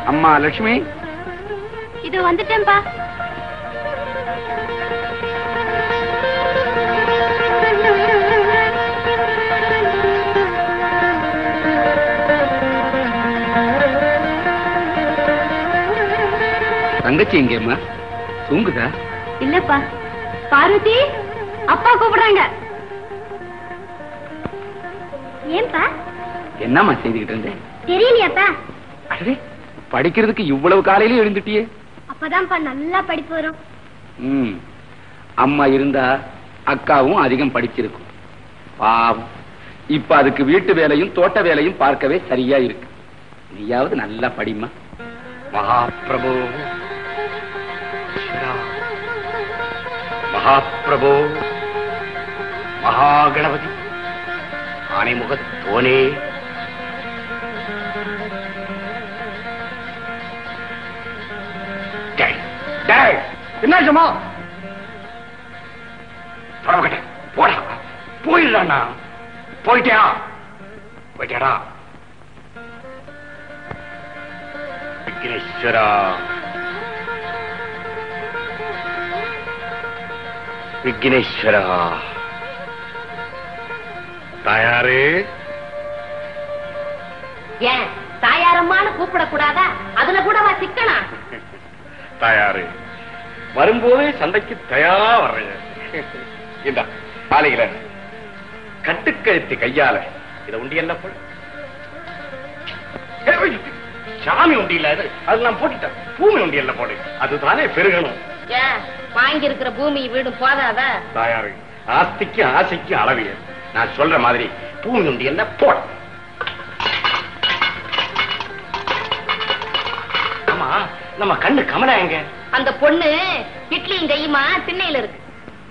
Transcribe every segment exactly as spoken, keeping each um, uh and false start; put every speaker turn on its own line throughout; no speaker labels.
அம்மா லட்சுமி,
இது வந்துட்டேன்பா.
தங்கச்சி எங்கேம்மா? தூங்குதா?
இல்லப்பா. பார்வதி, அப்பா கூப்பிடுறாங்க. ஏன்பா?
என்னம்மா செய்துகிட்டு இருந்தேன்?
தெரியலையாப்பா?
அடே, படிக்கிறதுக்கு இவ்வளவு காலையில எழுந்துட்டியே?
அப்பதான்ப்பா நல்லா படிப்பு வரும்.
ம், அம்மா இருந்தா அக்காவும் அதிகம் படிச்சிருக்கும். பாவம், இப்ப அதுக்கு வீட்டு வேலையும் தோட்ட வேலையும் பார்க்கவே சரியா இருக்கு. நீயாவது நல்லா படிமா. மகாபிரபு மகாபிரபு மகாகணபதி ஆனைமுகத்தோனே, என்னாச்சுமா? போடா, போயிடா. போயிட்டியா? போயிட்டியாடா? விக்னேஸ்வரா, விக்னேஸ்வரா, தாயாரே.
ஏன் தாயாரம்மான்னு கூப்பிடக்கூடாதா? அதுல கூடவா சிக்கனா?
தாயாரே, வரும்போதே சண்டைக்கு தயாரா வர்றேன். இந்த காலையில கட்டுக்கழுத்து கையால இத உண்டி என்ன போடு. சாமி உண்டி இல்ல அது, அது நான் போட்டுட்டேன். பூமி உண்டி என்ன போடு, அதுதானே பெருகணும்.
ஏன் வாங்கி இருக்கிற பூமி வீடு போதாத?
தாயாரு, ஆஸ்திக்கு ஆசைக்கு அளவிய. நான் சொல்ற மாதிரி பூமி உண்டி என்ன போட. ஆமா, நம்ம கண்ணு கமலா எங்க?
அந்த பொண்ணு இட்லியும் கையுமா திண்ணையில இருக்கு.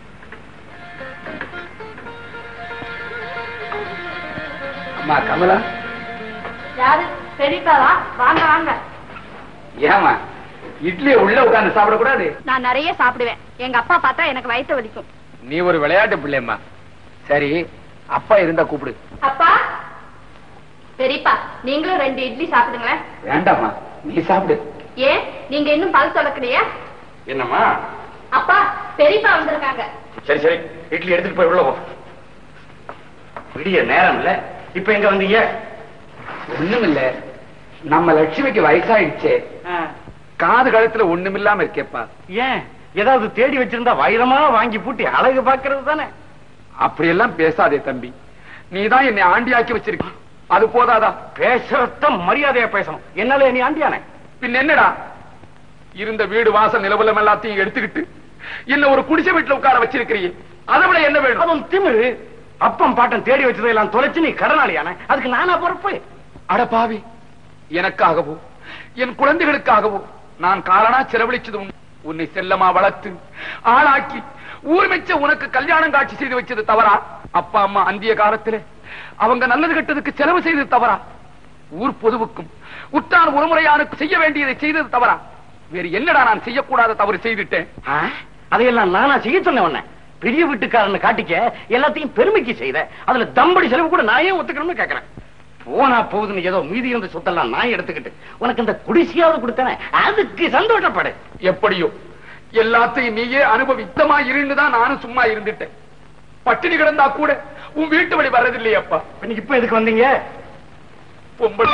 அம்மா கமலா.
யாரு? பெரியப்பாவா? வாங்க வாங்க.
ஏமா இட்லியை உள்ள உட்கார்ந்து சாப்பிடக்கூடாது?
நான் நிறைய சாப்பிடுவேன். எங்க அப்பா பார்த்தா எனக்கு வயிற்று வலிக்கும்.
நீ ஒரு விளையாட்டு பிள்ளைம்மா. சரி, அப்பா இருந்தா கூப்பிடு.
அப்பா, பெரியப்பா நீங்களும் ரெண்டு இட்லி சாப்பிடுங்களேன்.
வேண்டாமா, நீ சாப்பிடு.
ஏன், நீங்க இன்னும் பல் துலக்கலையா?
என்னம்மா?
அப்பா, பெரியப்பா வந்திருக்காங்க.
சரி சரி, இட்லி எடுத்துட்டு போய் உள்ள போ. விடிய நேரம் இல்ல, இப்ப எங்க வந்தீங்க? ஒண்ணும் இல்ல, நம்ம லட்சுமிக்கு வயசாயிடுச்சே, காது கழுத்துல ஒண்ணும் இல்லாம இருக்கேப்பா. ஏன், ஏதாவது தேடி வச்சிருந்தா வைரமா வாங்கி பூட்டி அழகு பாக்குறது தானே. அப்படியெல்லாம் பேசாதே தம்பி, நீதான் என்னை ஆண்டியாக்கி வச்சிருக்க. அது போதாதா? பேசுறத மரியாதையா பேசணும். என்னால நீ ஆண்டியானே? பின் என்னடா, இருந்த வீடு வாசல் நிலவலம் எல்லாத்தையும் எடுத்துக்கிட்டு என்ன ஒரு குடிசை வீட்டுல உட்கார வச்சிருக்கிறீங்க. அதை விட என்ன வேணும்? அதுவும் திமிரு. அப்பம் பாட்டம் தேடி வச்சதெல்லாம் தொலைச்சு நீ கடனாளியான, அதுக்கு நானா பொறுப்பு? அட பாவி, எனக்காகவோ என் குழந்தைகளுக்காகவோ நான் காரணா செலவழிச்சது உன்னை செல்லமா வளர்த்து ஆளாக்கி ஊர் மெச்ச உனக்கு கல்யாணம் காட்சி செய்து வச்சது தவறா? அப்பா அம்மா அந்திய காலத்துல அவங்க நல்லது கெட்டதுக்கு செலவு செய்தது தவறா? ஊர் பொதுவுக்கும் உற்றான் ஒருமுறையானுக்கு செய்ய வேண்டியதை செய்தது தவறா? வேறு என்னடா நான் செய்யக்கூடாத தவறு செய்துட்டேன்? அதையெல்லாம் நானா செய்ய சொன்ன? பெரிய வீட்டுக்காரன்னு காட்டிக்க எல்லாத்தையும் பெருமைக்கு செய்த, அதுல தம்படி செலவு கூட நான் ஏன் ஒத்துக்கணும்னு கேட்கிறேன். போனா போகுதுன்னு ஏதோ மீதி இருந்த சொத்தெல்லாம் நான் எடுத்துக்கிட்டு உனக்கு இந்த குடிசையாவது கொடுத்தன, அதுக்கு சந்தோஷப்படு. எப்படியோ எல்லாத்தையும் நீயே அனுபவித்தமா இருந்துதான் நானும் சும்மா இருந்துட்டேன். பட்டினி கிடந்தா கூட உன் வீட்டு வழி வர்றதில்லையப்பா. இப்ப எதுக்கு வந்தீங்க? பொம்பளை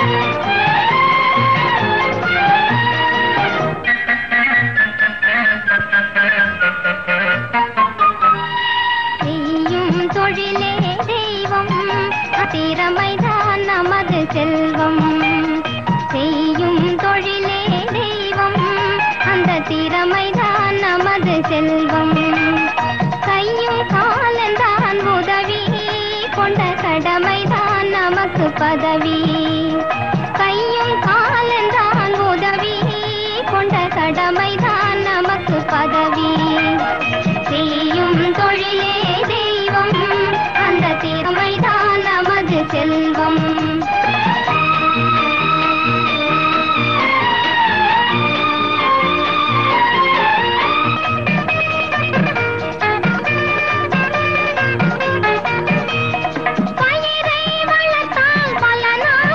தொழிலே தெய்வம், திறமைதான் நமது செல்வம். செய்யும் தொழிலே தெய்வம், அந்த திறமைதான் நமது செல்வம். கையும் காலந்தான் உதவி, கொண்ட கடமைதான் நமக்கு பதவி. கையும் காலந்தான் உதவி, கொண்ட கடமைதான் நமக்கு பதவி. செய்யும் தொழிலே தெய்வம், அந்த திறமைதான் நமது செல்வம். பயிரை வளர்த்தால் பல நாள்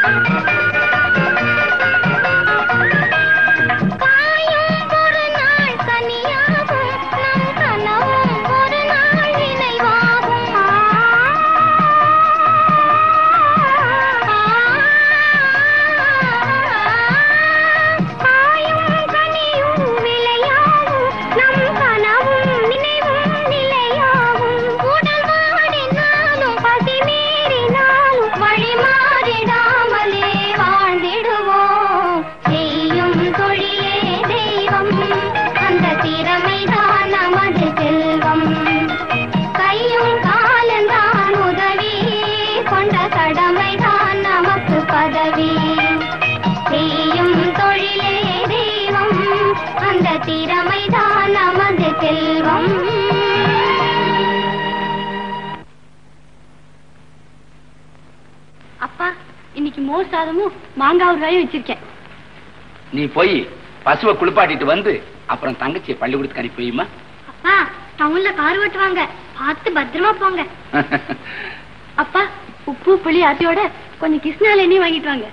அப்பா, இன்னைக்கு மோர் சாதமும் மாங்காய் காயும் வச்சிருக்கேன்.
நீ போய் பசுவை குளிப்பாட்டிட்டு வந்து அப்புறம் தங்கச்சியை பள்ளிக்கூடத்துக்கு அனுப்பி வையுமா?
அப்பா, டவுன்ல கார் ஓட்டுவாங்க, பார்த்து பத்திரமா போங்க.
அப்பா, உப்பு புளி ஆத்தியோட கொஞ்சம் கிருஷ்ணால எண்ணெய் வாங்கிட்டு வாங்க.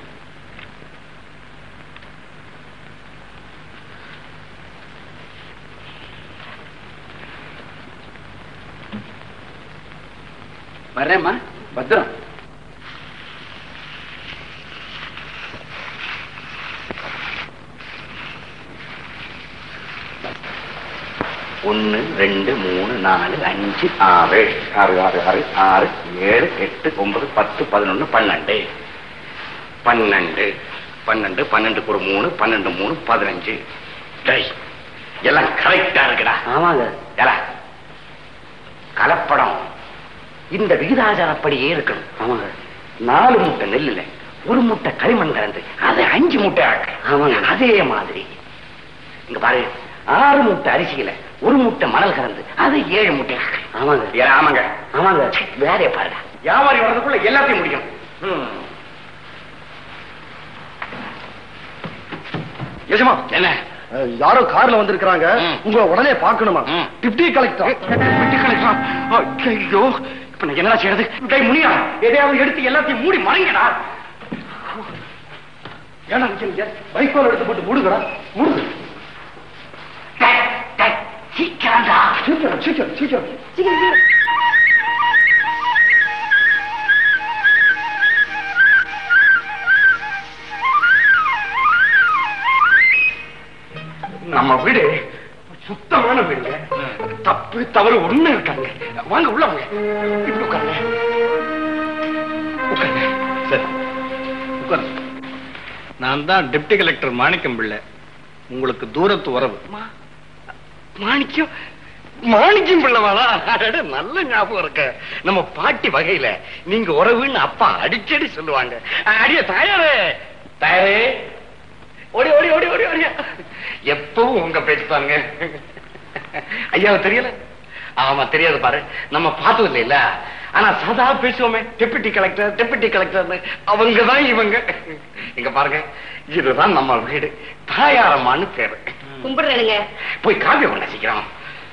வர்றேம்மா, பத்திரம். ஒன்னு ரெண்டு மூணு நாலு அஞ்சு ஆறு ஆறு ஆறு ஆறு ஆறு ஏழு எட்டு ஒன்பது பத்து பதினொன்னு பன்னெண்டு பன்னெண்டு பன்னெண்டு பன்னெண்டுக்கு ஒரு மூணு பன்னெண்டு மூணு பதினஞ்சு. எல்லாம் கரெக்டா இருக்குடா. ஆமாங்க. கலப்படம் இந்த விகிதாச்சாரப்படியே இருக்கணும். ஆமாங்க. நாலு மூட்டை நெல்லுல ஒரு மூட்டை களிமண் கலந்து அதை அஞ்சு மூட்டை ஆக்கு. ஆமாங்க. அதே மாதிரி இங்க பாரு, ஆறு மூட்டை அரிசியில ஒரு மூட்டை மணல் கலந்து அது ஏழு மூட்டை. ஆமாங்க. ஆமாங்க ஆமாங்க. வேலையை பாருங்க. வியாபாரி வர்றதுக்குள்ள எல்லாத்தையும் முடியும். யஜமா, என்ன
யாரோ கார்ல வந்திருக்காங்க, உங்களை உடனே பாக்கணுமா? Deputy collector.
Deputy collector? ஐயோ, இப்ப நான் என்ன செய்யறது? டேய் முனியா, எதையாவது எடுத்து எல்லாத்தையும் மூடி மறைங்கடா.
ஏன்னா பைக்கோல் எடுத்து போட்டு மூடுங்கடா, மூடுங்க.
சீக்கிரம்டா,
சீக்கிரம் சீக்கிரம் சீக்கிரம்
சீக்கிரம்.
நம்ம வீடு சுத்தமான வீடுங்க. தப்பு தவறு ஒண்ணு இருக்காங்க. வாங்க உள்ள வாங்க. இப்படி உட்காருங்க. உட்காருங்க.
சரி உட்காருங்க. நான் தான் டெப்டி கலெக்டர் மாணிக்கம் பிள்ளை, உங்களுக்கு தூரத்து உறவு.
மாணிக்கம் மாணிக்கம் பிள்ளைவாளா? நல்ல ஞாபகம் இருக்க. நம்ம பாட்டி வகையில நீங்க உறவுன்னு அப்பா அடிக்கடி சொல்லுவாங்க. அடிய தாயாரே, தாயாரே, ஓடி ஓடி ஓடி ஓடி ஓடியா. எப்பவும் உங்க பேசுவாங்க. ஐயாவை தெரியல? ஆமா தெரியாது பாரு, நம்ம பார்த்தது இல்ல. ஆனா சதா பேசுவோமே டெப்யூட்டி கலெக்டர் டெப்யூட்டி கலெக்டர், அவங்கதான் இவங்க. இங்க பாருங்க, இதுதான் நம்ம வீடு. தாயாரம்மான்னு பேரு.
கும்பிடுறேனுங்க.
போய் காப்பி பண்ண சீக்கிரம்.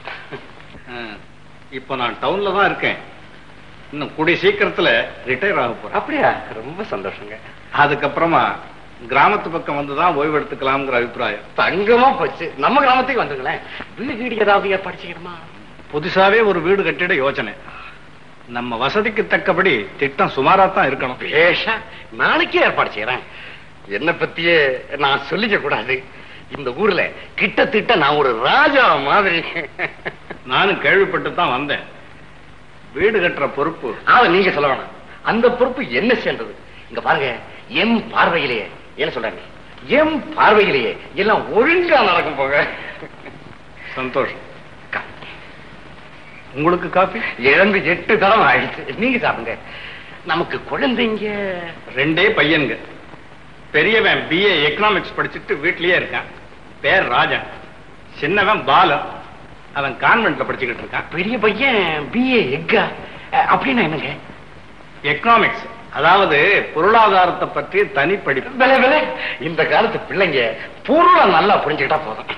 இப்ப நான் டவுன்ல தான் இருக்கேன். இன்னும் கூடிய சீக்கிரத்துல ரிட்டையர் ஆக போறேன்.
அப்படியா? ரொம்ப சந்தோஷங்க.
அதுக்கப்புறமா கிராமத்து பக்கம் வந்துதான் ஓய்வு எடுத்துக்கலாம்ங்கிற அபிப்பிராயம்.
தங்கமா போச்சு. நம்ம கிராமத்துக்கு வந்துங்களேன். வீடு வீடு ஏதாவது ஏற்பாடு செய்யணுமா?
புதுசாவே ஒரு வீடு கட்டிட யோசனை. நம்ம வசதிக்கு தக்கபடி திட்டம் சுமாரா தான் இருக்கணும்.
பேஷா, நாளைக்கே ஏற்பாடு செய்யறேன். என்ன பத்தியே நான் சொல்லிக்க கூடாது. இந்த ஊர்ல கிட்டத்தட்ட நான் ஒரு ராஜா மாதிரி.
நானும் கேள்விப்பட்டு தான் வந்தேன். வீடு கட்டுற பொறுப்பு
ஆனா நீங்க சொல்ல வேணாம். அந்த பொறுப்பு என்ன சேர்ந்தது? இங்க பாருங்க, என் பார்வையிலேயே என்ன சொல்றாங்க, என் பார்வையிலேயே எல்லாம் ஒழுங்கா நடக்கும். போக
சந்தோஷம். உங்களுக்கு காபி?
இழந்து எட்டு தரம் ஆயிடுச்சு. நீங்க சாப்பிடுங்க. நமக்கு குழந்தைங்க
ரெண்டே பையன்க. பெரியவன் பிஏ எக்கனாமிக்ஸ் படிச்சுட்டு வீட்லயே இருக்கான், பேர் ராஜா. சின்னவன் பாலன், அவன் கான்வென்ட்ல படிச்சுக்கிட்டு இருக்கான்.
பெரிய பையன் பிஏ எக்கா அப்படின்னா என்னங்க?
எக்கனாமிக்ஸ், அதாவது பொருளாதாரத்தை பற்றி தனி படிப்பு.
விலை விலை இந்த காலத்து பிள்ளைங்க பொருளை நல்லா புரிஞ்சுக்கிட்டா போதும்.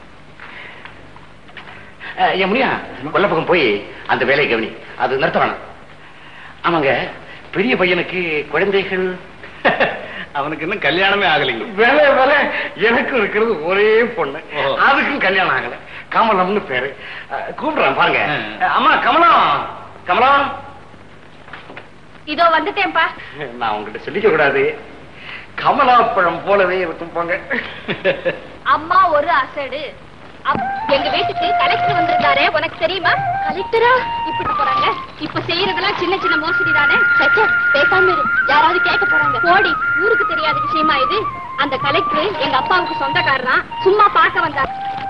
என் முடியா கொல்ல பக்கம் போய் அந்த வேலையை கவனி. அது நிறுத்த வேணாம். ஆமாங்க, பெரிய பையனுக்கு குழந்தைகள்
அவனுக்கு இன்னும் கல்யாணமே ஆகலைங்க.
வேலை வேலை எனக்கும் இருக்கிறது ஒரே பொண்ணு, அதுக்கும் கல்யாணம் ஆகல. கமலம்னு பேரு. கூப்பிடுறேன் பாருங்க. அம்மா கமலம், கமலம்.
இதோ வந்துட்டேன்பா.
நான் உங்ககிட்ட சொல்லிக்க கூடாது, கமலாப்பழம் போலவே இருக்கும் போங்க.
அம்மா ஒரு அசடு. எங்க வீட்டுக்கு கலெக்டர் வந்திருந்தாரே, உனக்கு தெரியுமா? கலெக்டரா? இப்படி போறாங்க. இப்ப செய்யறதெல்லாம் சின்ன சின்ன மோசடி தானே. பேசாம இரு, யாராவது கேட்க போறாங்க. போடி, ஊருக்கு தெரியாத விஷயமா இது? அந்த கலெக்டர் எங்க அப்பாவுக்கு சொந்தக்காரனா, சும்மா பார்க்க வந்தார்.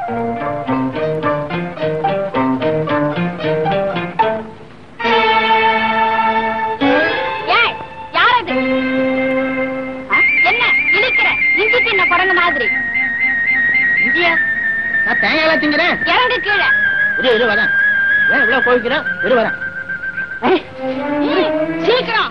ஏன் யார் அது? என்ன இழுக்கிற? இஞ்சி தின்ன குரங்கு மாதிரி.
இந்தியா நான் தேங்காய் திங்கிறேன்.
இறங்கு கீழே.
இரு இரு வரேன். ஏன் இவ்வளவு போய்க்கிறேன்? இரு வரேன்.
சீக்கிரம்.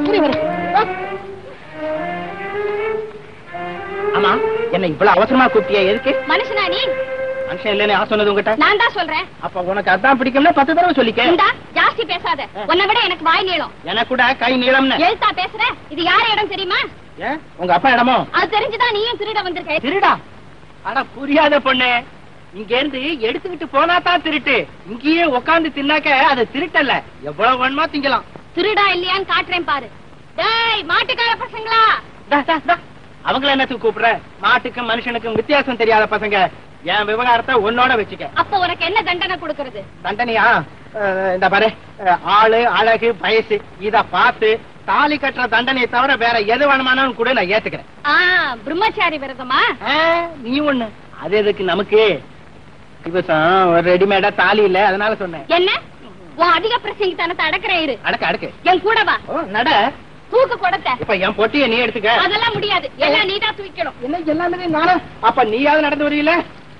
ஆமா, என்ன இவ்வளவு அவசரமா கூப்பிட்டியா? எதுக்கு?
மனுஷனா நீ?
மனுஷன் இல்லன்னு யார் சொன்னது உங்ககிட்ட?
நான் தான் சொல்றேன்.
அப்ப உனக்கு அதான் பிடிக்கும்னா பத்து தடவை சொல்லிக்க.
இந்தா, ஜாஸ்தி பேசாத. உன்னை விட எனக்கு வாய் நீளம்.
எனக்கு கூட கை நீளம்னு.
எழுத்தா பேசுற? இது யார இடம் தெரியுமா?
ஏன் உங்க அப்பா இடமோ?
அது தெரிஞ்சுதான் நீயும் திருட வந்திருக்க.
திருடா? ஆனா புரியாத பொண்ணு, இங்க இருந்து எடுத்துக்கிட்டு போனா தான் திருட்டு. இங்கேயே உட்காந்து தின்னாக்க அது திருட்டல்ல. எவ்வளவு வேணுமா திங்கலாம்.
திருடா இல்லையான்னு காட்டுறேன் பாரு. டேய் மாட்டுக்கார பசங்களா,
அவங்கள என்னத்துக்கு கூப்பிடுற? மாட்டுக்கும் மனுஷனுக்கும் வித்தியாசம் தெரியாத பசங்க. என் விவகாரத்தை உன்னோட வச்சுக்க.
அப்ப உனக்கு என்ன தண்டனை கொடுக்கறது?
தண்டனையா? இந்த பாரு, ஆளு அழகு வயசு இத பார்த்து தாலி கட்டுற தண்டனையை தவிர வேற எது வேணுமானாலும் கூட நான் ஏத்துக்கிறேன்.
பிரம்மச்சாரி விரதமா?
நீ ஒண்ணு, அது எதுக்கு நமக்கு? இவசம் ரெடிமேடா தாலி இல்ல, அதனால சொன்னேன்.
என்ன உன் அதிக பிரசங்கித்தனத்தை அடக்கிறேன். இரு,
அடக்க அடக்கு.
என் கூட வா.
நட.
தூக்கு கொடுத்த.
இப்ப என் பொட்டிய நீ எடுத்துக்க.
அதெல்லாம் முடியாது, எல்லாம் நீ தான் தூக்கணும்.
என்ன எல்லாமே நானும்? அப்ப நீயாவது நடந்து வரீல?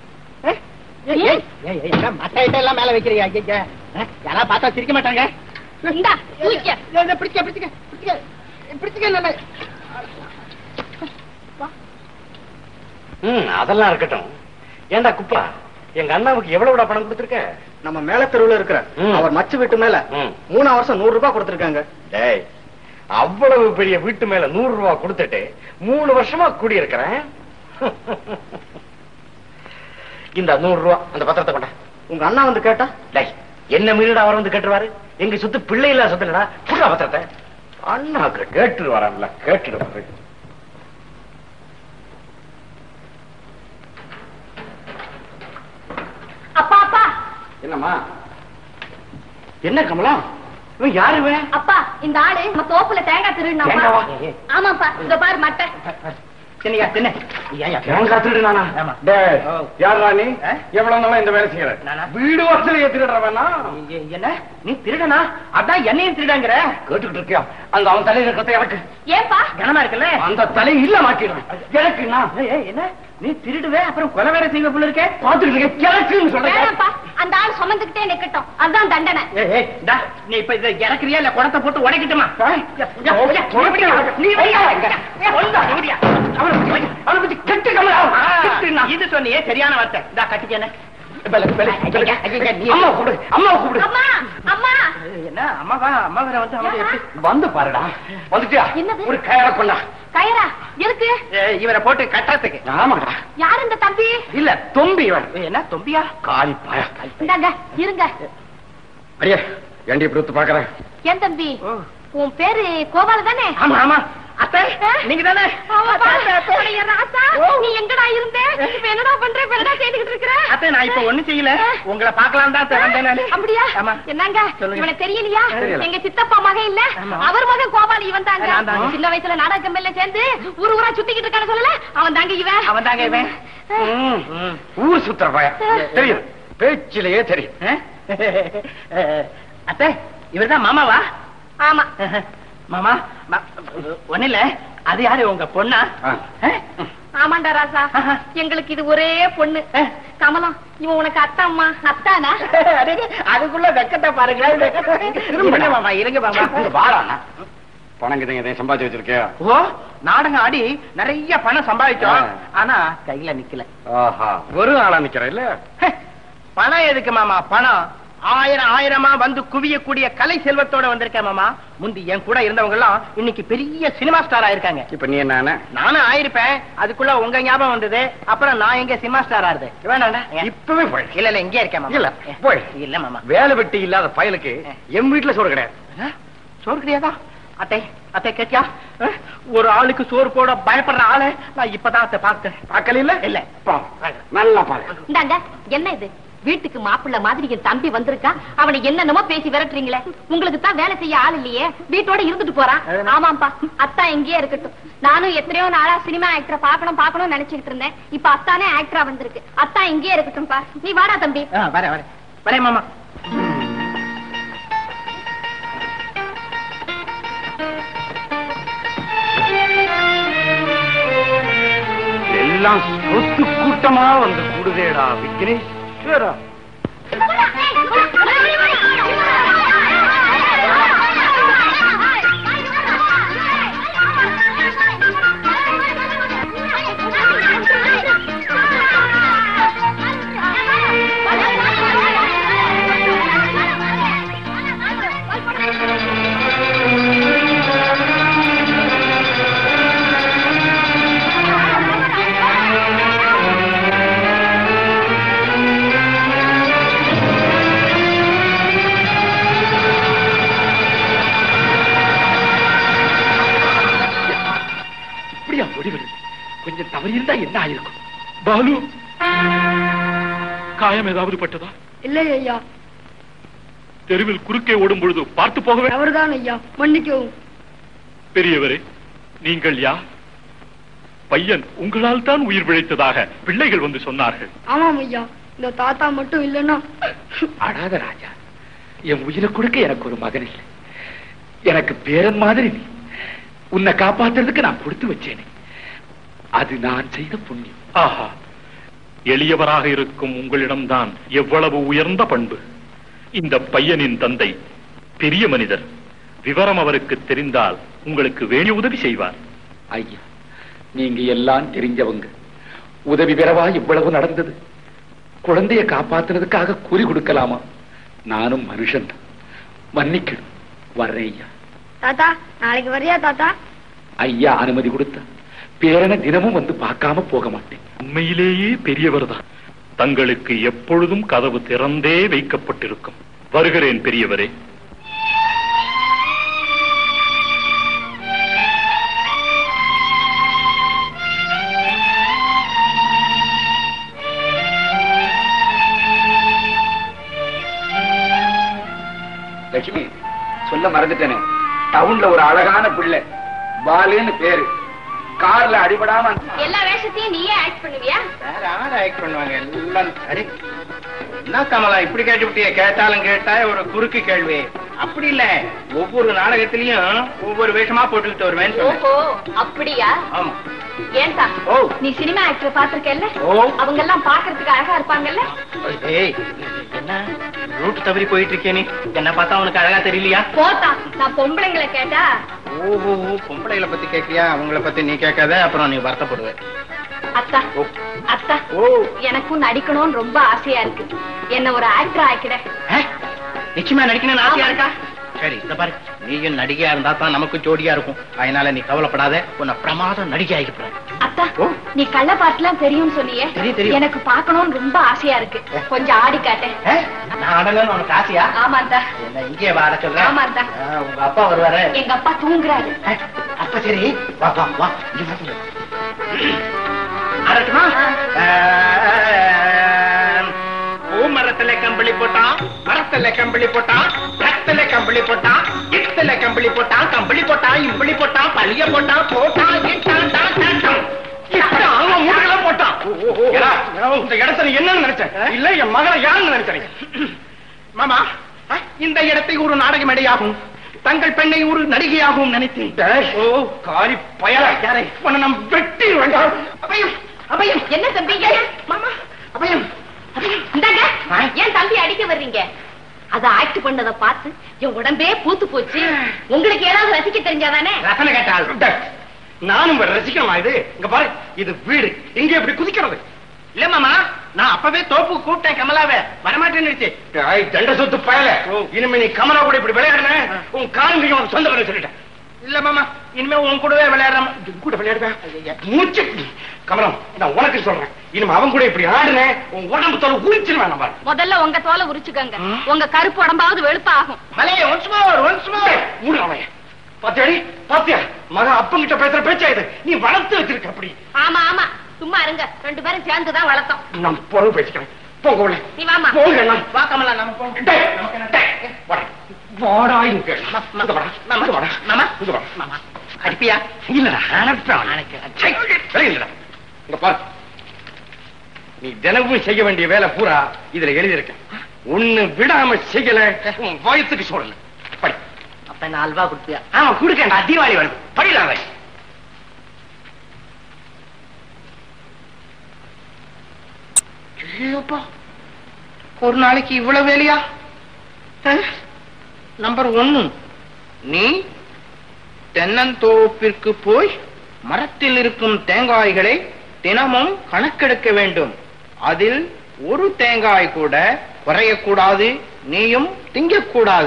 மட்டையிட்ட எல்லாம் மேல வைக்கிறியா? யாரா பார்த்தா சிரிக்க மாட்டாங்க.
இந்தா தூக்க.
பிடிக்க பிடிக்க பிடிக்க பிடிக்க. நல்ல
அதெல்லாம் இருக்கட்டும். ஏண்டா குப்பா, எங்க அண்ணாவுக்கு எவ்வளவு பணம் கொடுத்திருக்க?
நம்ம மேல தெருவுல இருக்கிற அவர் மச்சு வீட்டு மேல மூணா வருஷம் நூறு ரூபாய் கொடுத்திருக்காங்க.
டேய், அவ்வளவு பெரிய வீட்டு மேல நூறு ரூபாய் கொடுத்துட்டு மூணு வருஷமா கூடி இருக்கிறேன். இந்த நூறு ரூபாய் அந்த பத்திரத்தை கொண்டா.
உங்க அண்ணா வந்து கேட்டா?
டேய், என்ன மீறிட அவர் வந்து கேட்டுருவாரு? எங்க சொத்து பிள்ளை இல்ல சொத்துலடா. புடா பத்திரத்தை. அண்ணாக்கு கேட்டு வரான்ல, கேட்டுடுவாரு.
அப்பா அப்பா.
என்னம்மா? என்ன கமலா, இவன் யாரு? இவன்
அப்பா, இந்த ஆளு நம்ம தோப்புல தேங்காய் திருடுனாப்பா. ஆமாப்பா, இங்க பாரு மட்டை.
சின்னையா சின்ன
தேங்காய் திருடுனானா? யாரா நீ? எவ்வளவு நாளா இந்த வேலை செய்யற? வீடு வாசலையே திருடுறவனா?
என்ன நீ திருடனா? அதான் என்னையும் திருடங்கிற.
கேட்டுக்கிட்டு இருக்கியா? அந்த அவன் தலையில இருக்கிறத எனக்கு.
ஏன்பா?
கனமா இருக்குல்ல?
அந்த தலை இல்ல மாட்டிடுவேன். எனக்கு நான்
என்ன நீ திருடுவே அப்புறம் கொலை வேற செய்வ போல இருக்க.
பாத்துக்கிட்டு இருக்க. கிழக்குன்னு சொல்றேன்.
அந்த ஆள் சுமந்துக்கிட்டே நிக்கட்டும், அதுதான் தண்டனை.
நீ இப்ப இதை இறக்குறியா இல்ல குடத்தை போட்டு உடைக்கட்டுமா? இது சொன்னியே சரியான வார்த்தை. இதா கட்டிக்க. என்ன அம்மாவா? அம்மா வேற வந்து
வந்து பாருடா. வந்துட்டியா? ஒரு கயரை கொண்டா.
கயரா எதுக்கு?
இவரை போட்டு கட்டுறதுக்கு.
ஆமாடா.
யார் இந்த தம்பி?
இல்ல தொம்பி. இவன்
என்ன தொம்பியா?
காலி பாயா.
இந்தாங்க இருங்க.
அடியே, ஏண்டி இப்படி ஊத்து பாக்குறேன்?
ஏன் தம்பி, உன் பேரு கோபால தானே?
ஆமா ஆமா. அத்தை நீங்க தானே?
நீ எங்கடா இருந்த? இப்ப என்னடா பண்ற? இப்ப என்னடா செய்துகிட்டு இருக்கிற?
அத்தை நான் இப்ப ஒண்ணும் செய்யல, உங்களை பாக்கலாம் தான் வந்தேன்.
அப்படியா? என்னங்க இவனை தெரியலையா? எங்க சித்தப்பா மகன் இல்ல, அவர் மகன் கோபால் இவன் தாங்க. சின்ன வயசுல நாடக கம்பெனில சேர்ந்து ஊர் ஊரா சுத்திக்கிட்டு இருக்கான்னு சொல்லல, அவன் தாங்க இவன்.
அவன் தாங்க இவன்.
ஊர் சுத்துற பையன் தெரியும், பேச்சிலேயே தெரியும்.
அத்தை இவர்தான் மாமாவா?
ஆமா
மாமா. ஒண்ணு இல்ல, அது யாரு உங்க பொண்ணா?
ஆமாண்டா ராசா, எங்களுக்கு இது ஒரே பொண்ணு கமலம். இவன் உனக்கு அத்தா அம்மா அத்தானா?
அதுக்குள்ள வெக்கத்தை பாருங்க. இருங்க மாமா, இருங்க மாமா.
வாடா, பணம் கிட்ட சம்பாதிச்சு வச்சிருக்கேன்.
ஓ, நாடகம் ஆடி நிறைய பணம் சம்பாதிச்சோம், ஆனா கையில நிக்கல.
ஒரு ஆளா நிக்கிற இல்ல?
பணம் எதுக்கு மாமா? பணம் ஆயிரம் ஆயிரமா வந்து குவியக்கூடிய கலை செல்வத்தோட வந்திருக்கேன் மாமா. முந்தி என் கூட இருந்தவங்க எல்லாம் இன்னைக்கு பெரிய சினிமா ஸ்டார் ஆயிருக்காங்க.
இப்ப நீ என்ன?
நானும் ஆயிருப்பேன். அதுக்குள்ள உங்க ஞாபகம் வந்தது. அப்புறம் நான் எங்க சினிமா ஸ்டார் ஆறுது வேணாண்டா?
இப்பவே போய்.
இல்ல இல்ல இங்கே இருக்கேன் மாமா.
இல்ல போய்.
இல்ல மாமா,
வேலை வெட்டி இல்லாத பயலுக்கு என் வீட்டுல சோறு கிடையாது.
சோறு கிடையாதா? அத்தை அத்தை கேட்டியா? ஒரு ஆளுக்கு சோறு போட பயப்படுற ஆளு நான் இப்பதான் அத்தை பார்த்தேன்.
பார்க்கல இல்ல
இல்ல.
நல்லா பாரு.
இந்தாங்க, என்ன இது? வீட்டுக்கு மாப்பிள்ள மாதிரி என் தம்பி வந்திருக்கா, அவனை என்னென்னமோ பேசி விரட்டுறீங்களே. உங்களுக்கு தான் வேலை செய்ய ஆள் இல்லையே, வீட்டோட இருந்துட்டு போறான். ஆமாப்பா, அத்தா எங்கேயே இருக்கட்டும். நானும் எத்தனையோ நாளா சினிமா ஆக்டரை பாக்கணும் பாக்கணும் நினைச்சுக்கிட்டு இருந்தேன். இப்ப அத்தானே ஆக்டரா வந்திருக்கு. அத்தா எங்கேயே இருக்கட்டும்பா. நீ வாடா தம்பி.
வர வர வரேன் மாமா.
எல்லாம் சொத்து கூட்டமா வந்து கூடுதேடா விக்னேஷ். கொஞ்சம் தவறி இருந்தா என்ன ஆயிருக்கும்? பாலு, காயம் ஏதாவது பட்டதா?
இல்லை ஐயா.
தெருவில் குறுக்கே ஓடும் பொழுது பார்த்து போகவே.
அவர்தான் ஐயா, மன்னிக்கவும்.
பெரியவரே, நீங்கள் யார்? பையன் உங்களால் தான் உயிர் பிழைத்ததாக பிள்ளைகள் வந்து சொன்னார்கள்.
ஆமாம் ஐயா, இந்த தாத்தா மட்டும் இல்லைன்னா.
அடாத ராஜா, என் உயிரை கொடுக்க எனக்கு ஒரு மகன் இல்லை. எனக்கு பேரன் மாதிரி நீ. உன்னை காப்பாத்துறதுக்கு நான் கொடுத்து வச்சேனே, அது நான் செய்த புண்ணியம். ஆஹா, எளியவராக இருக்கும் உங்களிடம்தான் எவ்வளவு உயர்ந்த பண்பு. இந்த பையனின் தந்தை பெரிய மனிதர். விவரம் அவருக்கு தெரிந்தால் உங்களுக்கு வேண்டிய உதவி செய்வார். ஐயா, நீங்க எல்லாம் தெரிஞ்சவங்க. உதவி பெறவா இவ்வளவு நடந்தது? குழந்தைய காப்பாத்துறதுக்காக கூறி கொடுக்கலாமா? நானும் மனுஷன் தான், மன்னிக்கணும். வர்றேன் ஐயா.
தாத்தா, நாளைக்கு வரியா தாத்தா?
ஐயா அனுமதி கொடுத்தா பேரனை தினமும் வந்து பார்க்காம போக மாட்டேன். உண்மையிலேயே பெரியவர் தான். தங்களுக்கு எப்பொழுதும் கதவு திறந்தே வைக்கப்பட்டிருக்கும். வருகிறேன் பெரியவரே. லட்சுமி, சொல்ல மறந்துட்டேனே, டவுன்ல ஒரு அழகான பிள்ளை பாலுன்னு பேரு. கார்ல அடிபடாம
எல்லா வேஷத்தையும் நீயே ஆக்ட் பண்ணுவியா?
ஆக்ட் பண்ணுவாங்க எல்லாம். சரி, என்ன கமலா இப்படி கேட்டுவிட்டிய? கேட்டாலும் கேட்டா ஒரு குறுக்கு கேள்வி. அப்படி இல்ல, ஒவ்வொரு நாடகத்திலயும் ஒவ்வொரு வேஷமா போட்டுக்கிட்டு வருவேன்.
ஓஹோ, அப்படியா?
ஆமா.
ஏன்டா,
ஓ,
நீ சினிமா ஆக்டர் பாத்திருக்கல?
ஓ,
அவங்க எல்லாம் பாக்குறதுக்கு அழகா இருப்பாங்கல்ல?
ஏய், என்ன ரூட் தவறி போயிட்டு இருக்கே? நீ என்ன பார்த்தா உனக்கு அழகா தெரியலையா?
போட்டா, நான் பொம்பளைங்களை கேட்டா.
ஓஹோ, பொம்பளைகளை பத்தி கேட்கியா? அவங்கள பத்தி நீ கேட்காத, அப்புறம் நீ வருத்தப்படுவ.
அத்தா, அத்தா, எனக்கும் நடிக்கணும்னு ரொம்ப ஆசையா இருக்கு. என்ன ஒரு ஆக்டர் ஆக்கிட.
நிச்சயமா நடிக்கணும்னு ஆசையா இருக்கா? சரி, இந்த பாரு, நீயும் நடிகையா இருந்தா தான் நமக்கு ஜோடியா இருக்கும். அதனால நீ கவலைப்படாத, உன்னை பிரமாதம் நடிகை ஆகிப்ப.
அத்தா, நீ கள்ள பாட்டுலாம் தெரியும் சொன்னியே, எனக்கு பாக்கணும்னு ரொம்ப ஆசையா இருக்கு. கொஞ்சம் ஆடி காட்டேன்.
நான் ஆடலன்னு உனக்கு ஆசையா?
ஆமாண்டா.
என்ன இங்கே ஆட சொல்றேன்?
ஆமாண்டா.
உங்க அப்பா வருவாரு?
எங்க அப்பா தூங்குறாரு.
அப்ப சரி, வா வா வா. ஆடட்டுமா? பூமரத்துல கம்பளி போட்டான், மரத்துல கம்பளி போட்டான், ரத்துல கம்பளி போட்டான், இத்துல கம்பளி போட்டான், கம்பளி போட்டான், இம்பளி போட்டான், பழிய போட்டான், போட்டான், போட்டான். இந்த இடத்துல என்னன்னு நினைச்சேன்? இல்ல என் மகளை யாருன்னு நினைச்சேன். மாமா, இந்த இடத்தை ஒரு நாடக மேடையாகும், தங்கள் பெண்ணை ஒரு நடிகையாகவும் நினைத்தேன். ஓ காரி பயலா, யாரை உன்னை நம் வெட்டி வேண்டாம். அபயம், அபயம்.
என்ன தம்பி?
மாமா, அபயம்.
ஏன் தம்பி அடிக்க வர்றீங்க? அத ஆக்ட் பண்ணத பார்த்து என் உடம்பே பூத்து போச்சு. உங்களுக்கு ஏதாவது ரசிக்க தெரிஞ்சாதானே?
ரசனை கேட்டால் நானும் ரசிக்கணுமா? இது இங்க பாரு, இது வீடு. இங்க எப்படி குதிக்கிறது? இல்ல மாமா, நான் அப்பவே தோப்பு கூப்பிட்டேன் கமலாவை, வரமாட்டேன்னு.
தண்ட சொத்து பயல, இனிமே நீ கமலா கூட இப்படி விளையாடுன உன் காலங்கையும் உனக்கு சொந்த பண்ண சொல்லிட்டேன்.
இல்ல மாமா, இனிமே உன் கூடவே விளையாடுற
கூட விளையாடுவேன். மூச்சு கமலம், நான் உனக்கு சொல்றேன், இனிமே அவன் கூட இப்படி ஆடுன உன் உடம்பு தோலை உரிச்சிருவேன். நம்ம
முதல்ல உங்க தோலை உரிச்சுக்கங்க, உங்க கருப்பு உடம்பாவது வெளுப்பாகும்.
மலையே ஒன்ஸ் மோர் ஒன்ஸ் மோர்.
மூடாமைய பாத்தியாடி, பாத்தியா மகா அப்பங்கிட்ட பேசுற பேச்சா இது? நீ வளர்த்து வச்சிருக்க அப்படி.
ஆமா ஆமா, சும்மா இருங்க, ரெண்டு பேரும் சேர்ந்துதான் வளர்த்தோம்.
நான் பொறுப்பு பேசிக்கிறேன். போங்க உள்ள.
நீ வாமா.
போங்க.
வா கமலா, நம்ம போங்க.
வாடா இங்க.
மாமா அடிப்பியா?
இல்லடா, இல்லடா. இங்க பாரு, நீ தினமும் செய்ய வேண்டிய வேலை பூரா இதுல எழுதியிருக்க. ஒண்ணு விடாம செய்யல, உன் வயசுக்கு சொல்லல. படி.
அப்ப என்ன அல்வா கொடுப்பியா?
ஆமா குடுக்கண்டா, தீபாவளி வருது. படிடா.
ஒரு நாளைக்கு இவ்வளவு வேலையா? நம்பர் ஒன்னு, நீ தென்னந்தோப்பிற்கு போய் மரத்தில் இருக்கும் தேங்காய்களை தினமும் கணக்கெடுக்க வேண்டும். அதில் ஒரு தேங்காய் கூட குறையக்கூடாது, நீயும் திங்கக்கூடாது.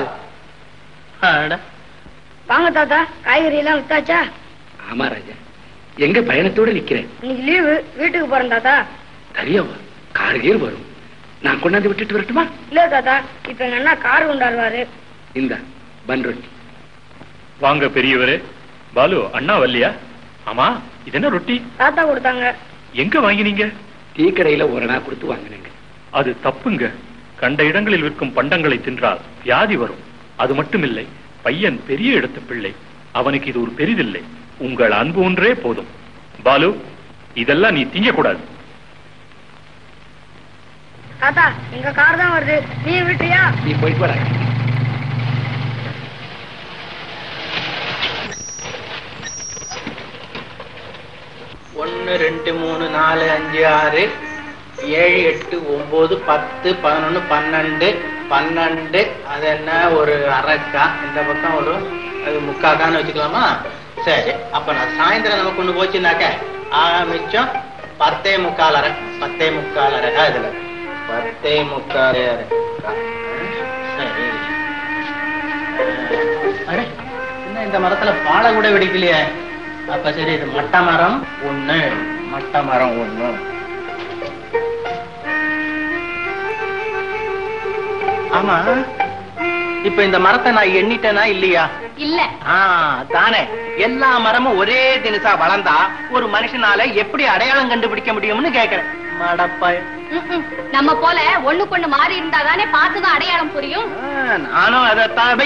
வாங்க தாத்தா, காய்கறி எல்லாம் வித்தாச்சா?
ஆமா ராஜா, எங்க பயணத்தோட நிக்கிறேன்.
இன்னைக்கு லீவு, வீட்டுக்கு போறேன் தாத்தா.
தெரியாம கார் கீர் வரும், நான் கொண்டாந்து விட்டுட்டு வரட்டுமா?
இல்ல தாத்தா, இப்ப எங்க அண்ணா கார் கொண்டாடுவாரு.
இந்த பன் ரொட்டி.
வாங்க பெரியவரே. பாலு, அண்ணா வரலையா? ஆமா, இது என்ன ரொட்டி?
தாத்தா கொடுத்தாங்க.
எங்க வாங்கினீங்க?
டீ கடையில ஒரு நாள் கொடுத்து வாங்கினேங்க.
அது தப்புங்க. கண்ட இடங்களில் விற்கும் பண்டங்களை தின்றால் வியாதி வரும். அது மட்டுமில்லை, பையன் பெரிய இடத்து பிள்ளை, அவனுக்கு இது ஒரு பெரிதில்லை. உங்கள் அன்பு ஒன்றே போதும். பாலு, இதெல்லாம் நீ திங்கக்கூடாது.
தாத்தா, எங்க கார் தான் வருது, நீ விட்டியா?
நீ போயிட்டு வர.
ஒன்னு ரெண்டு மூணு நாலு அஞ்சு ஆறு ஏழு எட்டு ஒன்பது பத்து பதினொன்னு பன்னெண்டு பன்னெண்டு. அது என்ன, ஒரு அரைக்கா இந்த பக்கம் ஒரு அது முக்காக்கான்னு வச்சுக்கலாமா? சரி, அப்ப நான் சாயந்தரம் நமக்கு ஒண்ணு போச்சுனாக்க ஆக மிச்சம் பத்தே முக்கால் அரை. பத்தே முக்கால் அரை இதுல பத்தே முக்கால் அரை. சரி, அடே என்ன இந்த மரத்துல பாலை கூட வெடிக்கலையே? அப்ப சரி, இது மட்ட மரம் ஒண்ணு, மட்ட மரம் ஒண்ணு. ஆமா, இப்ப இந்த மரத்தை நான் எண்ணிட்டேனா இல்லையா?
இல்ல.
தானே, எல்லா மரமும் ஒரே தினசா வளர்ந்தா ஒரு மனுஷனால எப்படி அடையாளம் கண்டுபிடிக்க முடியும்னு கேக்குறேன். மடப்பாய்,
நம்ம போல ஒண்ணுக்கு மாறி இருந்தா தானே பார்த்துதான் அடையாளம் புரியும்.
நானும் அதைத்தான்.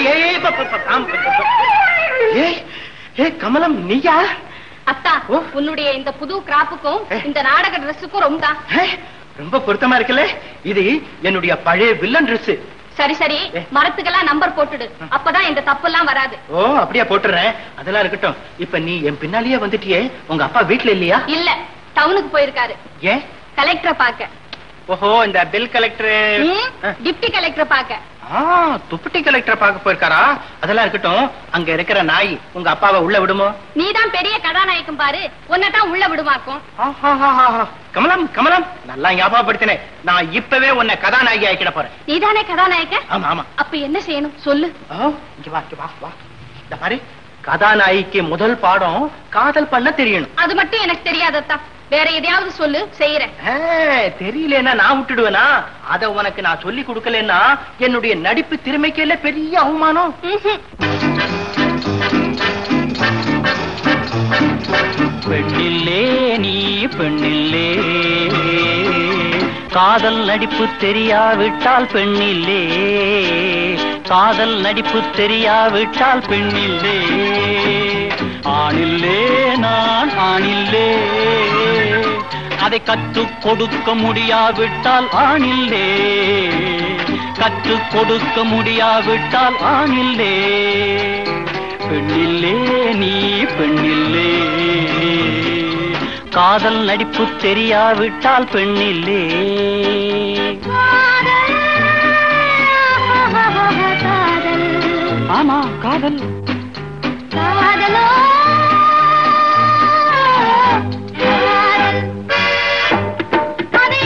கமலம், நீயா?
அத்தா, உன்னுடைய இந்த புது கிராப்புக்கும் இந்த நாடக ட்ரெஸ்ஸுக்கும் ரொம்ப
ரொம்ப பொருத்தமா இருக்குல்ல. இது என்னுடைய பழைய வில்லன் ட்ரெஸ்.
சரி சரி, மரத்துக்கெல்லாம் நம்பர் போட்டுடு, அப்பதான் இந்த தப்பு எல்லாம் வராது.
ஓ, அப்படியே போட்டுறேன். அதெல்லாம் இருக்கட்டும். இப்ப நீ என் பின்னாலேயே வந்துட்டியே, உங்க அப்பா வீட்டுல இல்லையா?
இல்ல, டவுனுக்கு போயிருக்காரு.
ஏன்?
கலெக்டரை பாக்க.
ஓஹோ, இந்த பில் கலெக்டர்,
டிப்டி கலெக்டரை பாக்க.
துப்பட்டி கலெக்டர் பார்க்க போயிருக்காரா? அதெல்லாம் இருக்கட்டும். அங்க இருக்கிற நாய் உங்க அப்பாவை உள்ள விடுமோ?
நீதான் பெரிய கதாநாயகம் பாரு, உன்னதான் உள்ள விடுமாக்கும்.
கமலம், கமலம், நல்லா ஞாபகப்படுத்தினேன். நான் இப்பவே உன்னை கதாநாயகி ஆக்கிட போறேன்.
நீதானே கதாநாயக?
ஆமா ஆமா.
அப்ப என்ன செய்யணும் சொல்லு.
இங்க வா, இங்க வா, வா. இந்த பாரு, கதாநாயகிக்கு முதல் பாடம் காதல் பண்ண தெரியணும்.
அது மட்டும் எனக்கு தெரியாதத்தா, வேற எதையாவது சொல்லு, செய்யறேன்.
தெரியலன்னா நான் விட்டுடுவேனா? அத உனக்கு நான் சொல்லி கொடுக்கலன்னா என்னுடைய நடிப்பு திறமைக்கு இல்ல பெரிய அவமானம். பெண்ணில்லே நீ பெண்ணில்லே, காதல் நடிப்பு தெரியாவிட்டால் பெண்ணில்லே, காதல் நடிப்பு தெரியாவிட்டால் பெண்ணில்லே, ஆணில்லே நான் ஆணில்லே, அதை கற்றுக் கொடுக்க முடியாவிட்டால் ஆணில்லே, கற்றுக் கொடுக்க முடியாவிட்டால் ஆணில்லே, பெண்ணில்லே நீ பெண்ணில்லே, காதல் நடிப்பு தெரியாவிட்டால் பெண்ணில்லே. ஆமா, காதல்
காதலோ அதை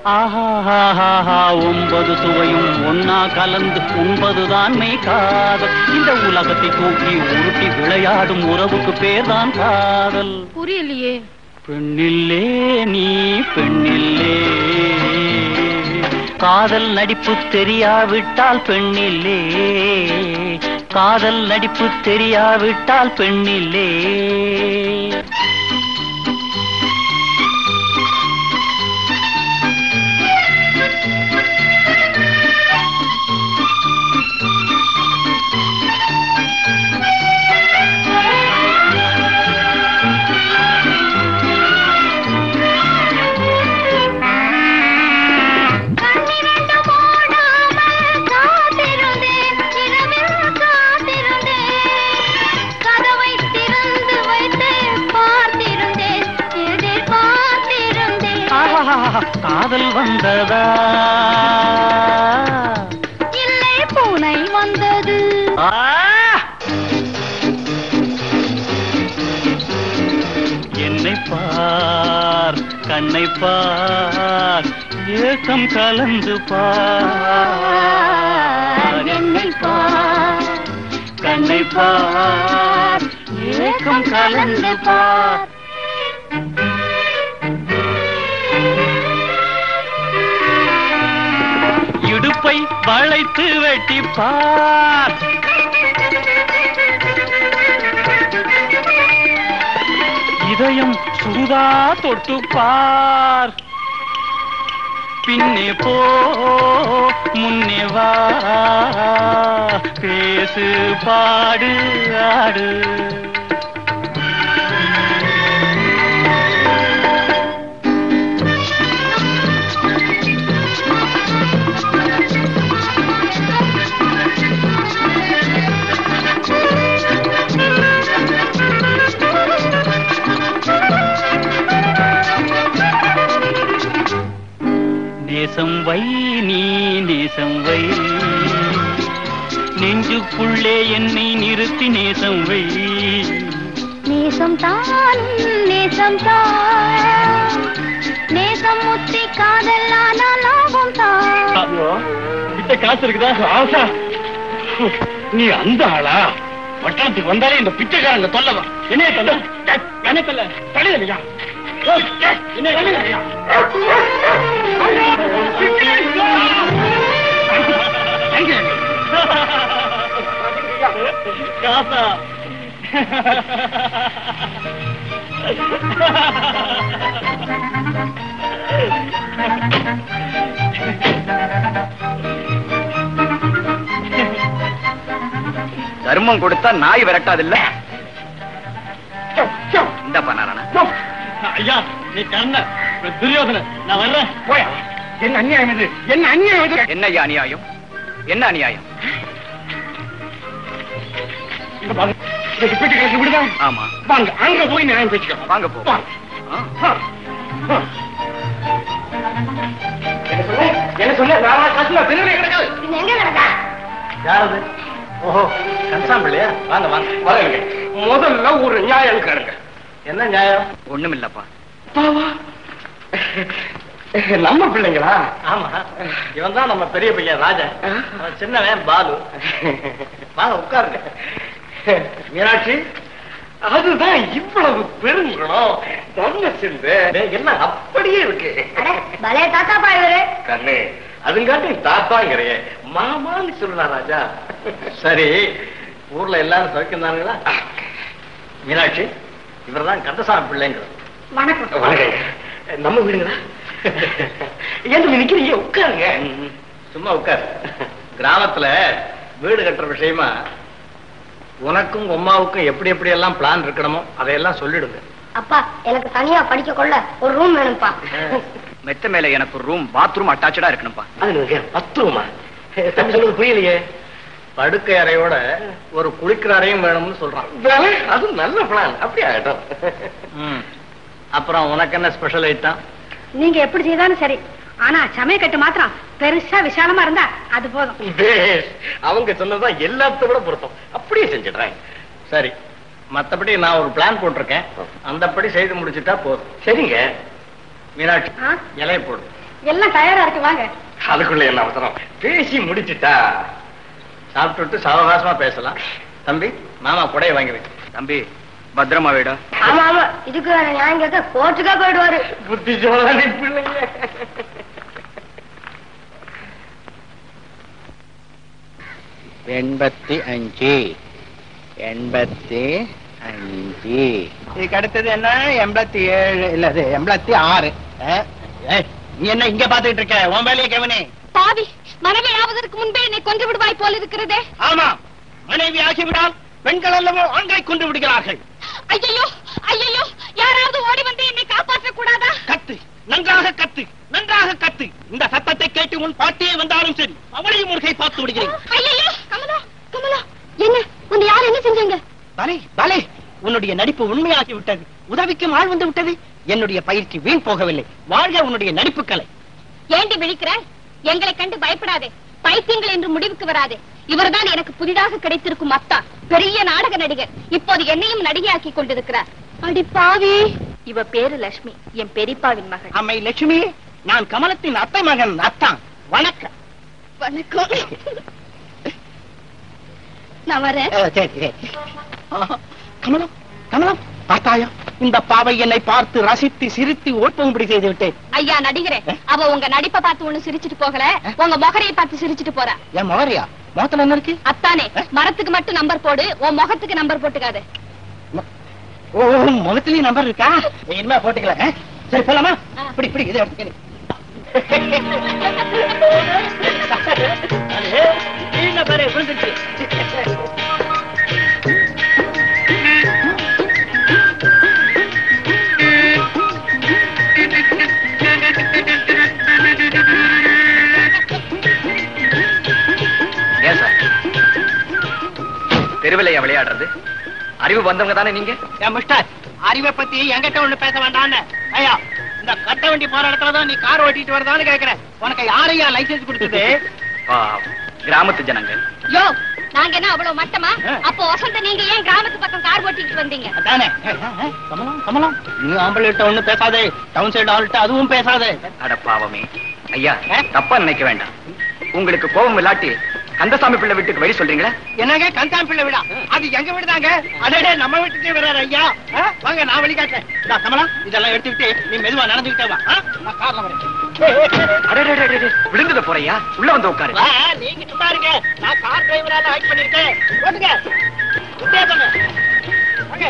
ஆஹா ஒன்பது சுவையும் ஒன்னா கலந்து உண்பதுதான் மெய் காதல். இந்த உலகத்தை தூக்கி உருட்டி விளையாடும் உறவுக்கு பேர்தான் காதல்.
புரியலையே.
பெண்ணில்லே நீ பெண்ணில்லே, காதல் நடிப்பு தெரியாவிட்டால் பெண்ணில்லே, காதல் நடிப்பு தெரியாவிட்டால் பெண்ணில்லே. காதல் வந்ததா
இல்லை பூனை வந்தது.
என்னை பார் கண்ணை பார் ஏக்கம் கலந்து பார்.
என்னை பார்
கண்ணை பார் ஏக்கம் கலந்து பார். இடுப்பை வளைத்து வெட்டி பார். இதயம் சுடுதா தொட்டு பார். பின்னே போ முன்னே வா, பேசு பாடு ஆடு. நேசம் வை நீ நேசம் வை, நெஞ்சுக்குள்ளே என்னை நிறுத்தி நேசம் வை.
நேசம் தான் நேசம் தான், நேசம் முத்தி காதல் ஆனால் லாபம் தான்.
கிட்ட காசு இருக்குதா? ஆசா நீ அந்த ஆளா? பட்டணத்துக்கு வந்தாலே இந்த பிச்சைக்காரங்க தொல்லவா? என்ன தொல்ல? என்ன தொல்ல? தலையா என்ன காசா?
தர்மம் கொடுத்தா நாய் விரட்டாதில்ல. இந்த பண்ணாரான
ஐயா நீ கண்ண துரியோதன, நான் வர்றேன்.
போயா. என்ன அநியாயம் இது? என்ன அநியாயம் இது?
என்ன அநியாயம்? என்ன அநியாயம்?
விடுதான்.
ஆமா
வாங்க அங்க போய் நியாயம் பேசிக்கோ.
வாங்க போ.
என்ன சொல்ல? நான் காசுல திருவிழா கிடக்காது.
எங்க கிடக்கா?
யாரது? ஓஹோ கன்சாம்பிள்ளையா? வாங்க வாங்க
வரங்க. முதல்ல ஒரு நியாயம் கேளுங்க.
என்ன நியாயம்?
ஒண்ணுமில்லப்பா.
பாவா நம்ம பிள்ளைங்களா?
ஆமா இவன் தான் நம்ம பெரிய பையன் ராஜா, அவன் சின்னவன் பாலு. வாங்க உட்காருங்க. மீனாட்சி
அதுதான் இவ்வளவு பெருங்குணம் தர்ம சிந்து
என்ன அப்படியே இருக்கு?
பலே தாத்தா பாய்வரு
கண்ணு அதுங்காட்டி தாத்தாங்கிறைய மாமான்னு சொல்லலாம் ராஜா.
சரி ஊர்ல எல்லாரும் சௌக்கியம் தானுங்களா? மீனாட்சி இவர்தான் கந்தசாமி பிள்ளைங்க.
வணக்கம்.
வணக்கம். நம்ம வீடுங்களா? என்ன நிக்கிறீங்க? உட்காருங்க.
சும்மா உட்காரு. கிராமத்துல வீடு கட்டுற விஷயமா உனக்கும் அம்மாவுக்கும் எப்படி எப்படி எல்லாம் பிளான் இருக்கணுமோ அதையெல்லாம் சொல்லிடுங்க.
அப்பா எனக்கு தனியா படிக்க கொள்ள ஒரு ரூம் வேணும்ப்பா.
மெத்த மேல எனக்கு ஒரு ரூம், பாத்ரூம் அட்டாச்சடா இருக்கணும்பா.
அது பத்து ரூமா? தம்பி சொல்றது புரியலையே.
படுக்கை அறையோட ஒரு குளிக்கிற அறையும் வேணும்னு சொல்றான்.
அது நல்ல பிளான். அப்படியே ஆகட்டும்.
அப்புறம் உனக்கு என்ன ஸ்பெஷல் ஐட்டம்?
நீங்க எப்படி செய்தாலும் சரி, ஆனா சமயக்கட்டு மாத்திரம் பெருசா விசாலமா இருந்தா அது போதும்.
அவங்க சொன்னதான் எல்லாத்த விட பொருத்தம். அப்படியே செஞ்சிடுறேன்.
சரி மத்தபடி நான் ஒரு பிளான் போட்டிருக்கேன், அந்தபடி செய்து முடிச்சுட்டா போதும்.
சரிங்க.
மீனாட்சி இலைய போடு.
எல்லாம் தயாரா இருக்கு வாங்க.
அதுக்குள்ள என்ன அவசரம்? பேசி முடிச்சுட்டா சாப்பிட்டு சாவகாசமா பேசலாம். தம்பி மாமா புடைய வாங்கி தம்பி பத்திரமா வீடா.
ஆமா ஆமா இதுக்கு நான் கேட்க கோச்சுக்கா போயிடுவாரு.
புத்தி சொல்ல பிள்ளைங்க.
எண்பத்தி அஞ்சு எண்பத்தி அஞ்சு இதுக்கு அடுத்தது என்ன? எண்பத்தி ஏழு இல்ல அது எண்பத்தி ஆறு. நீ என்ன இங்க பாத்துக்கிட்டு இருக்க? உன் வேலையை கவனி.
பாவி, மனைவி ஆவதற்கு முன்பே என்னை கொன்று விடுவாய் போல இருக்கிறதே.
ஆமா, மனைவி ஆகிவிடால் பெண்கள் அல்லவோ ஆண்களை கொண்டு விடுகிறார்கள்.
ஐயோ ஐயோ, யாராவது ஓடி வந்து என்னை காப்பாற்ற கூடாதா?
கத்து, நன்றாக கத்து, நன்றாக கத்து. இந்த சத்தத்தை கேட்டு உன் பாட்டியே வந்தாலும் சரி, அவளையும் ஒரு கை பார்த்து விடுகிறேன்.
ஐயோ கமலா, கமலா, என்ன உன்னை யார் என்ன செஞ்சாங்க?
பலே பலே, உன்னுடைய நடிப்பு உண்மையாகி விட்டது. உதவிக்கும் ஆள் வந்து விட்டது. என்னுடைய பயிற்சி வீண் போகவில்லை. வாழ்க உன்னுடைய நடிப்பு கலை.
ஏண்டி விழிக்கிறாய்? எங்களை கண்டு பயப்படாதே. பைத்தியங்கள் என்று முடிவுக்கு வராதே. இவர்தான் எனக்கு புதிதாக கிடைத்திருக்கும் அத்தா, பெரிய நாடக நடிகர். இப்போது என்னையும் நடிகையாக்கி கொண்டிருக்கிறார். அடி பாவி. இவ பேரு லட்சுமி, என் பெரியப்பாவின் மகள்.
அம்மை லட்சுமி, நான் கமலத்தின் அத்தை மகன் அத்தான். வணக்கம்.
வணக்கம். நான் வரேன்.
கமலம், கமலம், பார்த்தாயா? இந்த பாவை என்னை பார்த்து ரசித்து சிரித்து ஓட்டும்படி செய்து விட்டேன்.
ஐயா நடிகரே, அவ உங்க நடிப்பை பார்த்து ஒண்ணு சிரிச்சிட்டு போகல, உங்க முகரையை பார்த்து சிரிச்சிட்டு போறா.
என் முகரையா? முகத்துல என்ன இருக்கு?
அத்தானே, மரத்துக்கு மட்டும் நம்பர் போடு, உன் முகத்துக்கு நம்பர் போட்டுக்காத.
ஓ, முகத்திலயும் நம்பர் இருக்கா? இனிமே போட்டுக்கல. சரி போலாமா? இப்படி இப்படி இதை எடுத்துக்க. பாரு விழுந்துச்சு.
தெருவிலையா விளையாடுறது? அறிவு வந்தவங்க தானே நீங்க?
மிஸ்டர், அறிவை பத்தி என்கிட்ட ஒண்ணு பேச வேண்டான்னு. ஐயா, இந்த கட்ட வண்டி போற இடத்துலதான் நீ கார் ஓட்டிட்டு வரதான்னு கேக்குறேன். உனக்கு யாரையா லைசன்ஸ் கொடுத்தது?
கிராமத்து ஜனங்கள்.
யோ, நாங்க என்ன அவ்வளவு மட்டமா? அப்போ வசந்த நீங்க ஏன் கிராமத்து பக்கம் கார் ஓட்டிட்டு வந்தீங்க?
அதானே. கமலம், கமலம், நீ ஆம்பளைட்ட ஒண்ணு பேசாதே. டவுன் சைடு ஆள்கிட்ட அதுவும் பேசாதே.
அட பாவமே. ஐயா, தப்பா நினைக்க வேண்டாம். உங்களுக்கு கோபம் இல்லாட்டி கந்தசாமி பிள்ளை வீட்டுக்கு வழி சொல்றீங்களா?
என்னங்க கந்தசாமி பிள்ளை வீடா? அது எங்க வீடுதாங்க. அதே நம்ம வீட்டுக்கே வர்றாரு ஐயா. வாங்க, நான் வழி காட்டுறேன். கமலம், இதெல்லாம் எடுத்துக்கிட்டு நீ மெதுவா நடந்துகிட்டே வா. நான் கார்ல வரேன்.
விழுந்துட போறையா? உள்ள வந்து உட்காரு.
நீங்க சும்மா இருங்க. நான் கார் டிரைவரால ஹைட் பண்ணிருக்கேன். ஓட்டுங்க. உத்தேசங்க. வாங்க.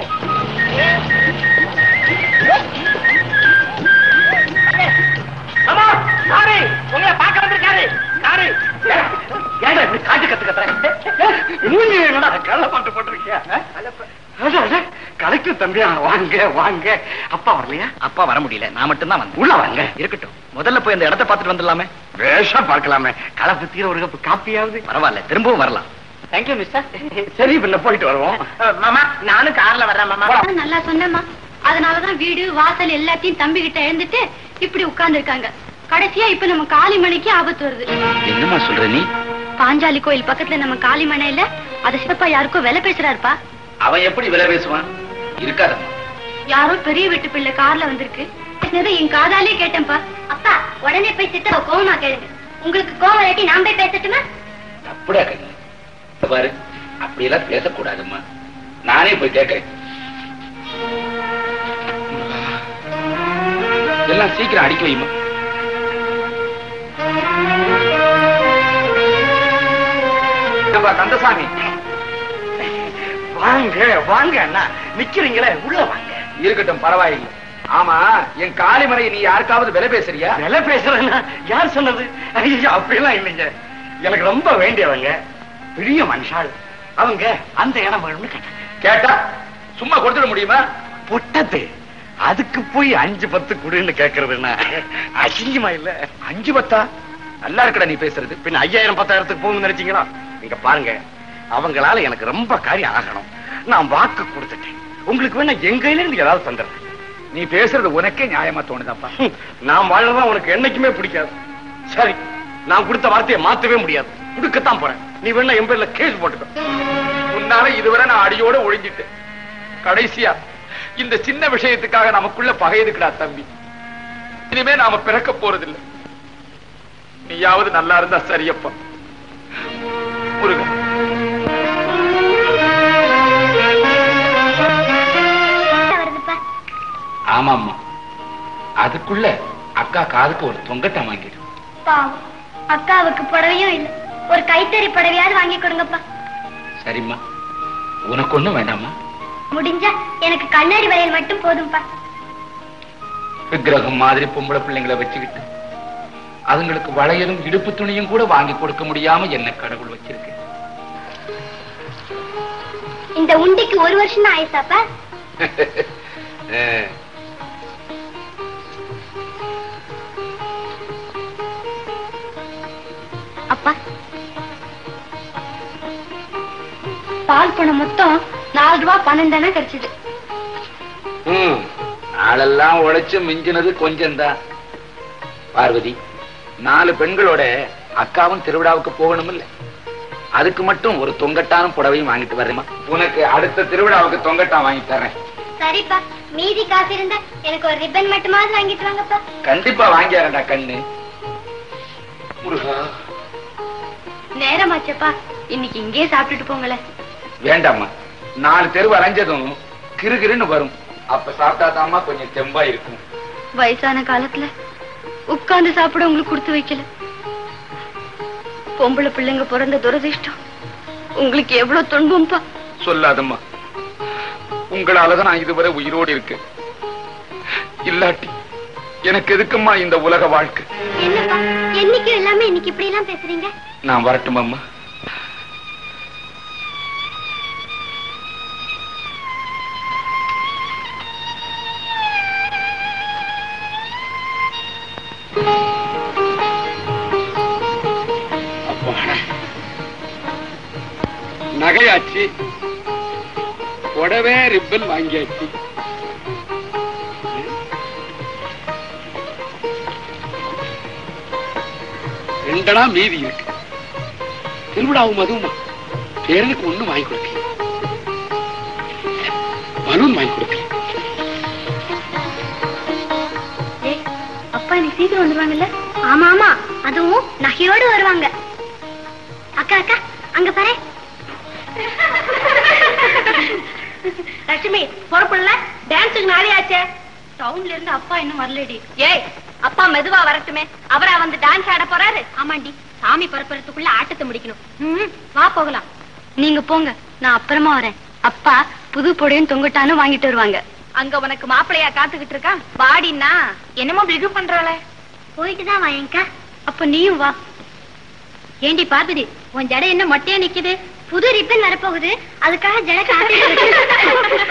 அம்மா, சாரி, உங்களை பார்க்க வந்திருக்காரு. சாரி.
ஏடா இப்படி காட்டு கத்து கத்துறேன்? கள்ள பாட்டு போட்டிருக்கியா? கலெக்டர் தம்பியா, வாங்க வாங்க. அப்பா வரலையா? அப்பா வர முடியல, நான் மட்டும் தான் வந்து. உள்ள வாங்க. இருக்கட்டும், முதல்ல போய் அந்த இடத்தை பார்த்துட்டு வந்துடலாமே. வேஷா பார்க்கலாமே. கலப்பு தீர ஒரு கப்பு காப்பியாவது. பரவாயில்ல, திரும்பவும் வரலாம்.
Thank you mister.
சரி, பின்ன போயிட்டு வருவோம்.
மாமா, நானும் கார்ல வர்றேன் மாமா.
நல்லா சொன்னேம்மா. அதனாலதான் வீடு வாசல் எல்லாத்தையும் தம்பி கிட்ட எழுந்துட்டு இப்படி உட்கார்ந்து இருக்காங்க. கடைசியா இப்ப நம்ம காளிமணிக்கு ஆபத்து வருது.
என்னமா சொல்ற நீ?
பாஞ்சாலி கோயில் பக்கத்துல நம்ம காளிமனை இல்ல, அத சிவப்பா யாருக்கோ விலை பேசுறாருப்பா.
அவன் எப்படி விலை பேசுவான்? இருக்காதம்மா.
யாரோ பெரிய வீட்டு பிள்ளை கார்ல வந்திருக்கு. என் காதாலே கேட்டேன்ப்பா. அப்பா, உடனே போய் திட்ட கோவமா கேளுங்க. உங்களுக்கு கோவம் இல்லாட்டி நான் போய் பேசட்டுமா?
அப்படியா கேட்க பாரு, அப்படி எல்லாம் பேசக்கூடாதும்மா. நானே போய் கேட்கிறேன். எல்லாம் சீக்கிரம் அடிக்க வைமா. கந்தசாமி, வாங்க வாங்க. அண்ணா நிக்கிறீங்களே, உள்ள வாங்க. இருக்கட்டும், பரவாயில்லை. ஆமா, என் காளிமனை நீ யாருக்காவது விலை பேசுறியா? விலை பேசுறேன்னா யார் சொன்னது? ஐயோ, அப்படிலாம் இல்லைங்க. எனக்கு ரொம்ப வேண்டியவங்க, பெரிய மனுஷாள். அவங்க அந்த இடம் வேணும்னு கேட்டாங்க. கேட்டா சும்மா கொடுத்துட முடியுமா? பொட்டத்து அதுக்கு போய் அஞ்சு பத்து குடுன்னு கேட்கறதுன்னா அசிங்கமா இல்ல? அஞ்சு பத்தா? நல்லா இருக்கடா நீ பேசுறது. பின்ன ஐயாயிரம் பத்தாயிரத்துக்கு போகணும்னு நினைச்சீங்களா? நீங்க பாருங்க, அவங்களால எனக்கு ரொம்ப காரியம் ஆகணும். நான் வாக்கு கொடுத்துட்டேன். உங்களுக்கு வேணா எங்க கையில இருந்து ஏதாவது தந்துடுறேன். நீ பேசுறது உனக்கே நியாயமா தோணுதாப்பா? நான் வாழறதா உனக்கு என்னைக்குமே பிடிக்காது. சரி, நான் கொடுத்த வார்த்தையை மாத்தவே முடியாது. கொடுக்கத்தான் போறேன். நீ வேணா என் பேர்ல கேஸ் போட்டுக்க. உன்னால இதுவரை நான் அடியோட ஒழிஞ்சிட்டேன். கடைசியா இந்த சின்ன விஷயத்துக்காக நமக்குள்ள பகை இருக்குடா தம்பி. இனிமே நாம பிறக்க போறதில்லை. நீயாவது நல்லா இருந்தா சரியப்பா. முருகா, ஆமாம்மா, அதுக்குள்ள அக்கா காதுக்கு ஒரு தொங்கட்டம் வாங்கிடு.
அக்காவுக்கு புடவையும் இல்ல, ஒரு கைத்தறி புடவையாவது வாங்கி கொடுங்கப்பா.
சரிம்மா, உனக்கு ஒண்ணும் வேண்டாமா?
முடிஞ்சா எனக்கு கண்ணாடி வளையல் மட்டும் போதும்பா.
விக்கிரகம் மாதிரி பொம்பளை பிள்ளைங்களை வச்சுக்கிட்டு அதுங்களுக்கு வளையலும் இடுப்பு துணியும் கூட வாங்கி கொடுக்க முடியாம என்ன கடவுள் வச்சிருக்கு.
இந்த உண்டிக்கு ஒரு வருஷம் தான் ஆயிசாப்பா. அப்பா, பால் பணம் மொத்தம் நாலு ரூபா பன்னெண்டு கிடைச்சது.
நாளெல்லாம் உழைச்சு மிஞ்சினது கொஞ்சம் தான். பார்வதி, நாலு பெண்களோட அக்காவும் திருவிழாவுக்கு போகணும் இல்ல, அதுக்கு மட்டும் ஒரு தொங்கட்டான புடவையும் வாங்கிட்டு வரேமா. உனக்கு அடுத்த திருவிழாவுக்கு தொங்கட்டான் வாங்கி தர்றேன்.
சரிப்பா, மீதி காசு இருந்தா எனக்கு ஒரு ரிப்பன் மட்டுமாவது வாங்கிட்டு வாங்கப்பா.
கண்டிப்பா வாங்கியாரண்டா கண்ணு. முருகா,
நேரமாச்சப்பா, இன்னைக்கு இங்கே சாப்பிட்டுட்டு போங்களே.
வேண்டாமா, நாலு தெருவு அலைஞ்சதும் கிருகிருன்னு வரும். அப்ப சாப்பிட்டா தாமா கொஞ்சம் தெம்பா இருக்கும்.
வயசான காலத்துல உட்கார்ந்து சாப்பிட உங்களுக்கு கொடுத்து வைக்கல. பொம்பளை பிள்ளைங்க பிறந்த துரதிஷ்டம் உங்களுக்கு எவ்வளவு துன்பம்பா.
சொல்லாதம்மா, உங்களாலதான் நான் இதுவரை உயிரோடு இருக்கு. இல்லாட்டி எனக்கு எதுக்குமா இந்த உலக வாழ்க்கை?
என்னப்பா, என்னைக்கு எல்லாமே இன்னைக்கு இப்படி எல்லாம் பேசுறீங்க?
நான் வரட்டும் அம்மா. நகையாச்சு, புடவை ரிப்பன் வாங்கியாச்சு. ரெண்டடா மீதி இருக்கு. திருவிழாவும் அதுவுமா பேரனுக்கு ஒண்ணு வாங்கி கொடுக்கல, பலூன் வாங்கி கொடுக்கல.
அப்பா இன்னைக்கு சீக்கிரம் வந்துருவாங்கல்ல? ஆமா ஆமா, அதுவும் நகையோடு வருவாங்க. அக்கா அக்கா, அங்க பாரு. லட்சுமி பொறுப்புல டான்ஸுக்கு நாளே ஆச்சே. டவுன்ல இருந்து அப்பா இன்னும் வரலடி. ஏய், அப்பா மெதுவா வரட்டுமே, அவரா வந்து டான்ஸ் ஆட போறாரு. ஆமாண்டி, சாமி பரப்புறதுக்குள்ள ஆட்டத்தை முடிக்கணும். வா போகலாம். நீங்க போங்க, நான் அப்புறமா வரேன். அப்பா புது பொடையும் தொங்கட்டானும் வாங்கிட்டு வருவாங்க. அங்க உனக்கு மாப்பிள்ளையா காத்துக்கிட்டு இருக்கான். வாடினா என்னமோ பிகு பண்றாள. போயிட்டுதான் வாயங்கா. அப்ப நீயும் வா. ஏண்டி பார்வதி, உன் ஜடை என்ன மொட்டையா நிக்குது? புது ரிப்பன் வரப்போகுது, அதுக்காக ஜடை காத்துக்கிட்டு இருக்கு.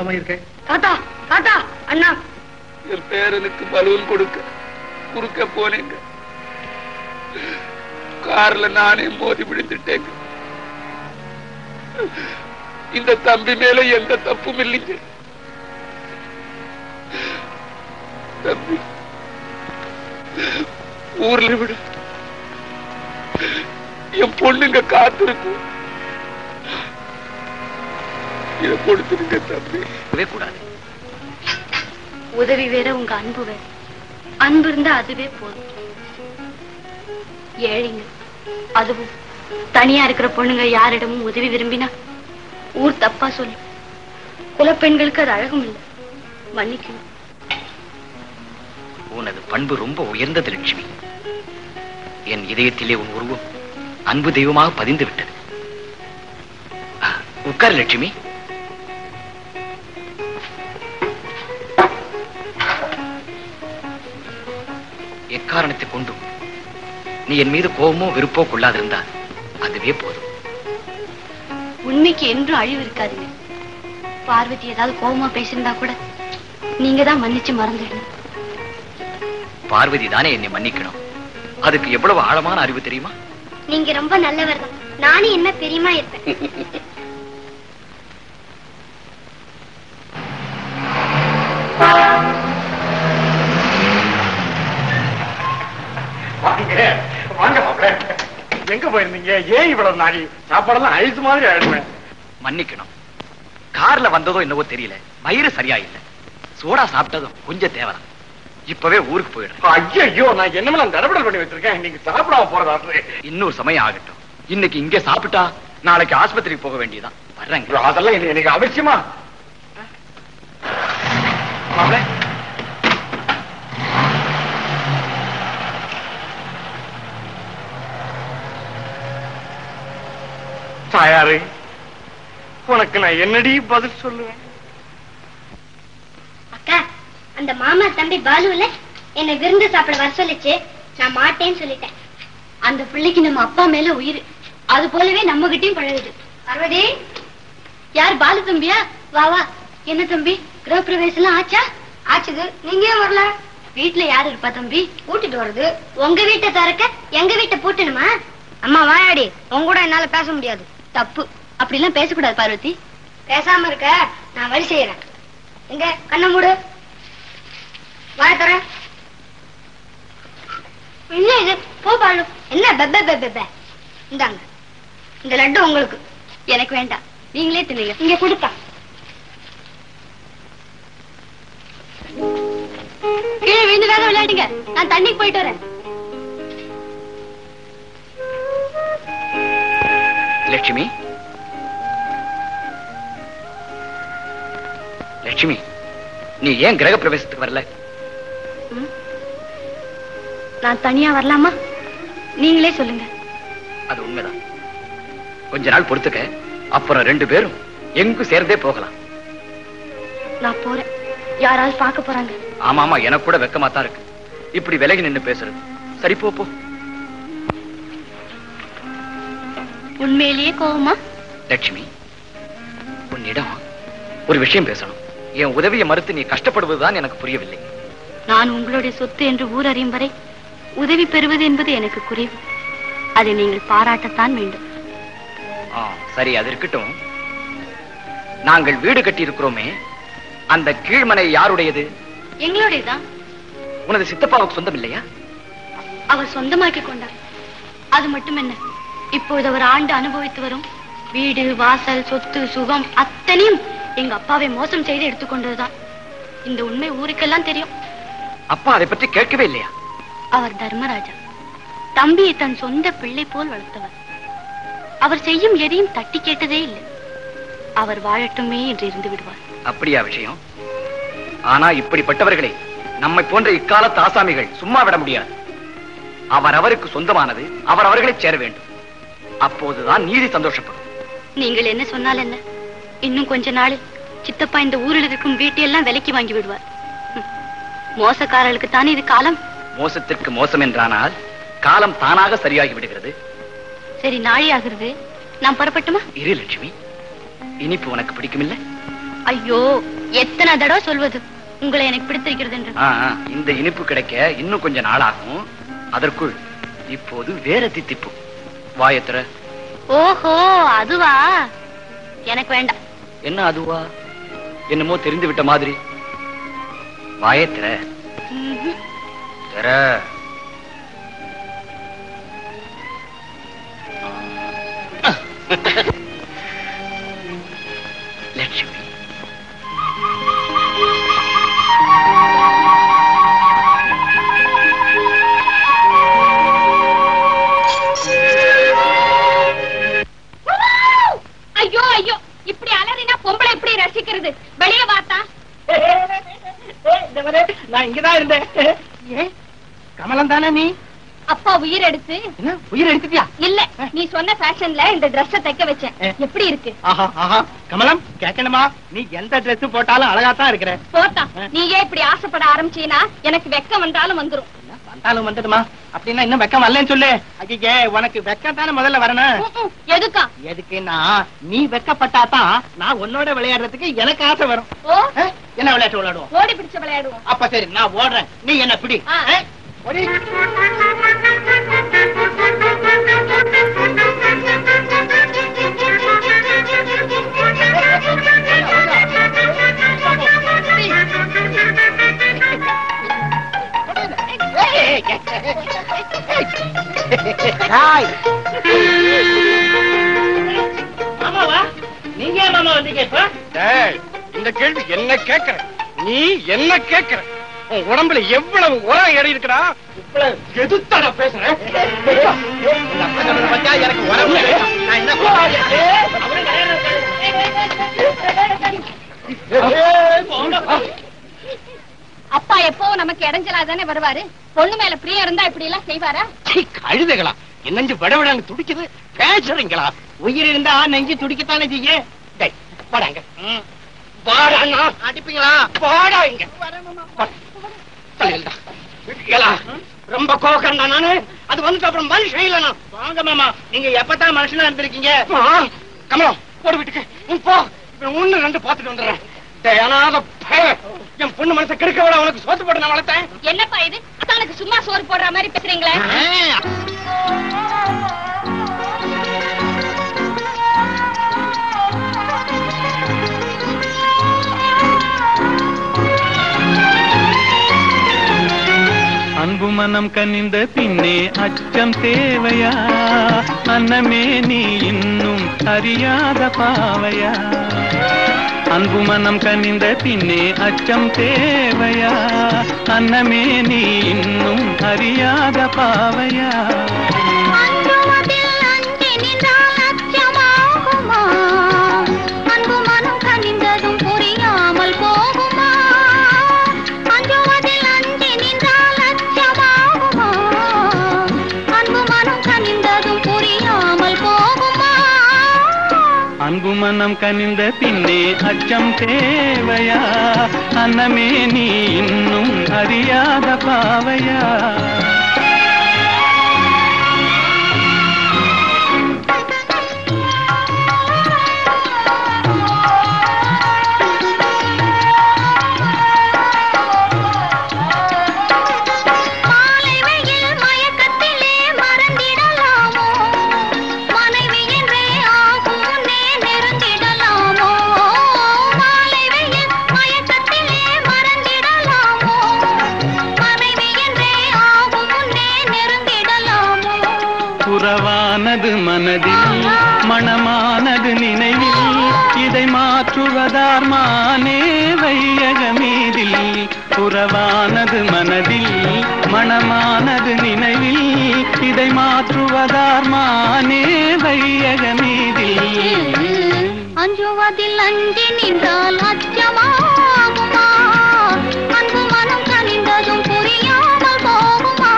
வாங்கியிருக்கேன்.
தாத்தா தாத்தா அண்ணா
என் பேரனுக்கு பலூன் கொடுக்க குறுக்க போனேங்க. கார்ல நானே மோதி விழுந்துட்டேங்க. இந்த தம்பி மேல எந்த தப்பும் இல்லைங்க. தம்பி ஊர்ல விட என் பொண்ணுங்க காத்திருக்கும். இதை கொடுத்துருங்க தம்பி.
கூடாது. உதவி வேற உங்க அன்பு வேற. அன்பு இருந்தா அதுவே போதும். ஏழைங்க அதுவும் தனியா இருக்கிற பொண்ணுங்க யாரிடமும் உதவி விரும்பினா ஊர் தப்பா சொல்லு. குலப்பெண்களுக்கு அது அழகும் இல்லை. மன்னிக்கணும்.
உனது பண்பு ரொம்ப உயர்ந்தது லட்சுமி. என் இதயத்திலே உன் உருவம் அன்பு தெய்வமாக பதிந்து விட்டது. உட்கார் லட்சுமி. எக்காரணத்தை கொண்டும் நீ என் மீது கோபமோ விருப்போ கொள்ளாதிருந்தால் அதுவே போதும்.
உண்மைக்கு என்றும் அழிவு இருக்காதுங்க. பார்வதி ஏதாவது கோபமா பேசியிருந்தா கூட நீங்க தான் மன்னிச்சு மறந்துடணும்.
பார்வதி தானே என்னை மன்னிக்கணும். அதுக்கு எவ்வளவு ஆழமான அறிவு தெரியுமா?
நீங்க ரொம்ப நல்லவர் தான். நானும் என்ன தெரியுமா இருப்பேன்.
வாங்க மாப்பிள்ள. எங்க போயிருந்தீங்க? ஏன் இவ்வளவு நாளி? சாப்பாடெல்லாம் ஐஸ் மாதிரி ஆயிடுவேன்.
மன்னிக்கணும். கார்ல வந்ததோ என்னவோ தெரியல, வயிறு சரியா இல்ல. சோடா சாப்பிட்டதும் கொஞ்சம் தேவலாம். இப்பவே ஊருக்கு போயிடுறேன்.
ஐயோ, நான் என்னமெல்லாம் தடபடல் பண்ணி வச்சிருக்கேன். நீங்க சாப்பிடாம போறதா?
இன்னொரு சமயம் ஆகட்டும். இன்னைக்கு இங்க சாப்பிட்டா நாளைக்கு ஆஸ்பத்திரிக்கு போக வேண்டியதான். வர்றேங்க.
அதெல்லாம் எனக்கு அவசியமா? மாப்பிள்ள தாயாரு, உனக்கு நான் என்னடி பதில் சொல்லுவேன்?
அக்கா, அந்த மாமா தம்பி பாலுல என்னை விருந்து சாப்பிட வர சொல்லிச்சு. நான் மாட்டேன்னு சொல்லிட்டேன். அந்த பிள்ளைக்கு நம்ம அப்பா மேல உயிர். அது போலவே நம்ம கிட்டையும் பழகுது. பார்வதி, யார் பாலு தம்பியா? வா வா. என்ன தம்பி, கிரகப்பிரவேசம் எல்லாம் ஆச்சா? ஆச்சுது. நீங்க ஏன் வரல? வீட்டுல யாரு இருப்பா தம்பி? கூட்டிட்டு வருது. உங்க வீட்டை திறக்க எங்க வீட்டை பூட்டணுமா? அம்மா வாயாடி, உங்க கூட என்னால பேச முடியாது. தப்பு. அப்படி எல்லாம் பேசக்கூடாது பார்வதி. பேசாம இருக்க நான் வழி செய்யறேன். எங்க கண்ண மூடு. வாய தர. என்ன இது? போ பாலு. என்ன பெப்ப பெப்ப? இந்தாங்க, இந்த லட்டு உங்களுக்கு. எனக்கு வேண்டாம், நீங்களே தின்னுங்க. இங்க கொடுப்பா. கீழே விழுந்து வேக விளையாடுங்க. நான் தண்ணிக்கு போயிட்டு வரேன்.
லட்சுமி, லட்சுமி, நீ ஏன் கிரக பிரவேசத்துக்கு வரல?
நான் தனியா வரலாமா? நீங்களே சொல்லுங்க.
அது உண்மைதான். கொஞ்ச நாள் பொறுத்துக்க. அப்புறம் ரெண்டு பேரும் எங்கும் சேர்ந்தே போகலாம்.
நான் போறேன். யாராவது பார்க்க போறாங்க.
ஆமா ஆமா, எனக்கு கூட வெக்கமாத்தான் இருக்கு இப்படி விலகி நின்னு பேசுறது. சரி போ போ.
உண்மையிலேயே கோவமா?
லட்சுமி, உன்னிடம் ஒரு விஷயம் பேசணும். என் உதவியை மறுத்து நீ கஷ்டப்படுவதுதான் எனக்கு புரியவில்லை.
நான் உங்களுடைய சொத்து என்று ஊர் அறியும் வரை உதவி பெறுவது என்பது எனக்கு குறைவு. அதை நீங்கள் பாராட்டத்தான் வேண்டும்.
சரி, அது இருக்கட்டும். நாங்கள் வீடு கட்டி இருக்கிறோமே, அந்த கீழ்மனை யாருடையது?
எங்களுடையதான்.
உனது சித்தப்பாவுக்கு சொந்தம் இல்லையா?
அவர் சொந்தமாக்கி கொண்டார். அது மட்டும் என்ன, இப்பொழுது அவர் ஆண்டு அனுபவித்து வரும் வீடு வாசல் சொத்து சுகம் அத்தனையும் எங்க அப்பாவை மோசம் செய்து எடுத்துக்கொண்டதுதான். இந்த உண்மை ஊருக்கெல்லாம் தெரியும்.
அப்பா அதை பற்றி கேட்கவே இல்லையா?
அவர் தர்மராஜா. தம்பியை தன் சொந்த பிள்ளை போல் வளர்த்தவர். அவர் செய்யும் எதையும் தட்டி கேட்டதே இல்லை. அவர் வாழட்டுமே என்று இருந்து விடுவார்.
அப்படியா விஷயம்? ஆனா இப்படிப்பட்டவர்களை நம்மை போன்ற இக்காலத்து ஆசாமிகள் சும்மா விட முடியாது. அவர் அவருக்கு சொந்தமானது அவர் அவர்களை சேர வேண்டும். அப்போதுதான் நீதி சந்தோஷப்படும்.
நீங்கள் என்ன சொன்னால் என்ன? இன்னும் கொஞ்ச நாளில் சித்தப்பா இந்த ஊரில் இருக்கும் வீட்டையெல்லாம் விலைக்கு வாங்கி விடுவார். மோசக்காரர்களுக்கு தானே இது காலம்.
மோசத்திற்கு மோசம் என்றானால் காலம் தானாக சரியாகி விடுகிறது.
சரி, நாளை ஆகிறது. நான் புறப்பட்டுமா?
இரு லட்சுமி, இனிப்பு உனக்கு பிடிக்குமில்ல?
ஐயோ, எத்தனை தடவை சொல்வது உங்களை எனக்கு பிடித்திருக்கிறது என்று.
இந்த இனிப்பு கிடைக்க இன்னும் கொஞ்ச நாளாகும். அதற்குள் இப்போது வேற தித்திப்பு. வாயத்திர.
ஓஹோ, அதுவா? எனக்கு வேண்டாம்.
என்ன அதுவா? என்னமோ தெரிந்து விட்ட மாதிரி. வாயத்திர. திற. லட்சுமி.
ஐயோ ஐயோ, இப்படி அலறினா பொம்பளை இப்படி ரசிக்கிறது? வெளியே பார்த்தா
நான் இங்கதான் இருந்தேன். கமலம் தானே நீ?
அப்பா உயிர் எடுத்து.
உயிர் எடுத்துட்டியா?
இல்ல, நீ சொன்ன ஃபேஷன்ல இந்த Dress தைக்க வச்சேன். எப்படி இருக்கு?
கமலம் கேட்கணுமா? நீ எந்த Dress போட்டாலும் அழகாத்தான் இருக்கிற.
போட்டா நீயே இப்படி ஆசைப்பட ஆரம்பிச்சீனா எனக்கு வெக்கம் வந்தாலும் வந்துரும்.
வந்தாலும் வந்துடுமா? அப்படின்னா இன்னும் வெக்கம் வரலன்னு சொல்லு. ஐயே, உனக்கு வெக்கம் தானே முதல்ல வரணும்.
எதுக்கா?
எதுக்குன்னா நீ வெக்கப்பட்டாதான் நான் உன்னோட விளையாடுறதுக்கு எனக்கு ஆசை வரும். என்ன விளையாட்டு விளையாடுவோம்?
ஓடி பிடிச்ச விளையாடுவோம்.
அப்ப சரி, நான் ஓடுறேன், நீ என்ன பிடி. ஓடி. மாமாவா? நீங்க ஏன் மாமா வந்தீங்க இப்ப? இந்த கேள்வி என்ன கேட்கிற? நீ என்ன கேட்கிற? உன் உடம்புல எவ்வளவு உரம் ஏறி இருக்கிறா? எதுத்தான பேசுறேன்? எனக்கு உரம்
அப்பா எப்போ நமக்கு இடைஞ்சலா தானே வருவாரு. பொண்ணு மேல பிரியம் இருந்தா இப்படி எல்லாம் செய்வாரா?
கழுதைகளா? என் நெஞ்சு விடவிடான்னு துடிக்குது. பேசுறீங்களா? உயிர் இருந்தா நெஞ்சு துடிக்கத்தானே செய்ய. வாடாங்க. வாடா. அடிப்பீங்களா? வாடா இங்க. ரொம்ப கோகம் தான் நானு. அது வந்துட்டு அப்புறம் மனுஷன் இல்லனா? வாங்க மாமா, நீங்க எப்பதான் மனுஷனா இருந்திருக்கீங்க? கமலம் போடு வீட்டுக்கு போ. ஒண்ணு ரெண்டு பாத்துட்டு வந்துடுறேன். என் பொண்ணு மனசை கெடுக்க விட உனக்கு சோத்து போட்டு நான் வளர்த்தேன்.
என்னப்பா இது? அத்தானுக்கு சும்மா சோறு போடுற மாதிரி பேசுறீங்களே.
அன்பு மனம் கனிந்த பின்னே அச்சம் தேவையா? அன்னமே நீ இன்னும் அறியாத பாவையா? அன்பு மனம் கனிந்த பின்னே அச்சம் தேவையா? அன்னமே நீ இன்னும் அறியாத பாவையா?
அன்பு மனம் கனிந்ததும் புரியாமல் போகுமா? அஞ்சுவதில் அஞ்சி நின்றால் அச்சமாகுமா? அன்பு மனம் கனிந்ததும் புரியாமல் போகுமா?
அன்பு மனம் கனிந்த பின்னே அச்சம் தேவையா? அன்னமே நீ இன்னும் அறியாத பாவையா? உறவானது மனதில், மனமானது நினைவில், இதை மாற்றுவதார் மானே வையகமீதில். உறவானது மனதில், மனமானது நினைவில், இதை மாற்றுவதார் மானே வையகமீதில்.
அஞ்சுவதில் அஞ்சி நின்றால் அச்சமாகுமா? அன்பு மனம் கனிந்ததும் புரியாமல் போகுமா?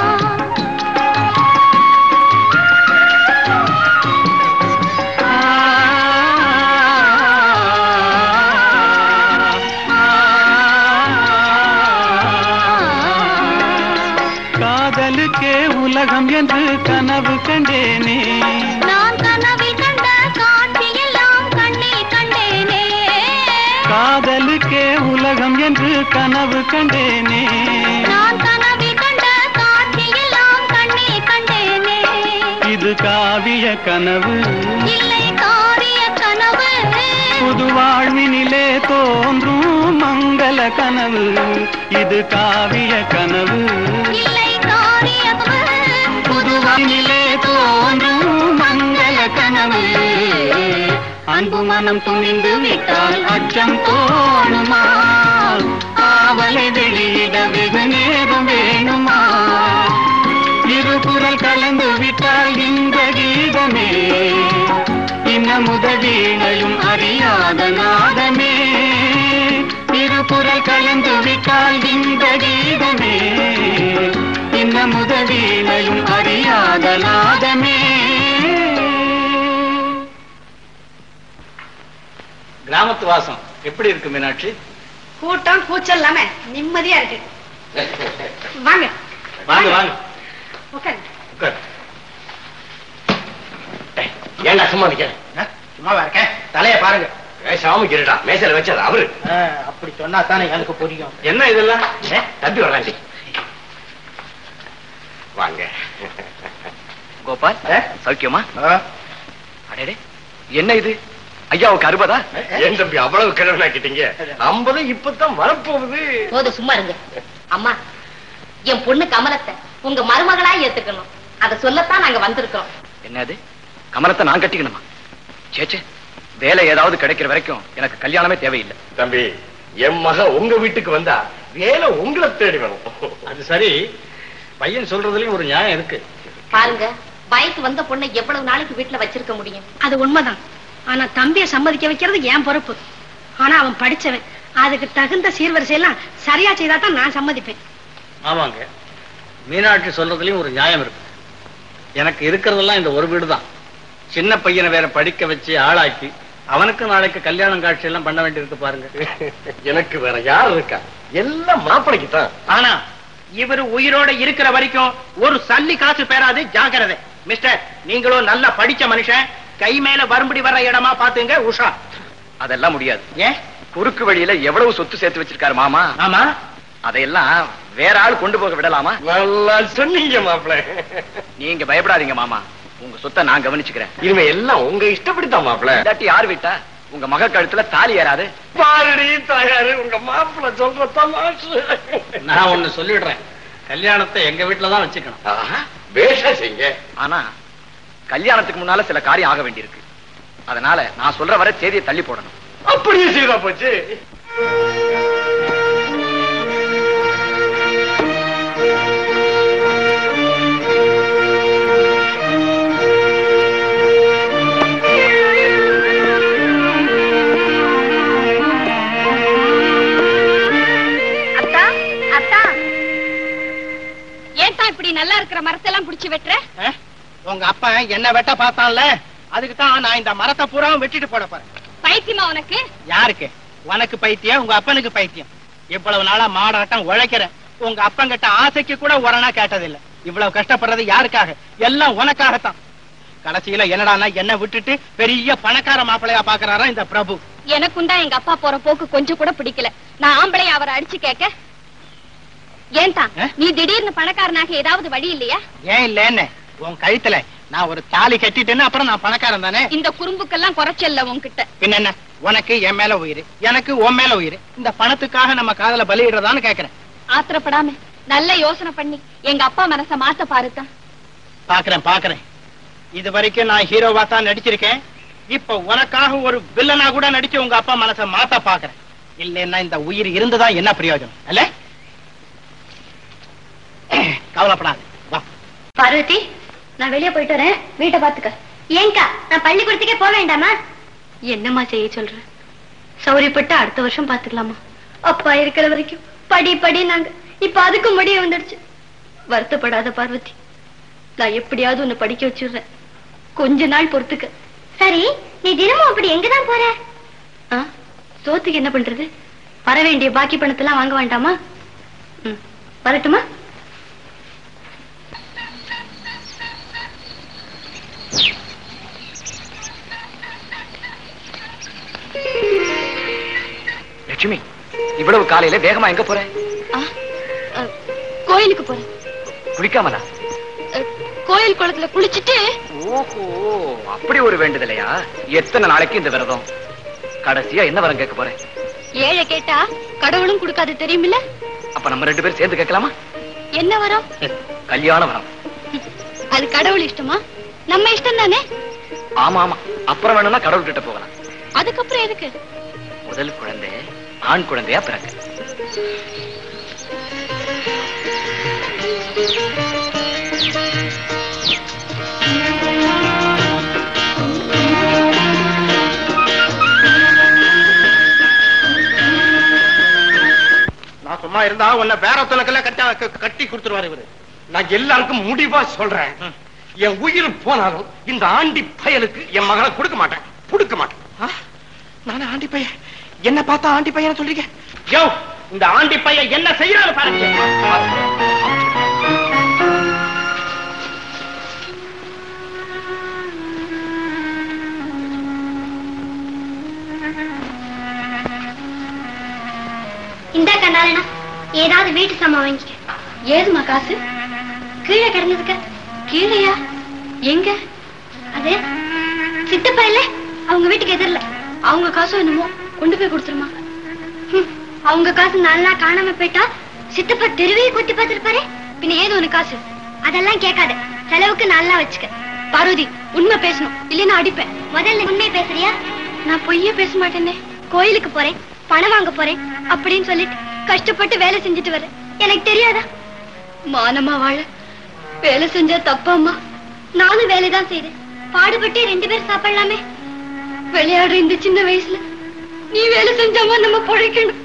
காதலுக்கே உலகம் என்று கனவு கண்டேனே,
நான் கனவில் கண்ட காட்சியெல்லாம் கண்ணில் கண்டேனே.
காதலுக்கே கனவு கண்டேனே
நான் கனவு கண்ட காட்சியெல்லாம் கண்ணே கண்டேனே
இது காவிய கனவு
இல்லை காரிய கனவு
புது வாழ்வினிலே தோன்றும் மங்கள கனவு இது காவிய கனவு
இல்லை காரிய
புது வாழ்வினிலே தோன்றும் மங்கள கனவு அன்பு மனம் துணிந்து விட்டால் அச்சம் தோணுமா ஆவலை வெளியிட வெகு நேரம் வேணுமா இருபுறல் கலந்து விட்டால் இந்த கீதமே இன்னமுத வீணையும் அறியாத நாதமே இருபுறல் கலந்து விட்டால் இந்த கீதமே இன்னமுத வீணையும் அறியாத நாதமே.
கிராமத்து வாசம் எப்படி இருக்கு மீனாட்சி?
கூட்டம் கூச்சல் இல்லாம நிம்மதியா இருக்கு. வாங்க
வாங்க வாங்க
உட்காரு.
உட்காரு. ஏண்டா சும்மா நிக்கிறேன்?
சும்மாவா இருக்கேன்? தலைய பாருங்க.
சாமி கிரடா மேசையில வச்சது அவரு.
அப்படி சொன்னா தானே எனக்கு புரியும்.
என்ன இதெல்லாம்? தம்பி வராண்டி வாங்க.
கோபால் சௌக்கியமா? அடே என்ன இது? ஐயாவுக்கு அறுபதா?
ஏன் தம்பி அவ்வளவு கிழவனாக்கிட்டீங்க? ஐம்பது இப்பதான் வரப்போகுது.
போது சும்மா இருங்க. அம்மா, என் பொண்ணு கமலத்தை உங்க மருமகளா ஏத்துக்கணும். அத சொல்லத்தான் நாங்க வந்திருக்கோம்.
என்னது? கமலத்தை நான் கட்டிக்கணுமா? சேச்சே, வேலை ஏதாவது கிடைக்கிற வரைக்கும் எனக்கு கல்யாணமே தேவையில்லை.
தம்பி, என் மக உங்க வீட்டுக்கு வந்தா வேலை உங்களை தேடி வேணும். அது சரி, பையன் சொல்றதுலயும் ஒரு நியாயம் இருக்கு.
பாருங்க, வயசு வந்த பொண்ணை எவ்வளவு நாளைக்கு வீட்டுல வச்சிருக்க முடியும்? அது உண்மைதான். ஆனா தம்பியை சம்மதிக்க வைக்கிறது என் பொறுப்பு. ஆனா அவன் படிச்சவன், அதுக்கு தகுந்த சீர்வரிசை எல்லாம் சரியா செய்தா தான் நான் சம்மதிப்பேன்.
ஆமாங்க, மீனாட்சி சொல்றதுலயும் ஒரு நியாயம் இருக்கு. எனக்கு இருக்கிறதெல்லாம் இந்த ஒரு வீடு தான். சின்ன பையனை வேற படிக்க வச்சு ஆளாக்கி அவனுக்கு நாளைக்கு கல்யாணம் காட்சி எல்லாம் பண்ண வேண்டியிருக்கு பாருங்க. எனக்கு வேற யார் இருக்கா? எல்லாம் மாப்பிளைக்கு தான்.
ஆனா இவர் உயிரோட இருக்கிற வரைக்கும் ஒரு சல்லி காசு பெறாது. ஜாக்கிரதை மிஸ்டர். நீங்களும் நல்லா படிச்ச மனுஷன், கை மேல வரும்படி வர்ற இடமா பாத்துங்க. உஷா.
அதெல்லாம் முடியாது.
ஏன்?
குறுக்கு வழியில எவ்வளவு சொத்து சேர்த்து வச்சிருக்காரு மாமா.
ஆமா,
அதையெல்லாம் வேற ஆள் கொண்டு போக விடலாமா?
நல்லா சொன்னீங்க மாப்பிள.
நீங்க பயப்படாதீங்க மாமா, உங்க சொத்தை நான் கவனிச்சுக்கிறேன்.
இனிமே எல்லாம் உங்க இஷ்டப்படித்தான் மாப்பிள.
இல்லாட்டி யார் வீட்டா உங்க மக கழுத்துல தாலி ஏறாது.
பாரடி தயாரு உங்க மாப்பிள சொல்ற தமாஷு. நான் ஒண்ணு சொல்லிடுறேன், கல்யாணத்தை எங்க வீட்டுலதான் வச்சுக்கணும். பேஷா செய்யுங்க.
ஆனா கல்யாணத்துக்கு முன்னால சில காரியம் ஆக வேண்டியிருக்கு. அதனால நான் சொல்ற வரை தேதியை தள்ளி போடணும்.
அப்படியே செய்தா போச்சு.
இப்படி நல்லா இருக்கிற மரத்தெல்லாம் புடிச்சு வெட்டுற?
உங்க அப்பா என்ன வெட்ட பார்த்தான்ல, அதுக்கு தான் நான் இந்த மரத்தை பூரா வெட்டிட்டு போட போறேன்.
பைத்தியமா உனக்கு?
யாருக்கு? உனக்கு பைத்தியம், உங்க அப்பனுக்கு பைத்தியம். இவ்வளவு நாளா மாடாட்டம் உழைக்கிறேன். உங்க அப்பங்கிட்ட ஆசைக்கு கூட உரணா கேட்டதில்லை. இவ்வளவு கஷ்டப்படுறது யாருக்காக? எல்லாம் உனக்காகத்தான். கடைசியில என்னடானா என்ன விட்டுட்டு பெரிய பணக்கார மாப்பிள்ளையா பாக்குறாரா இந்த பிரபு.
எனக்கும் தான் எங்க அப்பா போற போக்கு கொஞ்சம் கூட பிடிக்கல. நான் ஆம்பளை அவரை அடிச்சு கேட்க, ஏன்தான் நீ திடீர்னு பணக்காரனாக ஏதாவது வழி இல்லையா?
ஏன் இல்லன்னு உன் கழுத்துல நான் ஒரு தாலி கட்டிட்டேன்னு அப்புறம் நான் பணக்காரன் தானே.
இந்த குறும்புக்கெல்லாம் குறைச்சல்ல உன்கிட்ட.
பின்ன என்ன, உனக்கு என் மேல உயிர், எனக்கு உன் மேல உயிர். இந்த பணத்துக்காக நம்ம காதல பலியிடுறதான்னு கேக்குறேன்.
ஆத்திரப்படாம நல்ல யோசனை பண்ணி எங்க அப்பா மனசை மாத்த பாருத்தான்.
பாக்குறேன் பாக்குறேன். இது வரைக்கும் நான் ஹீரோவா தான் நடிச்சிருக்கேன். இப்ப உனக்காக ஒரு வில்லனா கூட நடிச்சு உங்க அப்பா மனசை மாத்த பாக்குறேன். இல்லன்னா இந்த உயிர் இருந்துதான் என்ன பிரயோஜனம்? அல்ல, கவலைப்படாது. வா
பார்வதி, நான் வெளியே போயிட்டு வரேன், வீட்டை பாத்துக்க. ஏங்கா, நான் பள்ளிக்கூடத்துக்கே போக வேண்டாமா? என்னம்மா செய்ய சொல்ற? சௌரியப்பட்டு அடுத்த வருஷம் பாத்துக்கலாமா? அப்பா இருக்கிற வரைக்கும் படி படி நாங்க. இப்ப அதுக்கு முடிய வந்துடுச்சு. வருத்தப்படாத பார்வதி, நான் எப்படியாவது உன்னை படிக்க வச்சிடுறேன். கொஞ்ச நாள் பொறுத்துக்க. சரி, நீ தினமும் அப்படி எங்கதான் போற? சோத்துக்கு என்ன பண்றது? வர வேண்டிய பாக்கி பணத்தெல்லாம் வாங்க வேண்டாமா? வரட்டுமா?
லட்சுமி, இவ்வளவு காலையில வேகமா எங்க போற?
கோயிலுக்கு போறேன்.
குளிக்காமலா?
கோயில் குளத்துல குளிச்சுட்டு.
ஓஹோ, அப்படி ஒரு வேண்டுதலையா? எத்தனை நாளைக்கு இந்த விரதம்? கடைசியா என்ன வரம் கேட்க போறேன்?
ஏழை கேட்டா கடவுளும் கொடுக்காது தெரியுமில்ல?
அப்ப நம்ம ரெண்டு பேரும் சேர்ந்து கேட்கலாமா?
என்ன வரம்?
கல்யாண வரம்.
அது கடவுள் இஷ்டமா? நம்ம இஷ்டம் தானே?
ஆமா ஆமா, அப்புறம் வேணும்னா கடவுள் கிட்ட போகலாம்.
அதுக்கப்புறம் எதுக்கு?
முதல் குழந்தை ஆண் குழந்தையா பிறக்க.
நான் சும்மா இருந்தா உன்னை வேற ஒருத்தனுக்கெல்லாம் கட்ட கட்டி கொடுத்துருவாரு இவரு. நான் எல்லாருக்கும் முடிவா சொல்றேன், என் உயிர் போனாலும் இந்த ஆண்டி பயலுக்கு என் மகளை கொடுக்க மாட்டேன், கொடுக்க மாட்டேன். நானே ஆண்டி பையன், என்ன பார்த்தா ஆண்டி பையன் சொல்றீங்க? யோ, இந்த ஆண்டி பையன் என்ன செய்யறாரு பாருங்க.
இந்த கண்ணாலனா ஏதாவது வீட்டு சாமான் வாங்கிக்க.
ஏதுமா காசு?
கீழே கிடந்ததுக்கு.
கீழையா? எங்க?
அது சித்தப்பா இல்ல, அவங்க வீட்டுக்கு எதிரில.
அவங்க காசும் என்னமோ கொண்டு போய் கொடுத்துருமா?
அவங்க காசு நல்லா காணாம போயிட்டா சித்தப்பா தெருவே கொட்டி பார்த்திருப்பாரு.
பின்ன ஏது உனக்கு காசு?
அதெல்லாம் கேட்காத, செலவுக்கு நல்லா வச்சுக்க.
பார்வதி, உண்மை பேசணும், இல்லைன்னா அடிப்பேன்.
முதல்ல உண்மை பேசுறியா?
நான் பொய்யே பேச மாட்டேனே.
கோயிலுக்கு போறேன், பணம் வாங்க போறேன் அப்படின்னு சொல்லிட்டு கஷ்டப்பட்டு வேலை செஞ்சுட்டு வர எனக்கு தெரியாதா?
மானமா வாழ வேலை செஞ்சா தப்பாம்மா.
நானும் வேலைதான் செய்றேன், பாடுபட்டு ரெண்டு பேரும் சாப்பிடலாமே.
விளையாடுற இந்த சின்ன வயசுல நீ வேலை செஞ்சாமா நம்ம பொழைக்கணும்.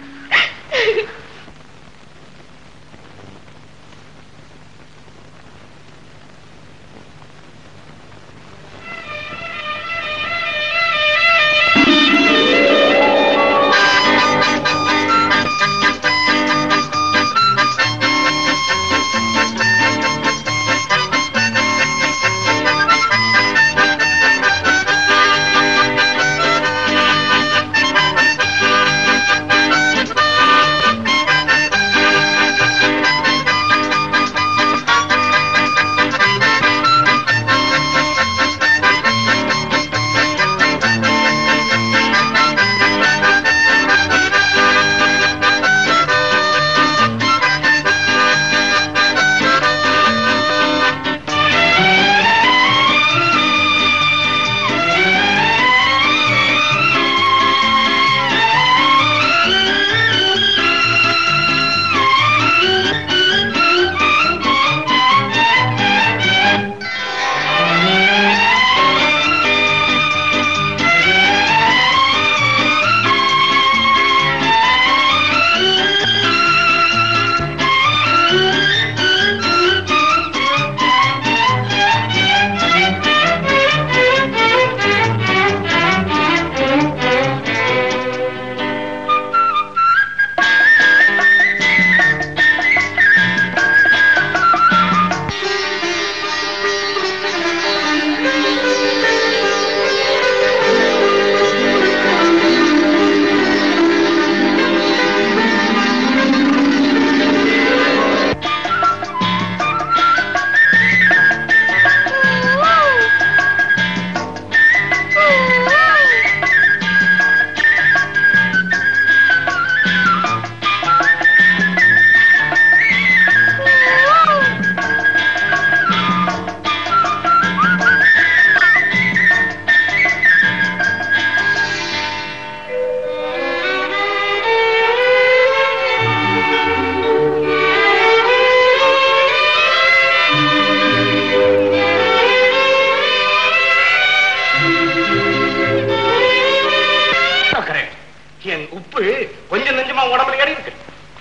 கொஞ்சம் நெஞ்சமா உடம்புல ஏறி இருக்கு.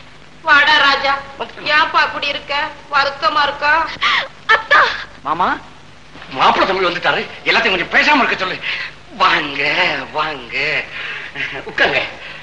வாடா ராஜா, ஏப்பா அப்படி இருக்க? வருத்தமா இருக்கா?
அத்தா
மாமா,
மாப்பிள்ள தம்பி வந்துட்டாரு, எல்லாத்தையும் கொஞ்சம் பேசாம இருக்க சொல்லு. வாங்க வாங்க உட்காங்க.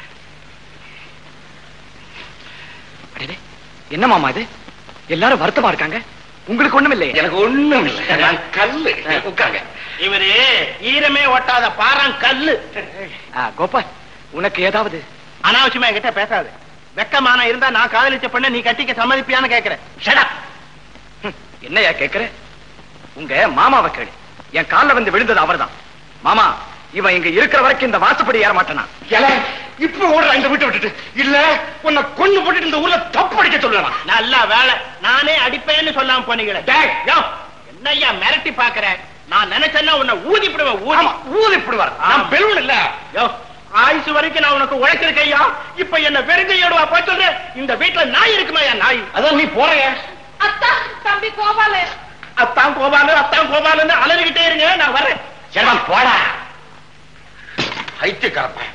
என்ன மாமா இது? எல்லாரும் வருத்தமா இருக்காங்க, உங்களுக்கு ஒண்ணும் இல்லை?
எனக்கு ஒண்ணும் இல்லை, நான் கல்லு. உட்காங்க.
இவரு ஈரமே ஒட்டாத பாறான் கல்லு.
கோபால், உனக்கு ஏதாவது?
அனாவசியமா என்கிட்ட பேசாது. வெக்கமான இருந்தா நான் காதலிச்ச பண்ண நீ கட்டிக்க சம்மதிப்பியான்னு கேக்குறேன்.
என்னையா கேக்குற? உங்க மாமாவை கேளு. என் கால்ல வந்து விழுந்தது அவர்தான். மாமா, இவன் இங்க இருக்கிற வரைக்கும் இந்த வாசப்படி ஏற மாட்டானா?
இப்ப ஓடுற இந்த வீட்டை விட்டுட்டு இல்ல உன்னை கொண்டு போட்டு இந்த ஊர்ல தப்பு அடிக்க சொல்லலாம். நல்ல வேலை நானே அடிப்பேன்னு சொல்லாம போனீங்களே. என்னையா மிரட்டி பாக்குற? நான் நினைச்சேன்னா உன்னை ஊதிப்பிடுவேன். ஊதிப்பிடுவார். நான் பெருவன் இல்ல. ஆயுசு வரைக்கும் நான் உனக்கு உழைச்சிருக்கையா. இப்ப என்ன வெறுங்கையோடுவா போய் சொல்ற? இந்த வீட்டுல நாய் இருக்குமா? நாய். அதான் நீ போறைய.
அத்தா தம்பி கோபாலு.
அத்தான் கோபாலு அத்தான் கோபாலுன்னு அலறிக்கிட்டே இருங்க. நான் வரேன். சரி போடா. ஐத்து கரப்பேன்.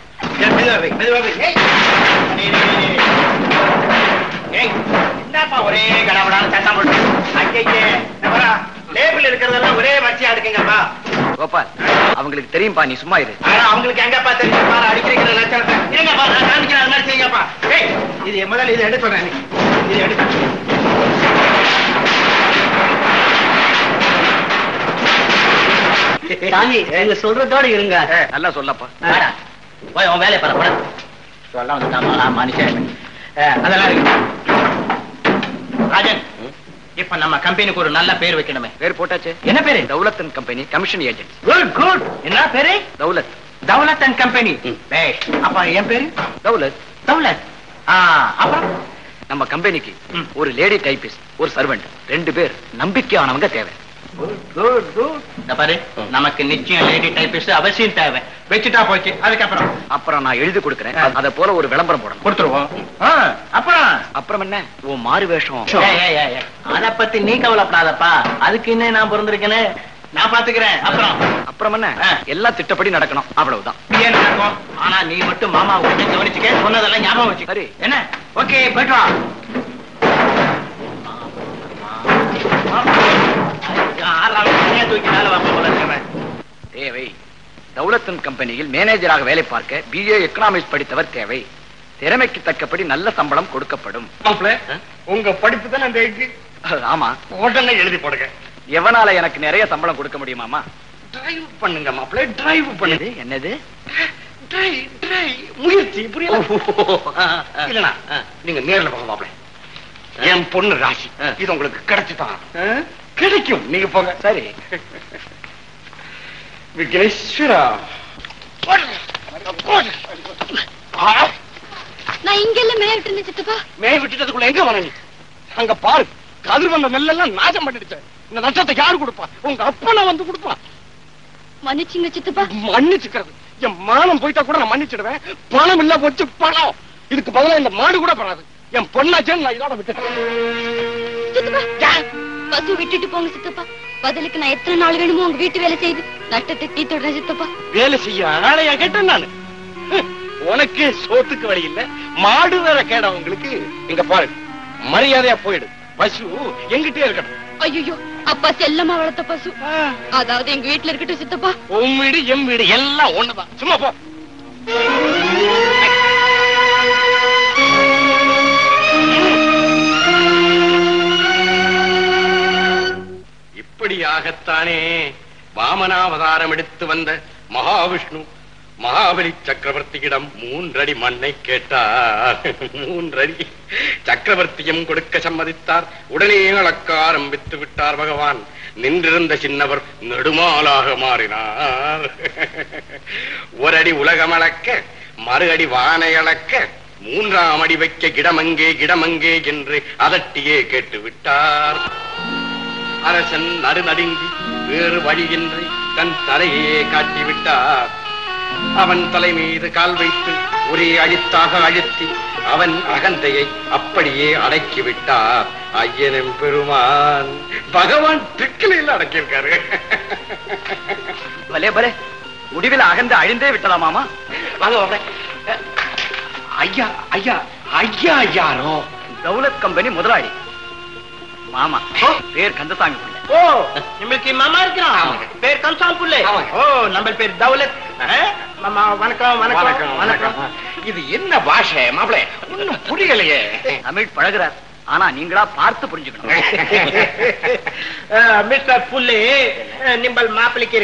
என்னப்பா ஒரே கடவுடான சட்டம் போட்டு அங்கே லேபிள் இருக்கிறதெல்லாம் ஒரே வச்சியா இருக்குங்கப்பா.
கோபால், அவங்களுக்கு தெரியும்பா, நீ சும்மா இரு.
அவங்களுக்கு எங்கப்பா தெரியும்? பாரு அடிக்கிற லட்சணத்தை இருங்கப்பா. நான் காமிக்கிறேன், அது மாதிரி செய்யுங்கப்பா. இது முதல்ல இது எடுத்து சொன்னேன். இது எடுத்து
சாமி, நீங்க சொல்றதோட இருங்க.
நல்லா சொல்லப்பா.
போய் உன் வேலையை பாரு. சொல்ல வந்து மனுஷன் அதெல்லாம் இருக்கு.
ராஜன், இப்ப நம்ம கம்பெனிக்கு ஒரு நல்ல பேர் வைக்கணுமே.
பேர் போட்டாச்சு.
என்ன பேரு?
Daulat and company commission agent.
Good good. என்ன பேரு?
தௌலத்.
Daulat and company. அப்ப என் பேரு
தௌலத்.
தௌலத். அப்புறம்
நம்ம கம்பெனிக்கு ஒரு லேடி டைபிஸ்ட், ஒரு சர்வெண்ட், ரெண்டு பேர் நம்பிக்கையானவங்க தேவை.
பாரு, நமக்கு நிச்சயம் லேடி டைபிஸ்ட் அவசியம் தேவை. வச்சுட்டா போச்சு. அதுக்கப்புறம்
அப்புறம் நான் எழுதி கொடுக்கிறேன். அத போல ஒரு விளம்பரம் போடணும்.
கொடுத்துருவோம். அப்புறம்
அப்புறம் என்ன? ஓ மாறு வேஷம்.
அத பத்தி நீ கவலைப்படாதப்பா. அதுக்கு இன்னும் நான் பிறந்திருக்கேன்னு நான் பாத்துக்கிறேன். அப்புறம்
அப்புறம் என்ன? எல்லாம் திட்டப்படி நடக்கணும். அவ்வளவுதான்.
ஏன் நடக்கும்? ஆனா நீ மட்டும் மாமா கொஞ்சம் கவனிச்சுக்க. சொன்னதெல்லாம் ஞாபகம் வச்சு.
சரி
என்ன? ஓகே, போயிட்டு வா.
தேவை. தௌலத்தன் கம்பெனியில் மேனேஜராக வேலை பார்க்க பிஏ எக்கனாமிக்ஸ் படித்தவர் தேவை. திறமைக்கு தக்கபடி நல்ல சம்பளம் கொடுக்கப்படும்.
உங்க படிப்பு தான் அந்த
ஆமா,
உடனே எழுதி போடுங்க.
எவனால எனக்கு நிறைய சம்பளம் கொடுக்க முடியுமாமா?
டிரைவ் பண்ணுங்க மாப்பிள்ளை. டிரைவ் பண்ணுது.
என்னது?
முயற்சி. புரியல? இல்லனா நீங்க நேர்ல போங்க மாப்பிள்ளை. என் பொண்ணு ராசி. இது உங்களுக்கு கிடைச்சுதான் கிடைக்கும். நீங்க போங்க.
சரி.
விக்னேஸ்வரா,
நான் இங்கெல்லாம் மேய விட்டு சித்தப்பா.
மேய விட்டுட்டதுக்குள்ள எங்க வர? நீ அங்க பாரு, கதிர் வந்த நெல்லெல்லாம் நாசம் பண்ணிடுச்சு. இந்த நஷ்டத்தை யாரு கொடுப்பா? உங்க அப்பா நான் வந்து கொடுப்பா.
மன்னிச்சுங்க சித்தப்பா.
மன்னிச்சுக்கிறது என் மானம் போயிட்டா கூட நான் மன்னிச்சிடுவேன். பணம் இல்ல போச்சு பணம். இதுக்கு பதிலா இந்த மாடு கூட படாது. என் பொண்ணாச்சேன்னு நான் இதோட விட்டுட்டேன்.
பசு விட்டுட்டு போங்க சித்தப்பா. பதிலுக்கு நான் எத்தனை நாள் வேணுமோ உங்க வீட்டு வேலை செய்து நட்டத்தை தீத்துடுறேன் சித்தப்பா.
வேலை செய்ய ஆளையா கேட்டேன் நானு. உனக்கு சோத்துக்கு வழி இல்ல, மாடு வேற கேடா உங்களுக்கு. இங்க பாரு, மரியாதையா போயிடு. பசு எங்கிட்டே இருக்கட்டும்.
ஐயோ, அப்பா செல்லமா வளர்த்த பசு. அதாவது எங்க வீட்டுல இருக்கட்டும் சித்தப்பா.
உன் வீடு எம் வீடு எல்லாம் ஒண்ணுதான். சும்மா போ. இப்படியாகத்தானே வாமனாவதாரம் எடுத்து வந்த மகாவிஷ்ணு மகாபலி சக்கரவர்த்தியிடம் மூன்றடி மண்ணை கேட்டார். மூன்றடி சக்கரவர்த்தியும் கொடுக்க சம்மதித்தார். உடனே அளக்க ஆரம்பித்து விட்டார் பகவான். நின்றிருந்த சின்னவர் நெடுமாலாக மாறினார். ஒரு அடி உலகம் அளக்க, மறு அடி வானை அளக்க, மூன்றாம் அடி வைக்க கிடமங்கே கிடமங்கே என்று அதட்டியே கேட்டு விட்டார். அரசன் நடுநடுங்கி வேறு வழியின்றி தன் தலையே காட்டிவிட்டார். அவன் தலை மீது கால் வைத்து ஒரே அழுத்தாக அழுத்தி அவன் அகந்தையை அப்படியே அடக்கிவிட்டார். ஐயனும் பெருமான் பகவான் திக்கிலையில் அடக்கியிருக்காரு.
பலே பலே, முடிவில் அகந்த அழிந்தே விட்டதா மாமா?
வாங்க. ஐயா ஐயா ஐயா யாரோ?
தௌலத் கம்பெனி முதலாளி மாமா. பேர் கந்தசாமி பிள்ளை.
ஓ, நம்மளுக்கு மாமா இருக்கிறான். பேர் கந்தசாமி பிள்ளை. ஓ, நம்ம பேர் தௌலத். மாமா வணக்கம். வணக்கம் வணக்கம். இது என்ன பாஷை மாப்பிளை? ஒண்ணும் புரியலையே.
தமிழ் பழகுறார், ஆனா நீங்களா பார்த்து புரிஞ்சுக்கணும்.
மிஸ்டர் புள்ளி நிம்பல் மாப்பிளைக்கு இருக்கான்.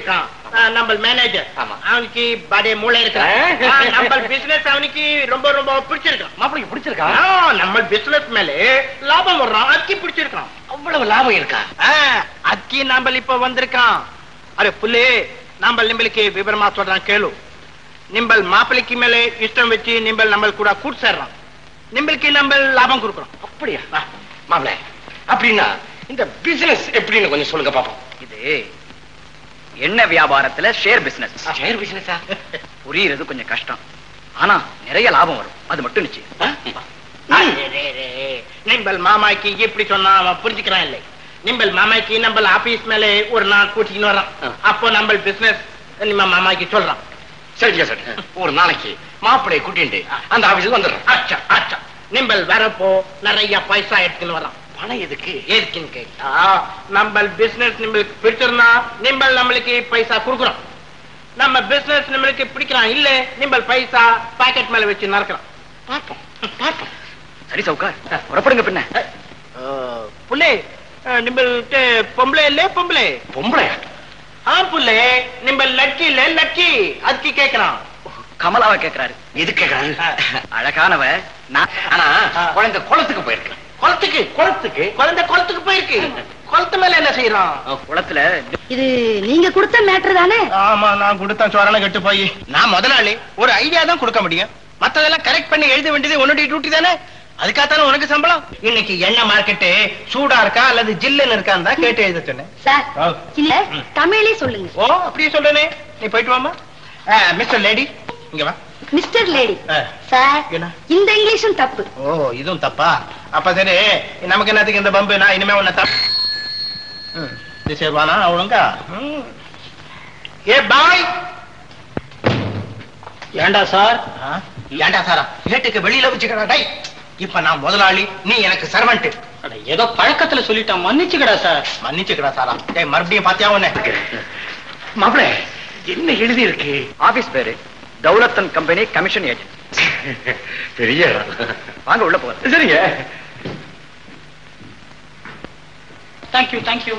நம்ம மேனேஜர் அவனுக்கு படே மூளை இருக்கான். நம்ம பிசினஸ் அவனுக்கு ரொம்ப ரொம்ப பிடிச்சிருக்கான்.
மாப்பிளைக்கு பிடிச்சிருக்கான்.
நம்ம பிசினஸ் மேல லாபம் வர்றான். அக்கி பிடிச்சிருக்கான்.
அவ்வளவு லாபம் இருக்கா?
அக்கி நம்ம இப்ப வந்திருக்கான். அரே புள்ளே நம்ம நிம்பளுக்கு விவரமா சொல்றான் கேளு. நிம்பல் மாப்பிளைக்கு மேல இஷ்டம் வச்சு நிம்பல் நம்ம கூட கூட்டு சேர்றான். நிம்பளுக்கு நம்ம லாபம் கொடுக்குறோம்.
அப்படியா மாப்பிள? அப்படின்னா இந்த பிசினஸ் எப்படின்னு கொஞ்சம் சொல்லுங்க பாப்போம்.
இது என்ன வியாபாரத்துல ஷேர் பிசினஸ்.
ஷேர் பிசினஸா?
புரியுறது கொஞ்சம் கஷ்டம், ஆனா நிறைய லாபம் வரும், அது மட்டும் நிச்சயம்.
நிம்பல் மாமாக்கு எப்படி சொன்னா அவன் புரிஞ்சுக்கிறான் இல்லை. நிம்பல் மாமாக்கு நம்ம ஆபீஸ் மேல ஒரு நாள் கூட்டின்னு வர்றான். அப்போ நம்ம பிசினஸ் நம்ம மாமாக்கு சொல்றான்.
சரியா சரி, ஒரு நாளைக்கு மாப்பிளையை கூட்டிட்டு அந்த ஆபீஸுக்கு வந்துடுறோம்.
அச்சா அச்சா நிம்பல் வரப்போ நிறைய பைசா எடுத்துன்னு வர்றான்.
பணம் எதுக்கு?
எதுக்குன்னு கேட்டா நம்ம பிசினஸ் நம்மளுக்கு பிடிச்சிருந்தா நிம்பல் நம்மளுக்கு பைசா கொடுக்குறோம். நம்ம பிசினஸ் நம்மளுக்கு பிடிக்கிறான் இல்ல நிம்பல் பைசா பாக்கெட் மேல வச்சு நடக்கிறான்.
பாப்போம் பாப்போம்.
சரி சவுக்கார், புறப்படுங்க. பின்ன
புள்ளே நிம்பல்கிட்ட பொம்பளை இல்ல? பொம்பளை
பொம்பளையா?
ஆ புள்ளே நிம்பல் லட்சி இல்ல லட்சி அதுக்கு கேக்குறான்.
கமலாவை கேக்குறாரு.
எது கேக்குறாரு?
அழகானவ நான்,
ஆனா குழந்தை குளத்துக்கு போயிருக்கு.
குளத்துக்கு? குளத்துக்கு குழந்தை குளத்துக்கு போயிருக்கு. குளத்து மேல என்ன செய்யறான்?
குளத்துல
இது நீங்க கொடுத்த மேட்டர் தானே?
ஆமா, நான் கொடுத்தேன். சோரணம் கெட்டு போய் நான் முதலாளி ஒரு ஐடியா தான் கொடுக்க முடியும். மத்ததெல்லாம் கரெக்ட் பண்ணி எழுத வேண்டியது உன்னுடைய டியூட்டி தானே. அதுக்காகத்தானே உனக்கு சம்பளம். இன்னைக்கு எண்ணெய் மார்க்கெட்டு சூடா இருக்கா அல்லது ஜில்லுன்னு இருக்கான்னு தான் கேட்டு எழுத சொன்னேன்.
சார் இல்ல தமிழே சொல்லுங்க.
ஓ அப்படியே சொல்றேனே, நீ போயிட்டு வாமா. மிஸ்டர் லேடி இங்க வா.
மிஸ்டர் லேடி சார், இந்த இங்கிலீஷும் தப்பு.
ஓ இதுவும் தப்பா? அப்ப சரி, நமக்கு என்னத்துக்கு இந்த பம்பு? நான் இனிமே உன்னை தப்பு சேர்வானா அவனுங்கா? ஏ பாய். ஏண்டா சார்? ஏண்டா சாரா? கேட்டுக்கு வெளியில வச்சுக்கடா. இப்ப நான் முதலாளி, நீ எனக்கு சர்வெண்ட்.
ஏதோ பழக்கத்துல சொல்லிட்டான், மன்னிச்சுக்கடா சார்.
மன்னிச்சுக்கடா சாரா. டேய் மறுபடியும் பாத்தியா உன்னை?
மாப்பிள என்ன எழுதி இருக்கு?
ஆபீஸ் பேரு தௌலத்தன் கம்பெனி கமிஷன் ஏஜென்ட்.
பெரிய
வாங்க உள்ள போங்க.
சரிங்க.
Thank you thank you.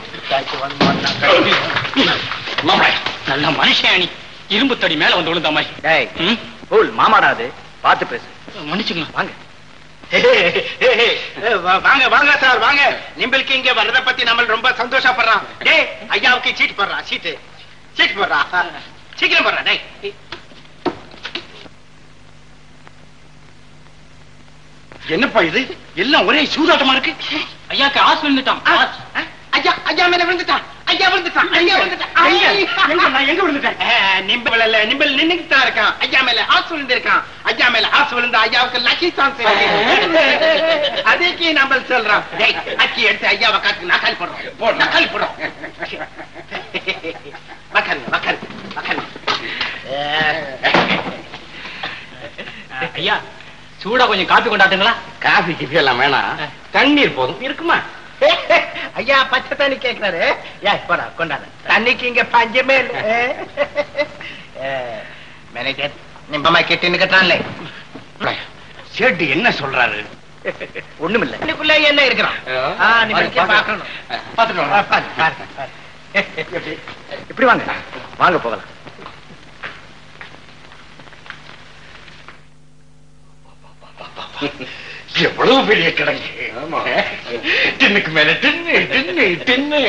மாப்பிள
நல்ல மனுஷன். இரும்பு தடி மேல வந்து விழுந்த மாதிரி.
டேய் கூல் மாமாடாது, பார்த்து பேசு.
மன்னிச்சுக்கலாம்.
வாங்க
வாங்க வாங்க சார் வாங்க. நிம்பளுக்கு இங்க வர்றத பத்தி நம்ம ரொம்ப சந்தோஷப்படுறான். டேய் ஐயாவுக்கு சீட் போடுறான். சீட்டு சீட் போடுறா. சீக்கிரம் போடுறா. டேய்
என்னப்பா இது? எல்லாம் ஒரே சூதாட்டமா இருக்கு.
ஐயாக்கு ஆசை விழுந்துட்டான்.
ஐயா ஐயா மேல விழுந்துட்டான். ஐயா விழுந்துட்டான். ஐயா விழுந்துட்டான்.
நான் எங்க விழுந்துட்டேன்?
நிம்பல் இல்ல, நிம்பல் நின்னுட்டு தான் இருக்கான். ஐயா மேல ஆசை விழுந்திருக்கான். ஐயா மேல ஆசை விழுந்தா ஐயாவுக்கு லக்கி சான்ஸ். அதுக்கு நம்ம சொல்றோம். டேய் அக்கி எடுத்து ஐயாவை காட்டு. நக்காலி போடுறோம். நக்காலி போடுறோம். மக்காரி மக்காரி மக்காரி.
ஐயா சூடா கொஞ்சம் காப்பி கொண்டாட்டுங்களா?
காபி கிபி எல்லாம் வேணாம், தண்ணீர் போதும். இருக்குமா?
ஐயா பச்சை தண்ணி கேட்கிறாரு. ஏ போடா கொண்டாடு. தண்ணிக்கு இங்க பஞ்சமே இல்ல. மேனேஜர் நிம்பமா கேட்டு கட்டான்ல.
சேட்டு என்ன சொல்றாரு?
ஒண்ணுமில்ல.
இன்னைக்குள்ள என்ன இருக்கிறான்? பாக்கணும்.
இப்படி வாங்க வாங்க போகலாம்.
எவ்வளவு பெரிய கிடங்கு. டின்னுக்கு மேல டின்னு டின்னு டின்னு.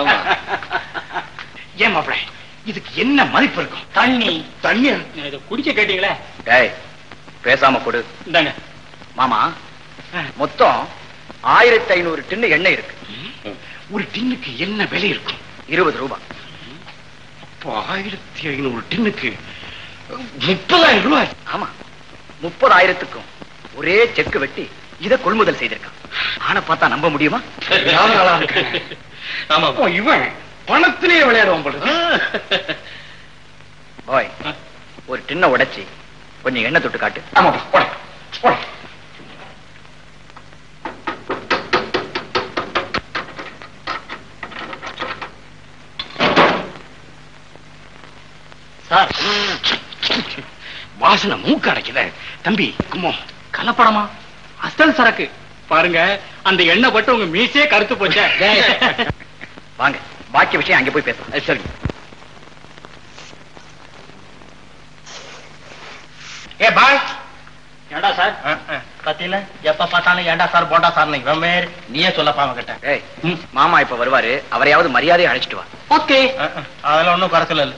ஏன் மாப்பிள இதுக்கு என்ன மதிப்பு இருக்கும்?
தண்ணி
தண்ணி
இதை குடிக்க கேட்டீங்களே.
டேய் பேசாம கொடு.
இந்தாங்க
மாமா, மொத்தம் ஆயிரத்தி ஐநூறு டின்னு எண்ணெய் இருக்கு.
ஒரு டின்னுக்கு என்ன விலை இருக்கும்?
இருபது ரூபாய்.
இப்போ ஆயிரத்தி ஐநூறு டின்னுக்கு முப்பதாயிரம் ரூபாய்.
ஆமா, முப்பதாயிரத்துக்கும் ஒரே செக்கு வெட்டி இதை கொள்முதல் செய்திருக்கான். ஆனா பார்த்தா நம்ப முடியுமா?
ஆமா, இவன் பணத்திலேயே விளையாடுவான் போல.
பாய், ஒரு டின்ன உடைச்சி கொஞ்சம் எண்ணெய் தொட்டு காட்டு.
ஆமா போட போட.
சார்
வாசனை மூக்கு அடைக்கல தம்பி. கும்மோ
கலப்படமா? அசல் சரக்கு பாருங்க. அந்த எண்ணெய் பட்டு உங்க மீசே கருத்து போச்ச.
வாங்க பாக்கி விஷயம் அங்க போய் பேசலாம்.
சரி
ஏ பாய் ஏண்டா சார் பத்தியில எப்ப பார்த்தாலும் ஏண்டா சார் போண்டா சார் நீயே சொல்லப்பா அவங்கிட்ட.
ஏய் மாமா இப்ப வருவாரு, அவரையாவது மரியாதையை அழைச்சிட்டு வா.
ஓகே அதெல்லாம் ஒண்ணும் குறைச்சல இல்ல.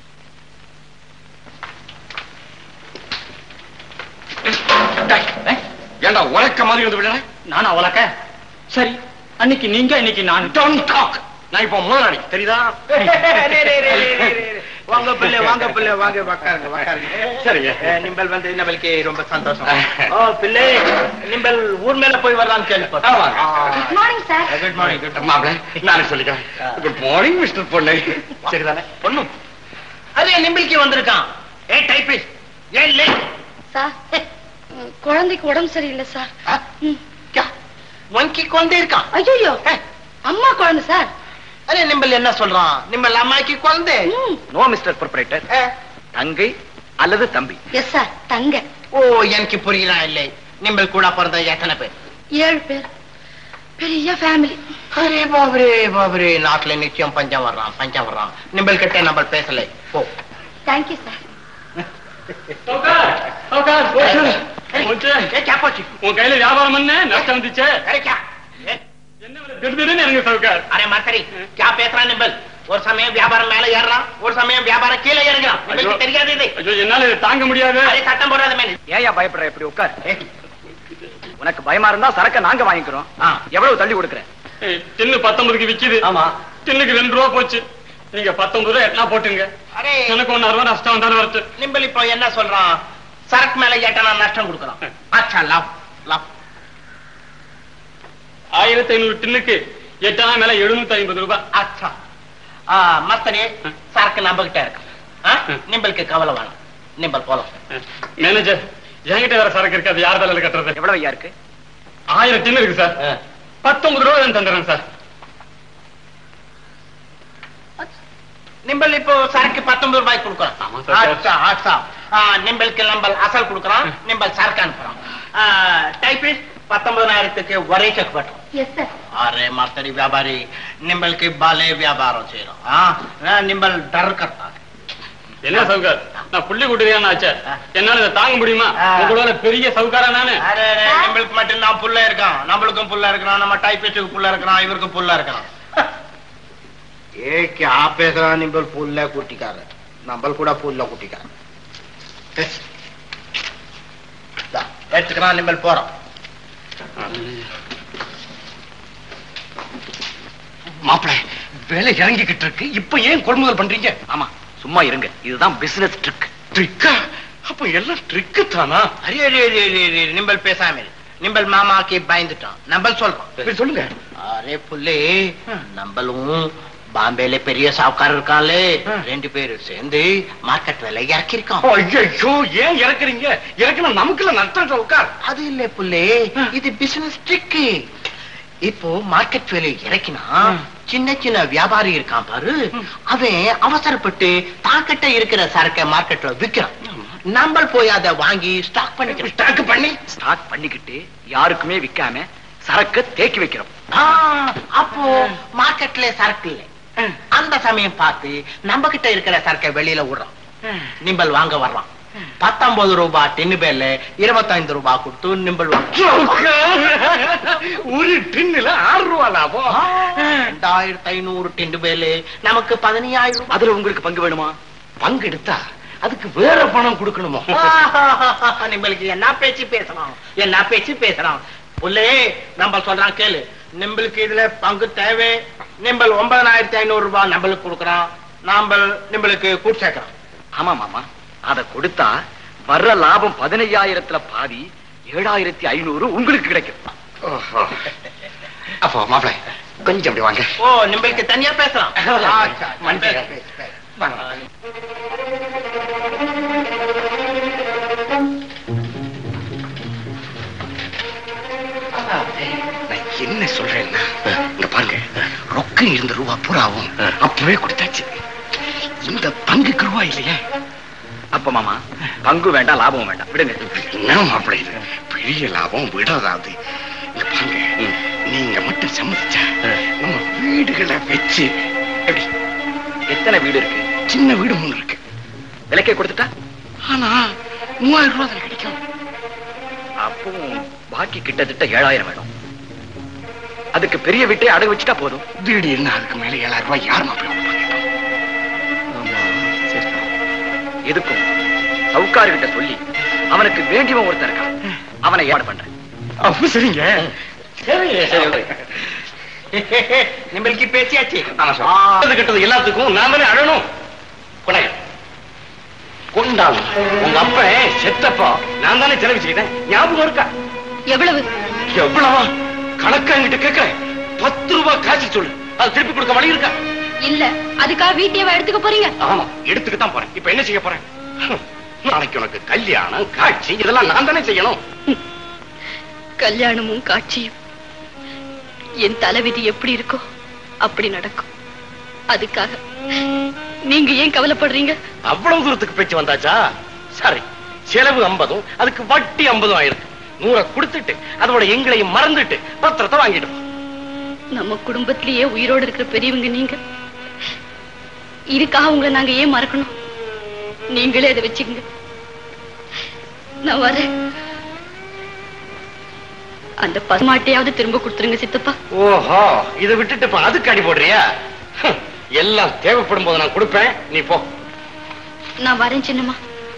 ஏண்டா உலக்க மாதிரி வந்து விட
நானா உலக்க? சரி அன்னைக்கு நீங்க இன்னைக்கு நான்.
நான் இப்போ முதலாளி தெரியுதா?
வாங்க பிள்ளை வாங்க பிள்ளை வாங்க உட்காருங்க உட்காருங்க.
சரிங்க.
நிம்பல் வந்து நம்மளுக்கு ரொம்ப சந்தோஷம். ஓ பிள்ளை நிம்பல் ஊர் மேல போய் வரலாம்னு கேள்விப்பட்டேன்.
Good morning sir.
Good morning. Good
மாப்பிள நானே சொல்லிக்கிறேன். குட் மார்னிங் மிஸ்டர் பொண்ணு.
சரிதானே பொண்ணும் அதே நிம்பலுக்கு வந்திருக்கான். ஏ டைபிஸ்ட் ஏன் லே
சார் குழந்தைக்கு உடம்பு சரியில்லை சார்.
வங்கி குழந்தை இருக்கான்.
ஐயோ அம்மா குழந்தை சார்.
அரே நிம்பல் என்ன சொல்றான்? நிம்பல் அம்மாக்கு குழந்தை.
நோ மிஸ்டர் ப்ரொப்ரைட்டர், தங்கை அல்லது தம்பி.
எஸ் சார் தங்க.
ஓ எனக்கு புரியலாம் இல்லை. நிம்பல் கூட பிறந்த எத்தனை பேர்?
ஏழு பேர். பெரிய ஃபேமிலி.
அரே பாபரே பாபரே நாட்டுல நிச்சயம் பஞ்சம் வர்றான் பஞ்சம் வர்றான். நிம்பல் கிட்ட நம்ம பேசலை. போ.
Thank you sir.
உன் கையில வியாபாரம் என்ன நஷ்டம் வந்துச்சு?
அரே மத்தரி क्या பேசுறான் நிம்பல்? ஒரு சமயம் வியாபாரம் மேல ஏறறான், ஒரு சமயம் வியாபாரம் கீழே இறங்குறான். உங்களுக்கு தெரியாது இது?
ஐயோ என்னால இதை தாங்க முடியாது.
அரே சட்டம் போடாத மேல.
ஏயா பயப்படுற? இப்படி உட்கார். உனக்கு பயமா இருந்தா சரக்க நாங்க வாங்கிக்கிறோம். எவ்வளவு தள்ளி கொடுக்குறேன்?
டின்னு பத்தொன்பதுக்கு விக்குது. ஆமா டின்னுக்கு ரெண்டு ரூபா போச்சு. நீங்க பத்தொன்பது ரூபா எட்டனா போட்டுங்க.
அரே
எனக்கு ஒன்னு ரூபா நஷ்டம் வந்தாலும் வருது.
நிம்பல் இப்போ என்ன சொல்றான்? சரக்கு மேல ஏட்டனா நஷ்டம் கொடுக்கறான். அச்சா லாப் லாப்.
ஆயிரத்தி ஐநூறு டின்னுக்கு எட்டனா மேல எழுநூத்தி ஐம்பது ரூபாய்.
அச்சா மஸ்தனே சரக்கு நம்ம கிட்ட இருக்கு. நிம்பலுக்கு கவலை வேணும். நிம்பல் போலாம்.
மேனேஜர் என்கிட்ட வேற சரக்கு இருக்கு, அது யார் தலையில கட்டுறது?
எவ்வளவு ஐயா இருக்கு?
ஆயிரம் டின்னு இருக்கு சார். பத்தொன்பது ரூபாய் தந்துடுறேன் சார்.
நிம்பல் இப்போ சரக்கு பத்தொன்பது ரூபாய் கொடுக்கறான். நிம்பலுக்கு நம்பல் அசல் கொடுக்கறான், நிம்பல் சரக்கு அனுப்புறான். டைபிஸ்ட் பத்தொன்பதாயிரத்துக்கு ஒரே செக் பண்றோம்.
Yes sir.
அரே மார்த்தடி வியாபாரி நிம்பல் के बाले வியாபாரம் செய்யறோம். हां நிம்பல் डर करता है.
என்ன சவுகார், நான் புள்ளி குட்டியானா ஆச்சே, என்னால இத தாங்க முடியுமா? உங்களோட பெரிய சவுகாரா நானு.
அரே நிம்பலுக்கு மட்டும் நான் புள்ள இருக்கான், நம்மளுக்கும் புள்ள இருக்கான், நம்ம டைபிஸ்டுக்கு புள்ள இருக்கான், இவருக்கு புள்ள இருக்கான். ஏ क्या பேசுறா நிம்பல் புள்ள குட்டிக்கார, நம்மள் கூட புள்ள குட்டிக்கார. டா எடுத்துக்கறான் நிம்பல் போறோம்.
மாப்பிள வேலை இறங்கிக்கிட்டு இருக்கு, இப்ப ஏன் கொள்முதல் பண்றீங்க?
ஆமா சும்மா இருங்க, இதுதான் பிசினஸ் ட்ரிக்.
ட்ரிக்கா? அப்ப எல்லாம் ட்ரிக்கு தானா?
அரே அரே அரே நிம்பல் பேசாம நிம்பல் மாமாக்கு பயந்துட்டான். நம்பல் சொல்றோம்.
சொல்லுங்க.
அரே புள்ளே நம்பலும் பாம்பேல பெரிய சாவுக்காரர் இருக்கான்லே, ரெண்டு பேரும் சேர்ந்து மார்க்கெட் விலை இறக்கி இருக்கான்.
ஐயோ ஏன் இறக்குறீங்க? இறக்குனா நமக்குள்ள நஷ்டம் சவுக்கார்.
அது இல்ல புள்ளே, இது பிசினஸ் ட்ரிக். இப்போ மார்க்கெட் விலை இறக்கினா சின்ன சின்ன வியாபாரி இருக்கான் பாரு, அவன் அவசரப்பட்டு தாக்கிட்ட இருக்கிற சரக்கை மார்க்கெட்ல விற்கிறான். நம்ம போய் அதை வாங்கி ஸ்டாக் பண்ணி
ஸ்டாக் பண்ணி ஸ்டாக் பண்ணிக்கிட்டு யாருக்குமே விற்காம சரக்கு தேக்கி வைக்கிறோம்.
அப்போ மார்க்கெட்ல சரக்கு இல்லை. அந்த சமயம் பார்த்து நம்ம கிட்ட இருக்கிற சரக்கை வெளியில விடுறோம். நிம்பல் வாங்க வர்றான். பத்தொன்பது ரூபாய் டின்னு பேர்ல இருபத்தைந்து ரூபாய் கொடுத்து நிம்பல்
ஒரு டின்னுல ஆறு ரூபாய் லாபம்.
ரெண்டாயிரத்தி ஐநூறு டின்னு பேர்ல நமக்கு பதினையாயிரம்.
அதுல உங்களுக்கு பங்கு வேணுமா?
பங்கு எடுத்தா அதுக்கு வேற பணம் கொடுக்கணுமா?
நிம்பலுக்கு என்ன பேச்சு பேசலாம், என்ன பேச்சு பேசலாம். புள்ளே நம்ம சொல்றான் கேளு. நிம்பலுக்கு இதுல பங்கு தேவை. நிம்பல் ஒன்பதாயிரத்தி ஐநூறு ரூபாய் நம்மளுக்கு கொடுக்கறான், நாம நிம்பலுக்கு கூட்டு சேர்க்கிறோம்.
ஆமா மாமா, அத கொடுத்தா வர்ற லாபம் பதினையாயிரத்துல பாதி ஏழாயிரத்தி ஐநூறு உங்களுக்கு கிடைக்கும்.
அப்போ மாப்பிள கொஞ்சம் அப்படி வாங்க.
ஓ நிம்பலுக்கு தனியா பேசலாம்.
என்ன சொல்றேன்னா, இங்க பாருங்க, ரொக்கம் இருந்த ரூபா பூராவும் அப்பவே கொடுத்தாச்சு. இந்த பங்குக்கு ரூபா இல்லையே.
அப்ப மாமா பங்கு வேண்டாம், லாபம் வேண்டாம், விடுங்க.
என்ன மாப்பிள இது பெரிய லாபம் விடாதாது. இங்க பாருங்க, நீங்க மட்டும் சம்மதிச்சா நம்ம வீடுகளை வச்சு. எப்படி?
எத்தனை வீடு இருக்கு?
சின்ன வீடு மூணு இருக்கு.
விலைக்கே கொடுத்துட்டா?
ஆனா
மூவாயிரம் ரூபாய் கிடைக்கும்.
அப்பவும் பாக்கி கிட்டத்தட்ட ஏழாயிரம் வேணும். அதுக்கு பெரிய வீட்டை அடகு வச்சுட்டா போதும்.
திடீர்னு அதுக்கு மேல ஏழாயிரம் ரூபாய் யார் மாப்பிள்ள?
எதுக்கும் சவுக்காரு கிட்ட சொல்லி அவனுக்கு வேண்டியவன் ஒருத்தர் இருக்கான், அவனை ஏற்பாடு பண்றேன்.
சரிங்க.
நம்மளுக்கு பேசியாச்சு.
கிட்டது எல்லாத்துக்கும் நாம அழணும். கொண்டாலும் உங்க அப்ப செத்தப்பா நான் தானே செலவு செய்தேன், ஞாபகம் இருக்கா?
எவ்வளவு?
எவ்வளவா கணக்காங்கிட்ட கேட்கிறேன். பத்து ரூபாய் காசு சொல்லு, அது திருப்பி கொடுக்க வழி இருக்கா?
இல்ல, அதுக்காக வீட்டையவா எடுத்துக்க போறீங்க?
ஆமா, எடுத்துக்க தான் போறேன். இப்ப என்ன செய்ய போறேன்? நாளைக்கு உனக்கு கல்யாணம் காட்சி இதெல்லாம் நான் தானே செய்யணும்.
கல்யாணமும் காட்சியும் என் தலைவிதி எப்படி இருக்கோ அப்படி நடக்கும். அதுக்காக நீங்க ஏன் கவலைப்படுறீங்க?
அவ்வளவு தூரத்துக்கு பேச்சு வந்தாச்சா? சரி, செலவு ஐம்பதும் அதுக்கு வட்டி ஐம்பதும் ஆயிருக்கு. நூற கொடுத்துட்டு அதோட எங்களையும் மறந்துட்டு பத்திரத்தை வாங்கிடும்.
நம்ம குடும்பத்திலேயே உயிரோடு இருக்கிற பெரியவங்க நீங்க, இதுக்காக உங்களை நாங்க ஏன் மறக்கணும்? நீங்களே அதை வச்சுக்கங்க. நான் வரேன். அந்த பசுமாட்டையாவது திரும்ப கொடுத்துருங்க சித்தப்பா.
ஓஹோ, இதை விட்டுட்டு இப்ப அதுக்கு அடி போடுறியா? எல்லாம் தேவைப்படும் போது நான் கொடுப்பேன், நீ போ.
நான் வரேன் சின்னம்மா.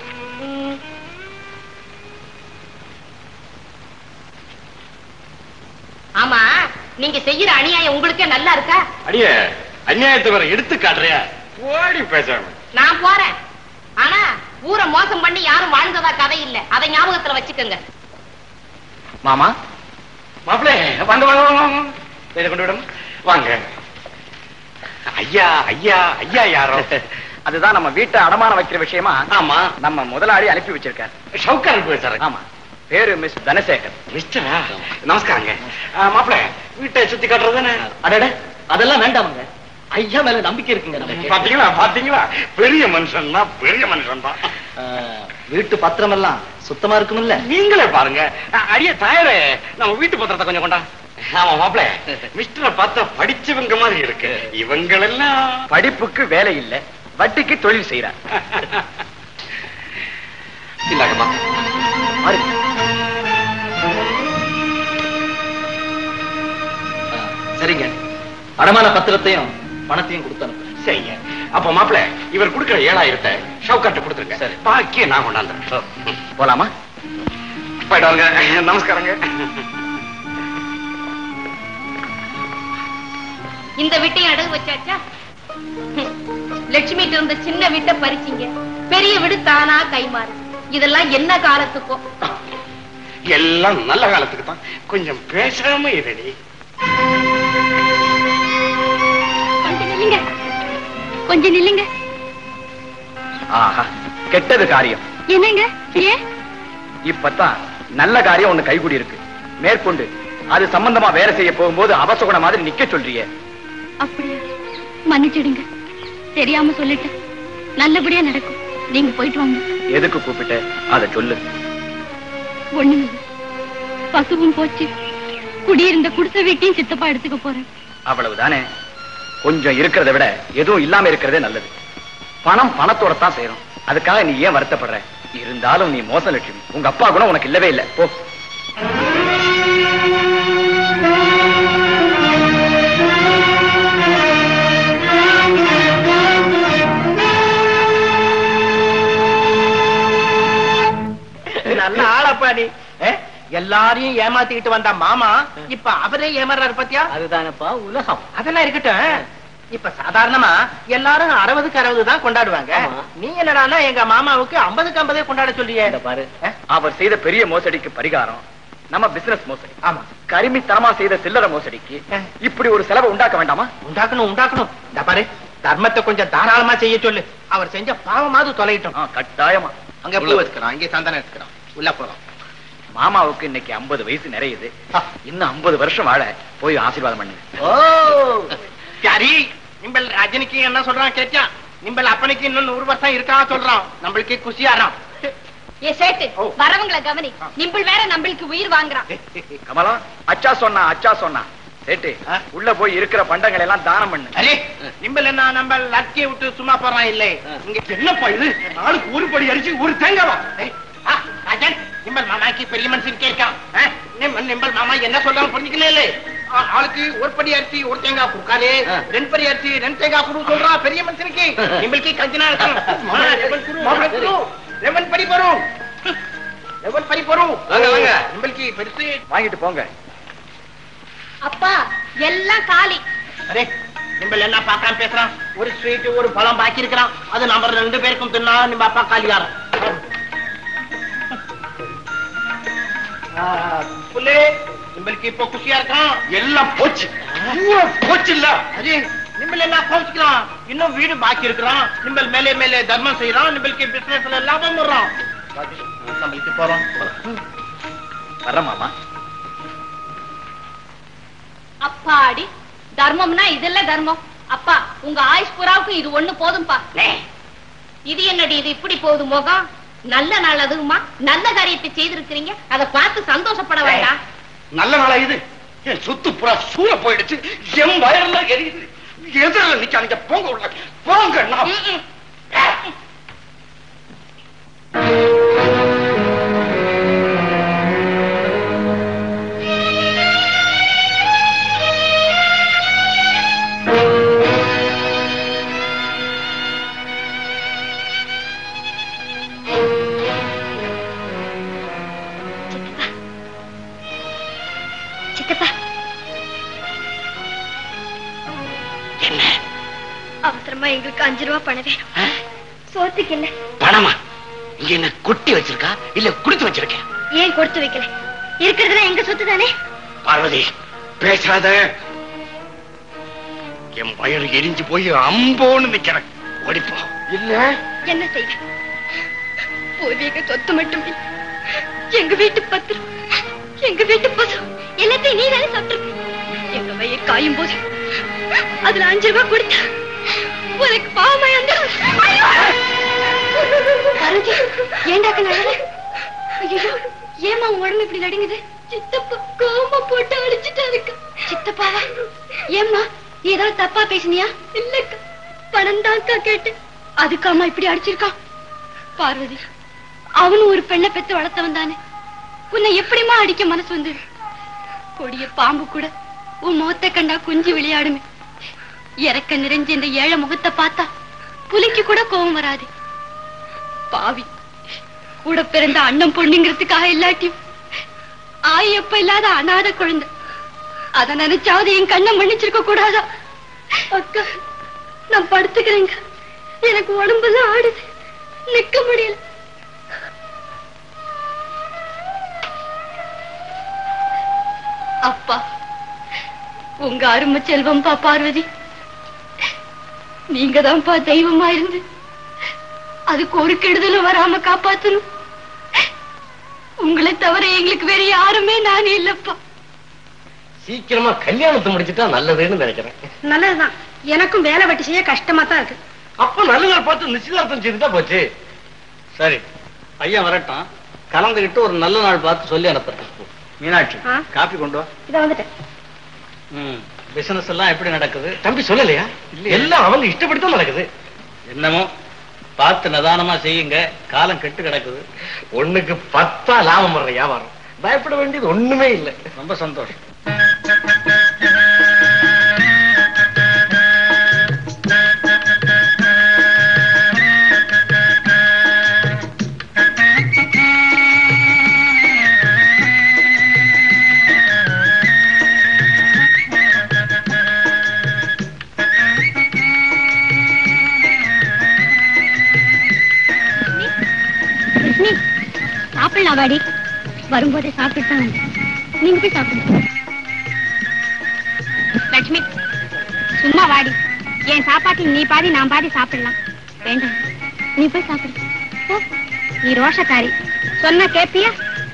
ஆமா, நீங்க செய்யற அநியாயம் உங்களுக்கே நல்லா இருக்கா?
அடியே, அநியாயத்தை வேற எடுத்து காட்டுறியா? போடி பேசாம.
நான் போறேன். ஆனா ஊரை மோசம் பண்ணி யாரும் வாழ்ந்ததா கதை இல்ல, அதை ஞாபகத்துல வச்சுக்கோங்க.
மாமா,
மாப்பிளே வாங்க வாங்க வாங்க, இதை கொண்டு விடும் வாங்க. ஐயா ஐயா ஐயா யாரோ?
அதுதான் நம்ம வீட்டை அடமானம் வைக்கிற விஷயமா.
ஆமா,
நம்ம முதலாளி அனுப்பி வச்சிருக்காரு.
ஷவுக்கார் அனுப்பி வச்சாரு.
ஆமா, பேரு மிஸ் தனசேகர்.
மிஸ்டரா? நமஸ்காரங்க. மாப்பிள, வீட்டை சுத்தி காட்டுறதுன்னு.
அடட, அதெல்லாம் வேண்டாமுங்க. ஐயா மேல நம்பிக்கை இருக்குங்க.
பாத்தீங்களா பாத்தீங்களா, பெரிய மனுஷன் தான், பெரிய மனுஷன் தான்.
வீட்டு பத்திரம் எல்லாம் சுத்தமா இருக்கும்ல?
நீங்களே பாருங்க. அடியே தாயரே, நம்ம வீட்டு பத்திரத்தை கொஞ்சம் கொண்டா. ஆமா மாப்பிள, மிஸ்டரை பார்த்தா படிச்சவங்க மாதிரி இருக்கு. இவங்களெல்லாம்
படிப்புக்கு வேலை இல்ல, வட்டிக்கு தொழில் செய்யறார்.
இல்லாகமா
சரிங்க, அடமான பத்திரத்தையும் பணத்தையும் கொடுத்தாங்க.
சரிங்க. அப்ப மாப்பிள, இவர் கொடுக்கிற ஏழாயிரத்தை ஷவுக்கார்ட்ட கொடுத்துருங்க. சரி, பாக்கிய நான் கொண்டாந்துறேன்.
போலாமா?
போயிடுவாங்க. நமஸ்காரங்க.
இந்த வீட்டையும் அடகு வச்சாச்சா? லட்சுமி இருந்த சின்ன வீட்டை பறிச்சீங்க, பெரிய வீடு தானா கைமாறு. இதெல்லாம் என்ன காலத்துக்கோ?
எல்லாம் நல்ல காலத்துக்கு தான். கொஞ்சம் பேசாம இருடி.
கொஞ்சம் நில்லுங்க, கொஞ்சம் நில்லுங்க.
ஆஹா, கெட்டது காரியம்.
என்னங்க? ஏன்
இப்பதான் நல்ல காரியம் ஒண்ணு கைகூடி இருக்கு. மேற்கொண்டு அது சம்பந்தமா வேலை செய்ய போகும்போது அவசகுண மாதிரி நிக்க சொல்றியே.
அப்படியா? மன்னிச்சிடுங்க, தெரியாம சொல்லிட்டேன். நல்லபடியா நடக்கும். நீங்க போயிட்டு வாங்க.
எதுக்கு கூப்பிட்ட அதை சொல்லு.
ஒண்ணுமில்ல, பசுவும் போச்சு, குடியிருந்த குடிசை வீட்டையும் சித்தப்பா எடுத்துக்க போறேன்.
அவ்வளவுதானே. கொஞ்சம் இருக்கிறத விட எதுவும் இல்லாம இருக்கிறதே நல்லது. பணம் பணத்தோட தான் செய்யணும். அதுக்காக நீ ஏன் வருத்தப்படுற? இருந்தாலும் நீ மோச லட்சுமி. உங்க அப்பா கூட உனக்கு இல்லவே இல்லை. போ.
நல்ல ஆளப்பா நீ. எல்லாரையும் ஏமாத்திக்கிட்டு வந்த மாமா இப்ப அவரே ஏமாறாரு பத்தியா? அதுதானப்பா உலகம். அதெல்லாம் இருக்கட்டும். இப்ப சாதாரணமா எல்லாரும் அறுபதுக்கு அறுபது தான் கொண்டாடுவாங்க. நீ என்னடானா எங்க மாமாவுக்கு ஐம்பதுக்கு ஐம்பதே கொண்டாட சொல்லியே. பாரு,
அவர் செய்த பெரிய மோசடிக்கு பரிகாரம் நம்ம பிசினஸ் மோசடி.
ஆமா,
கரிமித்தனமா செய்த சில்லறை மோசடிக்கு இப்படி ஒரு செலவை உண்டாக்க வேண்டாமா?
உண்டாக்கணும் உண்டாக்கணும். இந்த பாரு, தர்மத்தை கொஞ்சம் தாராளமா செய்ய சொல்லு. அவர் செஞ்ச பாவமாவது தொலையிட்டோம்.
கட்டாயமா.
அங்க பூ வச்சுக்கிறோம், அங்கே சந்தனம் எடுத்துக்கிறோம். உள்ள போறோம்.
மாமாவுக்கு இன்னைக்கு ஐம்பது வயசு நிறையுது. இன்னும் ஐம்பது வருஷம் வாழ போய் ஆசீர்வாதம் பண்ணுங்க.
ஓ சரி, நிம்பல் ரஜினிக்கு என்ன சொல்றான் கேட்டா? நிம்பல் அப்பனுக்கு இன்னும் நூறு வருஷம் இருக்கா சொல்றான். நம்மளுக்கு குஷியாராம்.
ஏ சேட்டு, வரவங்களை கவனி. நிம்பிள் வேற நம்மளுக்கு உயிர் வாங்குறான்.
கமலா, அச்சா சொன்னா அச்சா சொன்னா சேட்டு, உள்ள போய் இருக்கிற பண்டங்களை எல்லாம் தானம் பண்ணு.
அரே, நிம்பல் என்ன நம்ம லட்சிய விட்டு சும்மா போறான் இல்லை. இங்க என்னப்பா இது? நாளுக்கு ஒரு படி அரிசி ஒரு தேங்காவா? நிம்பல் மாமாக்கு பெரிய மனுஷன் கேட்கான் நிம்பல் மாமா என்ன சொல்றாங்க புரிஞ்சுக்கல ஆளுக்கு ஒரு படி அரிசி ஒரு தேங்காய் கொடுக்காதே ரெண்டு படி அரிசி ரெண்டு தேங்காய் கொடு சொல்றான் பெரிய மனுஷனுக்கு நிம்பலுக்கு கஞ்சனா இருக்கும் லெமன் படி போறோம் லெமன் படி போறோம் நிம்பலுக்கு பெருசு
வாங்கிட்டு போங்க.
அப்பா எல்லாம் காலி.
அரே நிம்பல் என்ன பாக்கலாம் பேசுறான் ஒரு ஸ்வீட் ஒரு பழம் பாக்கி இருக்கிறான் அது நம்ம ரெண்டு பேருக்கும் தின்னா நம்ம அப்பா காலியாரம் புள்ளே நிம்பலுக்கு இப்போ குஷியா இருக்கான் எல்லாம் போச்சு போச்சு இல்ல அரே நிம்பல் என்ன கோச்சிக்கிறான் இன்னும் வீடு பாக்கி இருக்கிறான் நிம்பல் மேலே மேலே தர்மம் செய்யறான் நிம்பலுக்கு பிசினஸ்ல லாபம் வர்றான் நம்மளுக்கு போறோம்
வர மாமா.
அப்பாடி தர்மம்னா இதெல்லாம் தர்மம். அப்பா உங்க ஆயுஷ் புறாவுக்கு இது ஒண்ணு போதும்பா.
இது என்னடி இது இப்படி போகுது முகம்? நல்ல நாள் அதுமா நல்ல காரியத்தை செய்திருக்கிறீங்க அதை பார்த்து சந்தோஷப்பட வேண்டாம்.
நல்ல நாளா இது என் சொத்து புறா சூழ போயிடுச்சு என் வயரெல்லாம் எரியுது எதிரில் நிக்காதீங்க போங்க உள்ள போங்க.
அவசரமா எங்களுக்கு அஞ்சு ரூபா பணம் வேணும். சோத்துக்கு இல்ல.
பணமா? இங்க என்ன கொட்டி வச்சிருக்கா இல்ல குடுத்து வச்சிருக்கேன்?
ஏன் கொடுத்து வைக்கல? இருக்கிறதுல எங்க சொத்து தானே.
பார்வதி பேசாத. என் வயிறு எரிஞ்சு போய் அம்போன்னு நிக்கிறேன். ஓடிப்போ. இல்ல
என்ன செய்ய? பூர்வீக சொத்து மட்டும் எங்க வீட்டு பத்திரம் எங்க வீட்டு பசு எல்லாத்தையும் நீ தானே சாப்பிட்டு எங்க வயிறு காயும் போது அதுல அஞ்சு ரூபாய் கொடுத்தா உனக்கு பாவமா ஏண்டாக்க நட? ஐயோ ஏமா உடம்பு இப்படி நடுங்குது? சித்தப்பா கோமா போட்டு அடிச்சுட்டாருக்கா. சித்தப்பாவா? ஏம்மா ஏதாவது தப்பா பேசினியா? இல்லக்கா பணம் தாக்கா கேட்டு அதுக்காமா இப்படி அடிச்சிருக்கான். பார்வதி அவனும் ஒரு பெண்ணை பெத்து வளர்த்தவன் தானே. உன்னை எப்படிமா அடிக்க மனசு வந்தது? கொடிய பாம்பு கூட உன் முகத்தை கண்டா குஞ்சு விளையாடுமே. இறக்க நிறைஞ்ச இந்த ஏழை முகத்தை பார்த்தா புலிக்கு கூட கோபம் வராது. பாவி கூட பிறந்த அண்ணன் பொண்ணுங்கிறதுக்காக இல்லாட்டியும் ஆயப்ப இல்லாத அனாத குழந்தை. அத நினைச்சாவது என் கண்ணை மன்னிச்சிருக்க கூடாதா? அக்கா நான் படுத்துக்கிறேங்க. எனக்கு உடம்புதான் ஆடுது, நிக்க முடியல. அப்பா உங்க அருமை செல்வம்பா பார்வதி. நீங்க தான்ப்பா தெய்வமா இருந்து அதுக்கு ஒரு கெடுதலும் வராம காப்பாத்தணும். உங்களை தவிர எங்களுக்கு வேற யாருமே நானே இல்லப்பா.
சீக்கிரமா கல்யாணத்தை முடிச்சுட்டா நல்லதுன்னு நினைக்கிறேன்.
நல்லதுதான். எனக்கும் வேலை வெட்டி செய்ய கஷ்டமா தான் இருக்கு.
அப்ப நல்ல நாள் பார்த்து நிச்சயதார்த்தம் செய்துதான் போச்சு. சரி ஐயா வரட்டும், கலந்துகிட்டு ஒரு நல்ல நாள் பார்த்து சொல்லி அனுப்புறேன். மீனாட்சி காப்பி கொண்டு வா.
இத வந்துட்டேன்.
பிசினஸ் எல்லாம் எப்படி நடக்குது? தம்பி சொல்லலையா? எல்லாம் அவங்க இஷ்டப்படித்தான் நடக்குது. என்னமோ பார்த்து நிதானமா செய்யுங்க, காலம் கெட்டு கிடக்குது. ஒண்ணுக்கு பத்தா லாபம் வர்ற வியாபாரம், பயப்பட வேண்டியது ஒண்ணுமே இல்லை. ரொம்ப சந்தோஷம்.
சாப்பிடலாம் வாடி. வரும்போதே சாப்பிட்டு தான் நீங்க போய் சாப்பிடுங்க. லட்சுமி சும்மா வாடி. என் சாப்பாட்டில் நீ பாதி நான் பாதி சாப்பிடலாம். வேண்டாம் நீ போய் சாப்பிடு. நீ ரோஷக்காரி, சொன்னா கேப்பியா?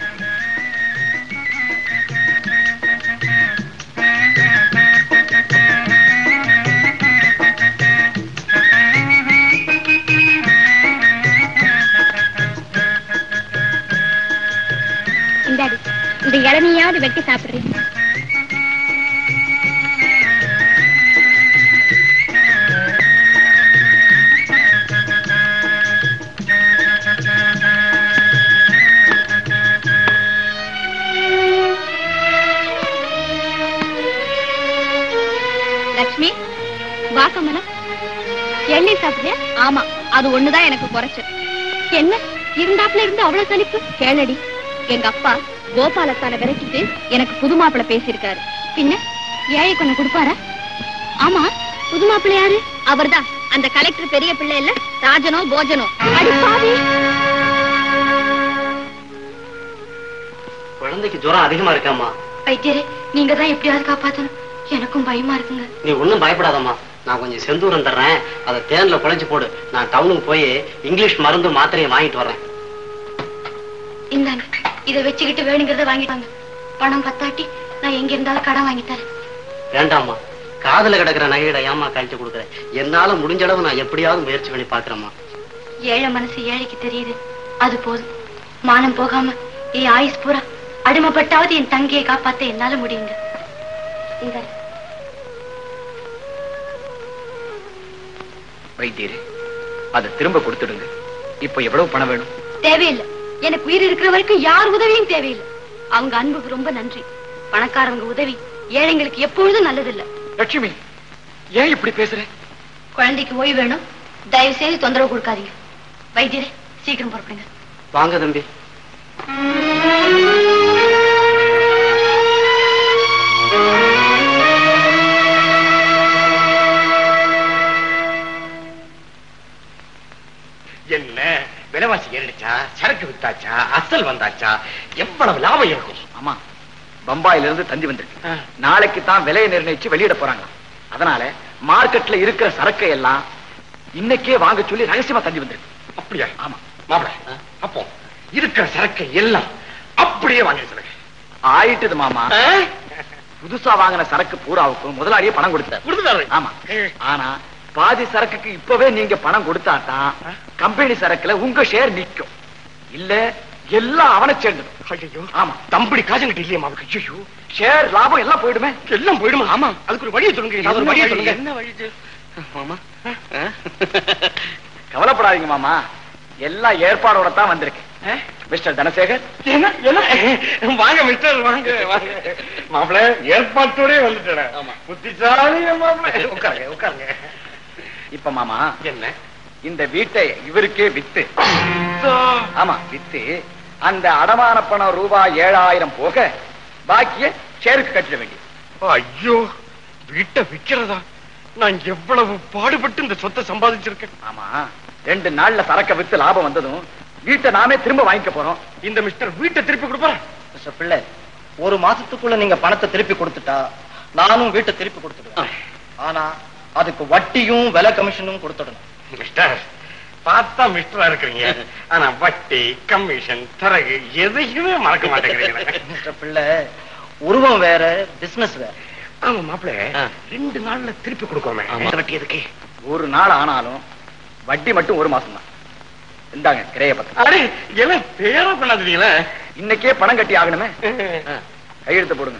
இந்த இளநியாவது வெட்டி சாப்பிடுறீங்க.
அது ஒண்ணுதான் எனக்கு குறைச்சு. என்ன இருந்தாப்புல இருந்து அவ்வளவு சலிப்பு? கேளடி, எங்க அப்பா கோபாலத்தான விரட்டிட்டு எனக்கு புது மாப்பிள்ள பேசியிருக்காரு. பின்ன ஏழை கொஞ்சம் கொடுப்பாரா? ஆமா, புது மாப்பிள்ள யாரு? அவர்தான் அந்த கலெக்டர் பெரிய பிள்ளை இல்ல, ராஜனோ போஜனோ. அடிப்பாவி.
குழந்தைக்கு ஜுரம் அதிகமா இருக்காமா.
வைத்தியரே, நீங்க தான் எப்படியாவது காப்பாத்தணும். எனக்கும் பயமா இருக்குங்க.
நீ ஒண்ணும் பயப்படாதம்மா. நான் கொஞ்சம் செந்தூரம் தர்றேன், அதை தேன்ல குழைச்சு போடு. நான் டவுனுக்கு போய் இங்கிலீஷ் மருந்து மாத்திரையை வாங்கிட்டு வர்றேன்.
இந்தாங்க, இதை வச்சுக்கிட்டு வேணுங்கிறத வாங்கிட்டாங்க. பணம் பத்தாட்டி நான் எங்க இருந்தாலும் கடன் வாங்கி தரேன்.
வேண்டாம்மா, காதல கிடக்குற நகையிட ஏமா கழிச்சு கொடுக்குறேன். என்னால முடிஞ்ச அளவு நான் எப்படியாவது முயற்சி பண்ணி பாக்குறேம்மா.
ஏழை மனசு ஏழைக்கு தெரியுது, அது போதும். மானம் போகாம என் ஆயுஸ் பூரா அடிமைப்பட்டாவது என் தங்கையை காப்பாத்த என்னால முடியுங்க. இந்த
வைத்தியரே, அதை திரும்ப கொடுத்துடுங்க. இப்ப எவ்வளவு பணம் வேணும்?
தேவையில்லை. எனக்கு உயிர் இருக்கிற வரைக்கும் யார் உதவியும் தேவையில்லை. அவங்க அன்புக்கு ரொம்ப நன்றி. பணக்காரங்க உதவி ஏழைங்களுக்கு எப்பொழுதும் நல்லதில்லை.
லட்சுமி, ஏன் இப்படி பேசுற?
குழந்தைக்கு ஓய்வு வேணும், தயவு செய்து தொந்தரவு கொடுக்காதீங்க. வைத்தியரே, சீக்கிரம் புறப்படுங்க.
வாங்க தம்பி.
என்ன விலைவாசி ஏறிடுச்சா? சரக்கு வித்தாச்சா? அசல் வந்தாச்சா? எவ்வளவு லாபம் இருக்கும்?
ஆமா, பம்பாயில இருந்து தந்தி வந்திருக்கு. நாளைக்கு தான் விலையை நிர்ணயிச்சு வெளியிட போறாங்க. அதனால மார்க்கெட்ல இருக்கிற சரக்கை எல்லாம் இன்னைக்கே வாங்க சொல்லி ரகசியமா தந்தி வந்திருக்கு.
அப்படியா?
ஆமா
மாப்பிள்ள, அப்போ இருக்கிற சரக்கை எல்லாம் அப்படியே வாங்கி சொல்லுங்க.
ஆயிட்டுது மாமா. புதுசா வாங்கின சரக்கு பூராவுக்கும் முதலாளியே பணம் கொடுத்தாரு. ஆமா, ஆனா பாதி சரக்குக்கு இப்பவே நீங்க பணம் கொடுத்தாதான் கம்பெனி சரக்குல உங்க ஷேர் நிக்கும். இல்ல எல்லாம் அவனை சேர்ந்தது.
ஐயோ,
ஆமா,
தம்படி காசங்கிட்ட இல்லையா மாவுக்கு? ஐயோ,
ஷேர் லாபம் எல்லாம் போயிடுமே.
எல்லாம் போயிடுமா? ஆமா, அதுக்கு ஒரு வழியை சொல்லுங்க.
ஒரு வழியை சொல்லுங்க.
என்ன வழி மாமா?
கவலைப்படாதீங்க மாமா, எல்லாம் ஏற்பாடோட தான் வந்திருக்கு. மிஸ்டர் தனசேகர்.
என்ன என்ன? வாங்க மிஸ்டர், வாங்க வாங்க. மாப்பிள்ள ஏற்பாட்டோட வந்துட்டேன். ஆமா, புத்திசாலி மாப்பிள்ள. உட்காருங்க உட்காருங்க.
இப்ப மாமா,
என்ன
இந்த வீட்டை இவருக்கே வித்து, ஆமா வித்து, அந்த அடமான பணம் ரூபாய் ஏழாயிரம் போக பாக்கிய ஷேருக்கு கட்டிட வேண்டிய.
ஐயோ, வீட்டை விக்கிறதா? நான் எவ்வளவு பாடுபட்டு இந்த சொத்தை சம்பாதிச்சிருக்கேன்.
ஆமா, ரெண்டு நாள்ல சரக்க வித்து லாபம் வந்ததும் வீட்டை நாமே திரும்ப வாங்கிக்க போறோம்.
இந்த மிஸ்டர் வீட்டை திருப்பி கொடுப்பாரா?
மிஸ்டர் பிள்ளை, ஒரு மாசத்துக்குள்ள நீங்க பணத்தை திருப்பி கொடுத்துட்டா நானும் வீட்டை திருப்பி கொடுத்துடுவேன். ஆனா அதுக்கு வட்டியும் விலை கமிஷனும் கொடுத்துடணும்.
மிஸ்டர், பார்த்தா மிஸ்டரா இருக்கிறீங்க, ஆனா வட்டி கமிஷன் தரகு எதையுமே மறக்க மாட்டேங்கிறீங்க.
மிஸ்டர் பிள்ளை, உருவம் வேற, பிசினஸ் வேற.
ஆமா மாப்பிள்ள, ரெண்டு நாள்ல திருப்பி கொடுக்கோமே. வட்டி எதுக்கு?
ஒரு நாள் ஆனாலும் வட்டி மட்டும் ஒரு மாசம் தான். இந்தாங்க கிரைய பத்திரம்.
அடே, எல்லாம் பேரா பண்ணாதீங்களா?
இன்னைக்கே பணம் கட்டி ஆகணுமே. கையெழுத்து போடுங்க.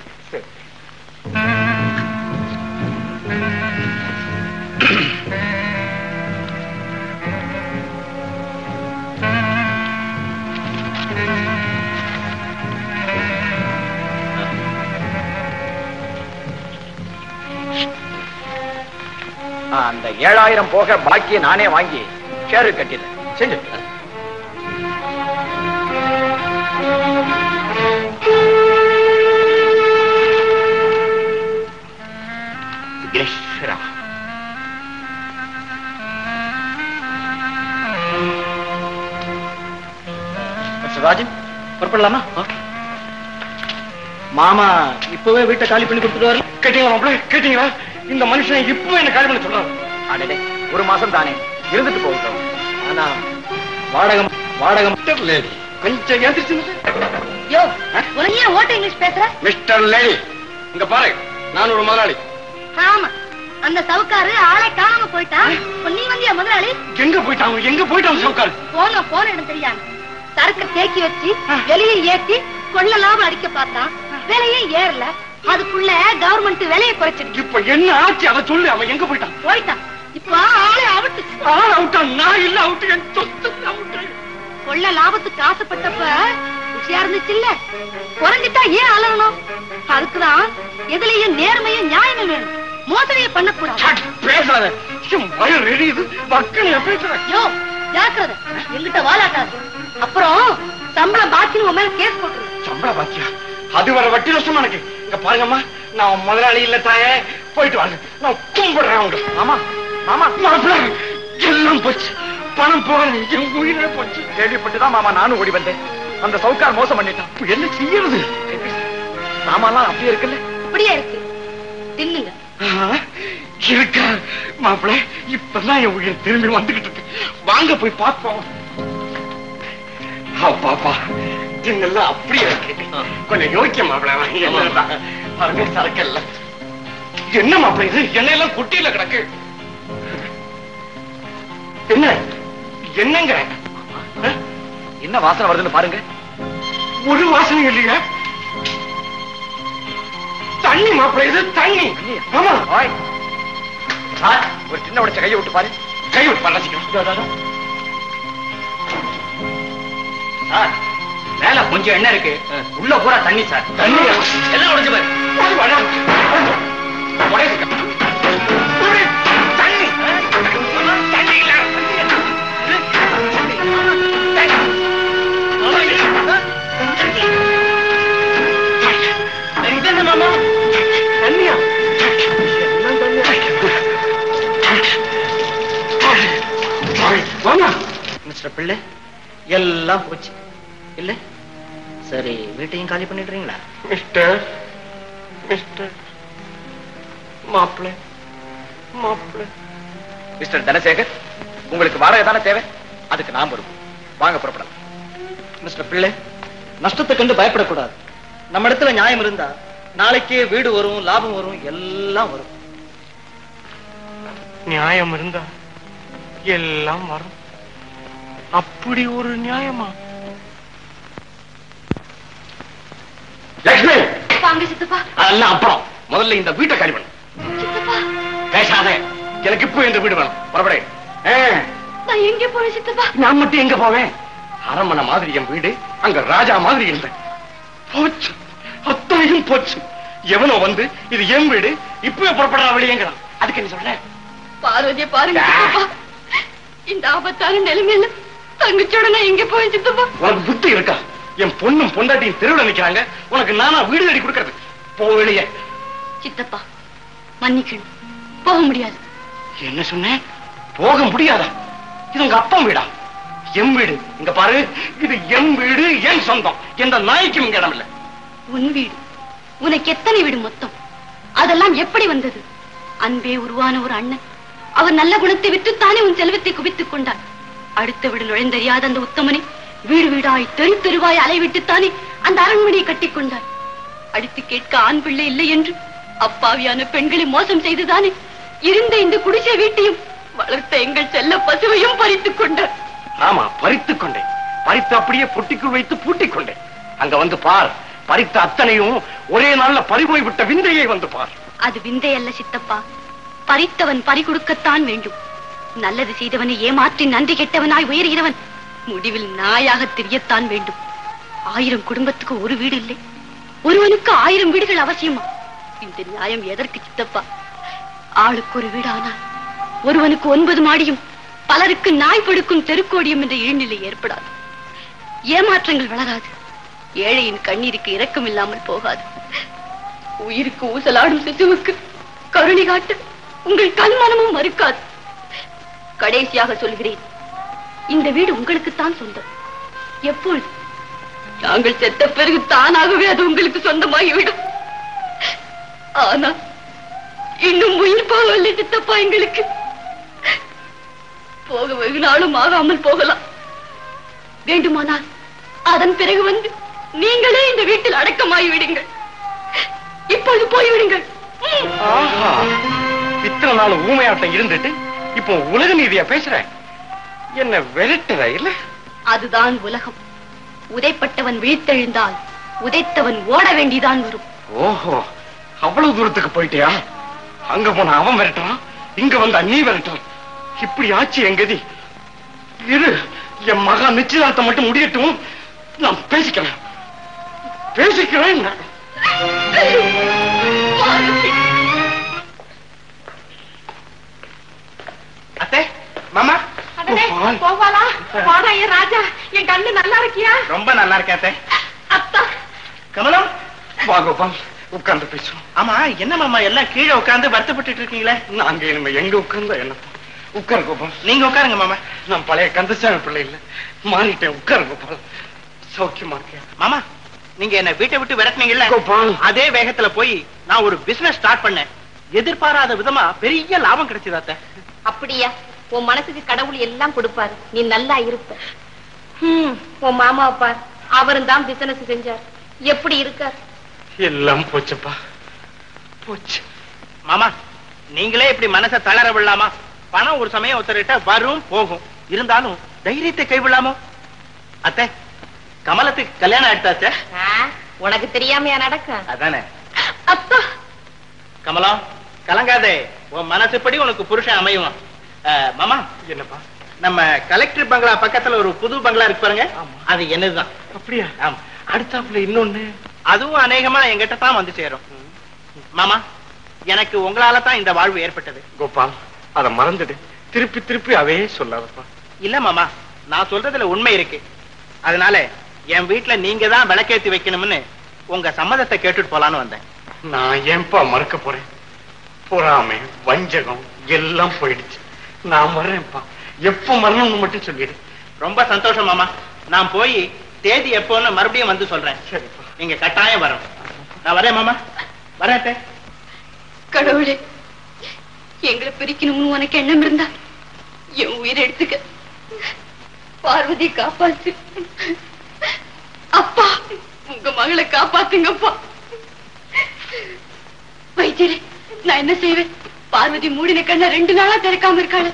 அந்த ஏழாயிரம் போக பாக்கியை நானே வாங்கி ஷேரு கட்டிடுறேன். செஞ்சு
ராஜன், புறப்படலாமா? மாமா இப்பவே வீட்டை காலி பண்ணி கொடுத்துருவாரு.
கேட்டீங்களா மாப்பிள்ள? கேட்டீங்களா? இந்த மனுஷன் இப்ப என்ன காலி பண்ண சொல்றாரு?
அடடே, ஒரு மாசம் தானே இருந்துட்டு போகட்டும்.
ஆனா வாடகம் வாடகம்
கொஞ்சம் ஏந்திரிச்சு.
யோ, உனக்கு ஏன் ஓட்ட இங்கிலீஷ் பேசுற?
மிஸ்டர் லேடி, இங்க பாரு, நான் ஒரு முதலாளி.
ஆமா, அந்த சவுக்காரு ஆளை காணாம போயிட்டான். நீ வந்தியா முதலாளி?
எங்க போயிட்டாங்க? எங்க போயிட்டாங்க சவுக்காரு?
போன போன இடம் தெரியாம சரக்கு தேக்கி வச்சு வெளியே ஏத்தி கொள்ள லாபம் அடிக்க பார்த்தான். விலையே ஏறல. அதுக்குள்ள கவர்மெண்ட் விலையை குறைச்சிருக்கு.
இப்ப என்ன ஆச்சு அதை சொல்லு. அவன் எங்க போயிட்டான்?
போயிட்டான். இப்ப ஆளே அவுட்டு.
ஆள் அவுட்டான்? நான் இல்ல அவுட்டு, என் சொத்து அவுட்டு.
கொள்ள லாபத்துக்கு ஆசைப்பட்டப்ப ருசியா இருந்துச்சு இல்ல, குறைஞ்சிட்டா ஏன் அலறணும்? அதுக்குதான் எதுலயும் நேர்மையும் நியாயமும் வேணும். மோசடியை பண்ணக்கூடாது.
பேசாத, வயிறு எரியுது. மக்கள் பேசுற.
யோ, ஜாக்கிரதை, எங்கிட்ட வாலாட்டாது. அப்புறம் சம்பளம் பாக்கின்னு உன் மேல கேஸ் போட்டுரு.
சம்பள பாக்கியா? அது வர வட்டி நஷ்டமா எனக்கு. இங்க பாருங்கம்மா, நான் முதலாளி இல்ல தாயே, போயிட்டு வாங்க. நான் கும்பிடுறேன் அவங்க.
மாமா
மாமா மாப்பிள்ள எல்லாம் போச்சு, பணம் போக என் உயிரே போச்சு.
கேள்விப்பட்டுதான் மாமா நானும் ஓடி வந்தேன். அந்த சவுக்கார் மோசம் பண்ணிட்டான்.
என்ன செய்யறது?
சாமான்லாம் அப்படியே இருக்குல்ல?
அப்படியே இருக்கு, தின்னுங்க.
இருக்கா மாப்பிள்ள? இப்பதான் என் உயிர் திரும்பி வந்துகிட்டு இருக்கு. வாங்க போய் பார்ப்போம். பாப்பா எல்லாம் அப்படியே இருக்கு. கொஞ்சம் யோக்கிய மாப்பிள்ள. பாருங்க சரக்கல்ல. என்ன மாப்பிள்ள இது? எண்ணெயெல்லாம் குட்டியில கிடக்கு. என்ன என்னங்க?
என்ன வாசனை வருதுன்னு பாருங்க.
ஒரு வாசனை இல்லையா? தண்ணி மாப்பிள்ள, இது தண்ணி. ஆமா.
சார், ஒரு சின்ன உடைச்ச கையை விட்டு பாரு.
கை விட்டு பரவாசிக்கிறோம்.
மேல கொஞ்சம் எண்ணெய் இருக்கு, உள்ள பூரா தண்ணி சார். தண்ணி எல்லாம் உடைச்சு பாரு.
தண்ணி தண்ணி இல்ல. இது என்ன மாமா? தண்ணியா? மிஸ்டர் பிள்ளை, எல்லாம் போச்சு இல்ல? சரி, வீட்டையும் காலி பண்ணிடுறீங்களா? மிஸ்டர் மிஸ்டர் மாப்பிள்ளை மாப்பிள்ளை
மிஸ்டர் தனசேகர், உங்களுக்கு வாடகை தானே தேவை? அதுக்கு நான் வரும். வாங்க புறப்படலாம்.
மிஸ்டர் பிள்ளை, நஷ்டத்தை கண்டு பயப்படக்கூடாது. நம்ம இடத்துல நியாயம் இருந்தா நாளைக்கே வீடு வரும், லாபம் வரும், எல்லாம் வரும்.
நியாயம் இருந்தா எல்லாம் வரும். அப்படி ஒரு நியாயமா? லட்சுமி,
வாங்க சித்தப்பா.
அதெல்லாம் அப்புறம். முதல்ல இந்த வீட்டை காலி பண்ணு.
சித்தப்பா
பேசாத. எனக்கு இப்போ இந்த வீடு வேணும். புறப்படு.
நான் எங்க போறேன் சித்தப்பா?
நான் மட்டும் எங்க போவேன்? அரண்மனை மாதிரி என் வீடு, அங்க ராஜா மாதிரி இருந்தேன். போச்சு, அத்தனையும் போச்சு. எவனோ வந்து இது என் வீடு, இப்பவே புறப்படுறா வெளியேங்கிறான். அதுக்கு என்ன சொல்ற?
பார்வதியை பாருங்க சித்தப்பா. இந்த ஆபத்தான நிலைமையில தங்கச்சோட நான் எங்க போய் சித்தப்பா?
உனக்கு புத்தி இருக்கா? என் பொண்ணும் பொண்டாட்டியும் தெருவில் நிக்கிறாங்க, உனக்கு நானா வீடு தேடி கொடுக்கறது? போ வெளியே.
சித்தப்பா மன்னிக்கணும், போக முடியாது.
என்ன சொன்னேன்? போக முடியாதா? இது உங்க அப்பா வீடா? என் வீடு. இங்க பாரு, இது என் வீடு, என் சொந்தம். எந்த நாய்க்கும் இங்க இடம் இல்ல.
உன் வீடு? உனக்கு எத்தனை வீடு மொத்தம்? அதெல்லாம் எப்படி வந்தது? அன்பே உருவான ஒரு அண்ணன், அவர் நல்ல குணத்தை விட்டுத்தானே உன் செல்வத்தை குவித்துக் கொண்டார். அடுத்த வீடு நுழைந்தறியாத அந்த உத்தமனை வீடு வீடாய் தெரு தெருவாய் அலைவிட்டுத்தானே அந்த அரண்மனையை கட்டிக் கொண்டார். அடுத்து கேட்க ஆண் பிள்ளை இல்லை என்று அப்பாவியான பெண்களை மோசம் செய்துதானே இருந்த இந்த குடிசை வீட்டையும் வளர்த்த எங்கள் செல்ல பசுவையும் பறித்துக் கொண்டார்.
ஆமா, பறித்துக் கொண்டேன். பறித்து அப்படியே பொட்டிக்குள் வைத்து பூட்டிக் கொண்டேன். அங்க வந்து பார், பறித்த அத்தனையும் ஒரே நாள்ல பறிபோய் விட்ட விந்தையை வந்து பார்.
அது விந்தை அல்ல சித்தப்பா, பறித்தவன் பறி கொடுக்கத்தான் வேண்டும். நல்லது செய்தவனை ஏமாற்றி நன்றி கெட்டவனாய் உயர்கிறவன் முடிவில் நாயாக தெரியத்தான் வேண்டும். ஆயிரம் குடும்பத்துக்கு ஒரு வீடு இல்லை, ஒருவனுக்கு ஆயிரம் வீடுகள் அவசியமா? இந்த நியாயம் எதற்கு சித்தப்பா? ஆளுக்கு ஒரு வீடு ஆனால் ஒருவனுக்கு ஒன்பது மாடியும் பலருக்கு நாய் படுக்கும் தெருக்கோடியும் என்ற இழிநிலை ஏற்படாது. ஏமாற்றங்கள் வளராது. ஏழையின் கண்ணீருக்கு இரக்கம் இல்லாமல் போகாது. உயிருக்கு ஊசலாடும் சிசுவுக்கு கருணை காட்ட உங்கள் கண்மனமும் மறுக்காது. கடைசியாக சொல்கிறேன், இந்த வீடு உங்களுக்குத்தான் சொந்தம். எப்பொழுது? நாங்கள் செத்த பிறகு தானாகவே அது உங்களுக்கு சொந்தமாகிவிடும். ஆனா இன்னும் உயிர் போகவில்லை சித்தப்பா. எங்களுக்கு போக வெகு நாளும் ஆகாமல் போகலாம். வேண்டுமானால் அதன் பிறகு வந்து நீங்களே இந்த வீட்டில் அடக்கமாகி விடுங்கள். இப்பொழுது போய்விடுங்கள்.
இத்தனை நாள் ஊமையாட்டம் இருந்துட்டு இப்போ உலக நீதியா பேசுற? என்ன விரட்டுற இல்ல?
அதுதான் உலகம். உதைப்பட்டவன் விழித்தெழுந்தால் உதைத்தவன் ஓட வேண்டிதான் வரும்.
ஓஹோ, அவ்வளவு தூரத்துக்கு போயிட்டியா? அங்க போன அவன் விரட்டுறான், இங்க வந்தா நீ விரட்டுறான். இப்படி ஆச்சு எங்கதி. இரு, என் மகா நிச்சயதார்த்தம் மட்டும் முடியட்டும், நான் பேசிக்கிறேன் பேசிக்கிறேன் அத்தை, மாமா,
போவாளா வாடா என் ராஜா, என் கண்ணு நல்லா இருக்கியா?
ரொம்ப நல்லா இருக்கேன்
அத்தா.
கமலம்
வா கோபால், உட்கார்ந்து பேசுவோம்.
ஆமா என்ன மாமா எல்லாம் கீழே உட்கார்ந்து வருத்தப்பட்டு இருக்கீங்களே?
நாங்க இனிமே எங்க உட்கார்ந்தா என்ன? உட்காரு கோபால்.
நீங்க உட்காருங்க மாமா.
நான் பழைய கந்தசாமி பிள்ளை இல்ல, மாறிட்டேன். உட்காரு கோபால். சௌக்கியமா இருக்கேன்
மாமா. நீங்க என்ன வீட்டை விட்டு விரட்டினீங்கல்ல, அதே வேகத்துல போய் நான் ஒரு பிசினஸ் ஸ்டார்ட் பண்ணேன். எதிர்பாராத விதமா பெரிய லாபம் கிடைச்சதாத்த.
அப்படியா? உன் மனசுக்கு கடவுள் எல்லாம் கொடுப்பாரு, நீ நல்லா இருப்ப. ஹம், உன் மாமா பார், அவரும் தான் பிசினஸ் செஞ்சார். எப்படி இருக்கார்?
எல்லாம் போச்சுப்பா, போச்சு.
மாமா நீங்களே இப்படி மனசை தளர விடலாமா? பணம் ஒரு சமயம் ஒருத்தர்கிட்ட வரும் போகும், இருந்தாலும் தைரியத்தை கைவிடலாமோ? அத்தை, கமலத்துக்கு கல்யாணம் ஆயிட்டாச்சே?
உனக்கு தெரியாமையா நடக்க?
அதானே.
அப்பா
கமலம் கலங்காதே, உன் மனசுப்படி உனக்கு புருஷன் அமையும். மாமா
என்னப்பா?
நம்ம கலெக்டர் பங்களா பக்கத்துல ஒரு புது பங்களா இருக்கு பாருங்க, அது என்னதுதான்.
அப்படியா?
ஆமா.
அடுத்தாப்புல இன்னொன்னு,
அதுவும் அநேகமா என்கிட்ட தான் வந்து சேரும். மாமா எனக்கு உங்களால தான் இந்த வாழ்வு ஏற்பட்டது.
கோபால் அத மறந்துடு, திருப்பி திருப்பி அவே சொல்லாதப்பா.
இல்ல மாமா, நான் சொல்றதுல உண்மை இருக்கு. அதனால என் வீட்டுல நீங்க தான் விளக்கேத்தி வைக்கணும்னு உங்க சம்மதத்தை கேட்டுட்டு போலான்னு வந்தேன்.
நான் ஏன்பா மறுக்க போறேன்? பொறாமை வஞ்சகம் எல்லாம் போயிடுச்சு. நான் வர்றேன்ப்பா, எப்ப வரணும்னு மட்டும் சொல்லிடு.
ரொம்ப சந்தோஷம் மாமா. நான் போய் தேதி எப்போன்னு மறுபடியும் வந்து சொல்றேன்.
சரிப்பா.
நீங்க கட்டாயம் வரணும். நான் வரேன் மாமா, வரேன்.
கடவுளே, எங்களை பிரிக்கணும்னு உனக்கு எண்ணம் இருந்தா என் உயிரை எடுத்துக்க. பார்வதி காப்பாத்து அப்பா, உங்க மகளை காப்பாத்துங்கப்பா. வைத்தியரே, நான் என்ன செய்வேன்? பார்வதி மூடின கண்ண ரெண்டு நாளா திறக்காம இருக்காளு.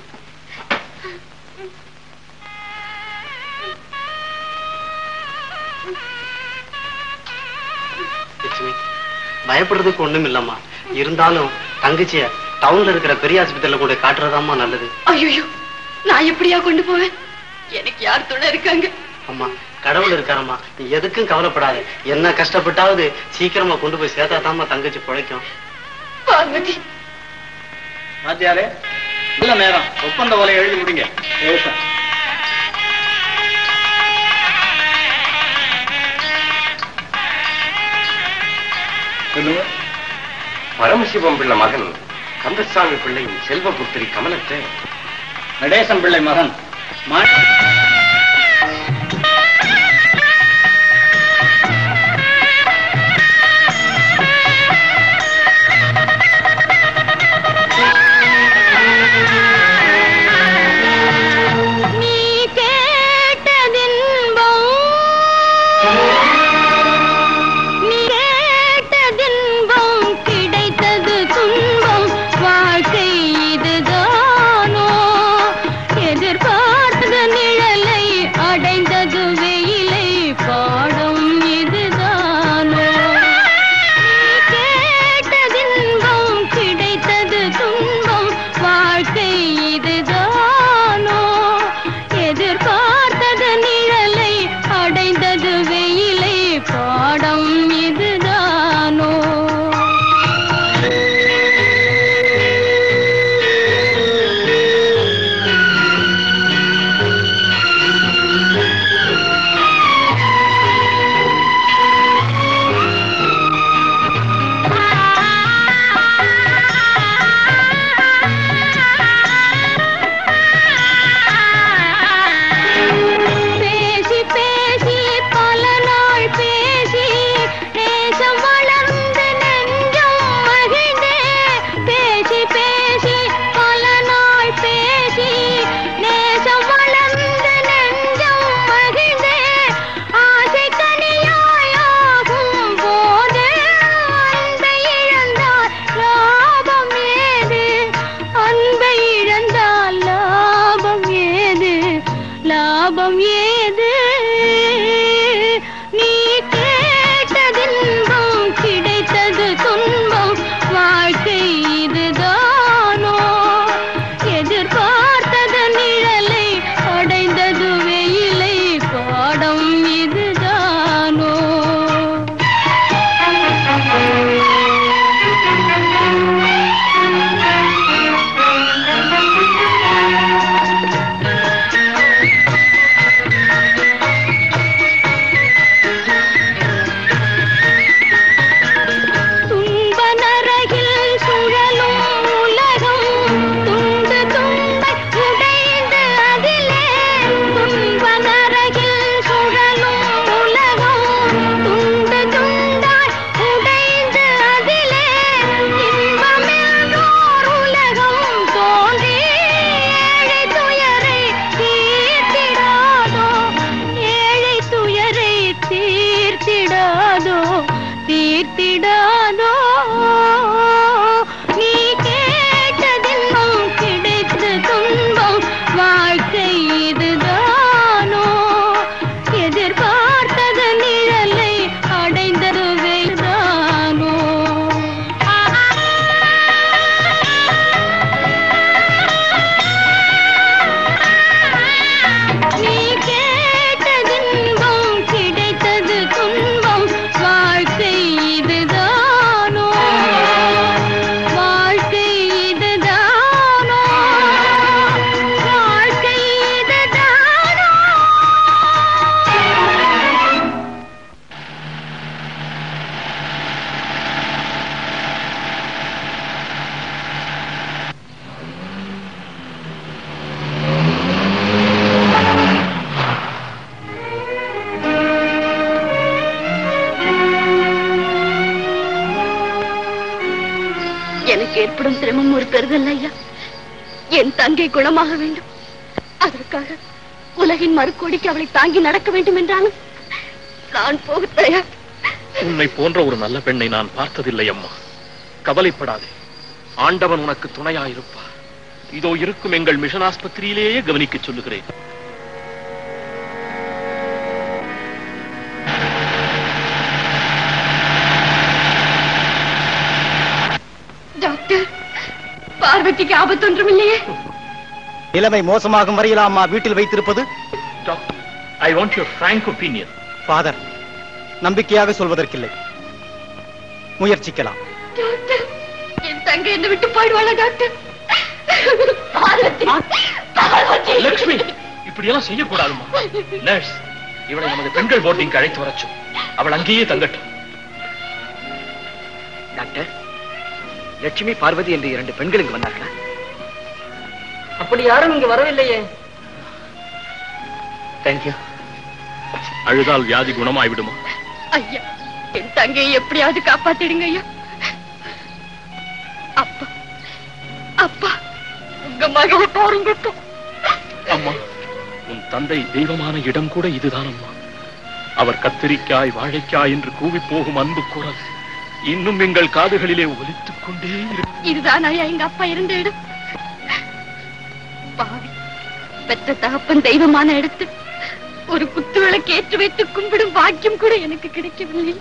பயப்படுறதுக்கு ஒண்ணும் இல்லம்மா, இருந்தாலும் தங்கச்சிய டவுன்ல இருக்கிற பெரிய ஆஸ்பத்திரியில கூட காட்டுறதாம்மா நல்லது.
ஐயோ, நான் எப்படியா கொண்டு போவேன்? எனக்கு யார் துணை இருக்காங்க?
அம்மா கடவுள் இருக்காரம்மா, நீ எதுக்கும் கவலைப்படாது. என்ன கஷ்டப்பட்டாவது சீக்கிரமா கொண்டு போய் சேர்த்தாதாம்மா தங்கச்சி பிழைக்கும்.
பார்வதி
மாத்தியாரே, நல்ல நேரம், ஒப்பந்த ஓலை எழுதி முடிங்க.
பரமசிவம் பிள்ளை மகன் கந்தசாமி பிள்ளையின் செல்வபுத்திரி கமலத்தை
நடேசன் பிள்ளை மகன்
எதிர்பார்த்தது
ஏற்படும் சிரமம் ஒரு பெறுதல் ஐயா. என் தங்கை குணமாக வேண்டும். அதற்காக உலகின் மறுக்கோடிக்கு அவளை தாங்கி நடக்க வேண்டும் என்றாலும் நான் போக தயார்.
உன்னை போன்ற ஒரு நல்ல பெண்ணை நான் பார்த்ததில்லை அம்மா. கவலைப்படாதே, ஆண்டவன் உனக்கு துணையாயிருப்பார். இதோ இருக்கும் எங்கள் மிஷன் ஆஸ்பத்திரியிலேயே கவனிக்க சொல்லுகிறேன்.
டாக்டர், பார்வதிக்கு ஆபத்தொன்றும் இல்லையே?
நிலைமை மோசமாகும் வரையில் அம்மா வீட்டில் வைத்திருப்பது?
Doctor, I want your frank opinion.
Father, நம்பிக்கையாக சொல்வதற்கில்லை, முயற்சிக்கலாம்.
டாக்டர், என் தங்கை என்ன விட்டு பாடுவாளா டாக்டர்? பார்வதி, பார்வதி.
லட்சுமி, இப்படியெல்லாம் செய்யக்கூடாதுமா. நர்ஸ், இவளை நமது பெண்கள் போர்டிங்க்கு அழைத்து வரச்சும். அவள் அங்கேயே தங்கட்டும்.
டாக்டர், லட்சுமி பார்வதி என்று இரண்டு பெண்கள் இங்கு வந்தார்களா?
அப்படி யாரும் இங்கு வரவில்லையே.
தேங்க்யூ.
அழுதால் வியாதி குணமாய்விடுமா?
ஐயா, என் தங்கையை எப்படியாவது காப்பாத்திடுங்க ஐயா. அப்பா, அப்பா, உங்க மகளை பாருங்க.
அம்மா, உன் தந்தை தெய்வமான இடம் கூட இதுதான் அம்மா. அவர் கத்திரிக்காய் வாழைக்காய் என்று கூவி போகும் அன்பு குரல் இன்னும் எங்கள் காதுகளிலே ஒலித்துக் கொண்டே இருக்கு.
இதுதான் ஐயா எங்க அப்பா இருந்த இடம். பாவி, பெற்ற தகப்பன் தெய்வமான இடத்து ஒரு குத்து விளக்கு ஏற்றி வைத்து கும்பிடும் பாக்கியம் கூட எனக்கு கிடைக்கவில்லை.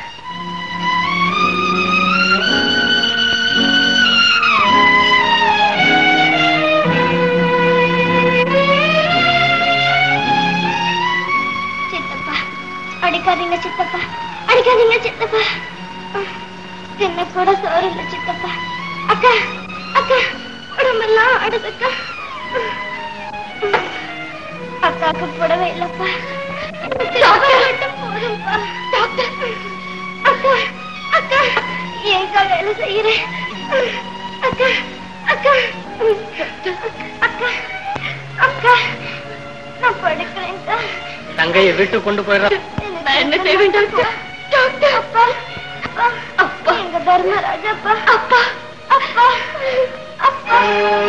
சித்தப்பா, அடிக்காதீங்க சித்தப்பா, அடிக்காதீங்க சித்தப்பா. என்ன கூட சோறு இல்ல சித்தப்பா. அக்கா, அக்கா, உடம்பெல்லாம் அடுத்தக்கா. அக்காக்கு புடவை இல்லப்பா. மட்டும் போதும்பா. டாக்டர், அக்கா, அக்கா, ஏங்கா வேலை செய்யறேன். அக்கா, அக்கா, அக்கா, அக்கா, நான் படுக்கிறேன்.
தங்கையை வீட்டுக்கு கொண்டு போயிடுறேன்.
நான் என்ன செய்வேன் டாக்டர்? டாக்டர், அப்பா, அப்பா,
எங்க தர்மராஜ் அப்பா,
அப்பா,
அப்பா, அப்பா.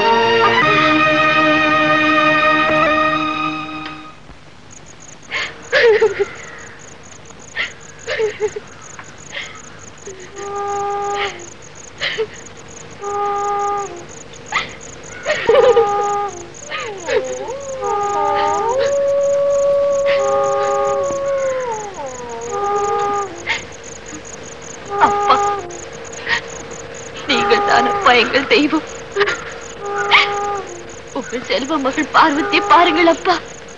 அப்பா, நீங்கள் தானப்பா எங்கள் தெய்வம். உங்கள் செல்வ மகள் பார்வதியை பாருங்கள் அப்பா.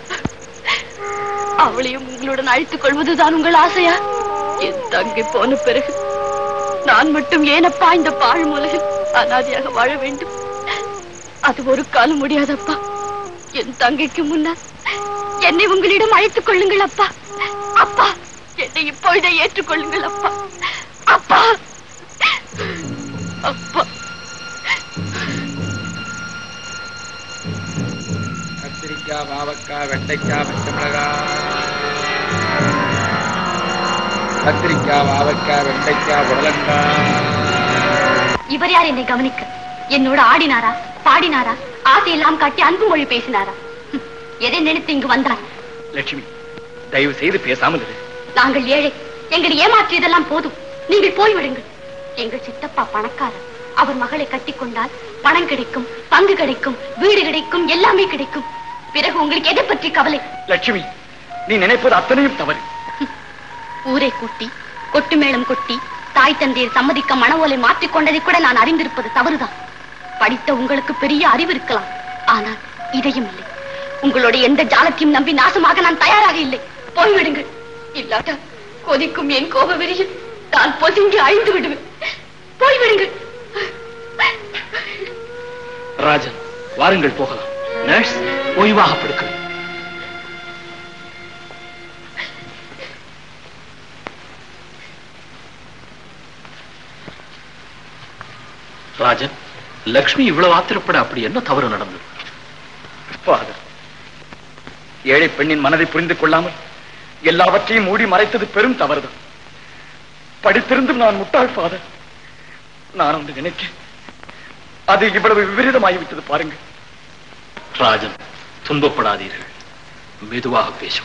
அவளையும் உங்களுடன் அழைத்துக் கொள்வதுதான் உங்கள் ஆசையா? என் தங்கை போன பிறகு நான் மட்டும் ஏனப்பா இந்த பாழும் உலகில் அனாதையாக வாழ வேண்டும்? அது ஒரு காலம் முடியாதப்பா. என் தங்கைக்கு முன்னால் என்னை உங்களிடம் அழைத்துக் கொள்ளுங்கள் அப்பா. அப்பா, என்னை இப்பொழுதே ஏற்றுக்கொள்ளுங்கள் அப்பா. அப்பா, அப்பா.
கத்திரிக்காய், பாவக்காய், வெண்டைக்காய், பச்சை மிளகாய். கத்திரிக்காய், பாவக்காய், வெண்டைக்காய், புடலங்காய்.
இவர் யார் என்னை கவனிக்க? என்னோட ஆடினாரா, பாடினாரா, ஆசையெல்லாம் காட்டி அன்பு மொழி பேசினாரா? எதை நினைத்து இங்கு வந்தார்?
லட்சுமி, தயவு செய்து பேசாமல் இரு.
நாங்கள் ஏழை, எங்களை ஏமாற்றியதெல்லாம் போதும். நீங்கள் போய்விடுங்கள். எங்கள் சித்தப்பா பணக்காரர். அவர் மகளை கட்டிக்கொண்டால் பணம் கிடைக்கும், பங்கு கிடைக்கும், வீடு கிடைக்கும், எல்லாமே கிடைக்கும். பிறகு உங்களுக்கு எதை பற்றி கவலை?
லட்சுமி, நீ நினைப்பது அத்தனையும் தவறு.
ஊரை கூட்டி கொட்டு மேளம் கொட்டி தாய் தந்தையர் சம்மதிக்க மனவோலை மாற்றிக்கொண்டதை கூட நான் அறிந்திருப்பது தவறுதான். படித்த உங்களுக்கு பெரிய அறிவு இருக்கலாம், ஆனால் இதையும் இல்லை. உங்களுடைய எந்த ஜாலத்தையும் நம்பி நாசமாக நான் தயாராக இல்லை. போய்விடுங்கள். இல்லாட்டா கொதிக்கும் என் கோப வெறியில் நான் பொசுங்கி அழிந்து விடுவேன். போய்விடுங்கள்.
ராஜன், வாருங்கள் போகலாம். நர்ஸ், ஓய்வாக படுக்கிறேன். ராஜன், லக்ஷ்மி இவ்வளவு ஆத்திரப்பட அப்படி என்ன தவறு நடந்தது?
ஃபாதர், ஏழை பெண்ணின் மனதை புரிந்து கொள்ளாமல் எல்லாவற்றையும் மூடி மறைத்தது பெரும் தவறுதான். படித்திருந்தும் நான் முட்டாள் ஃபாதர். நான் ஒன்று நினைத்தேன், அது இவ்வளவு விபரீதமாகிவிட்டது பாருங்க.
ராஜன், துன்பப்படாதீர்கள், மெதுவாக பேசும்.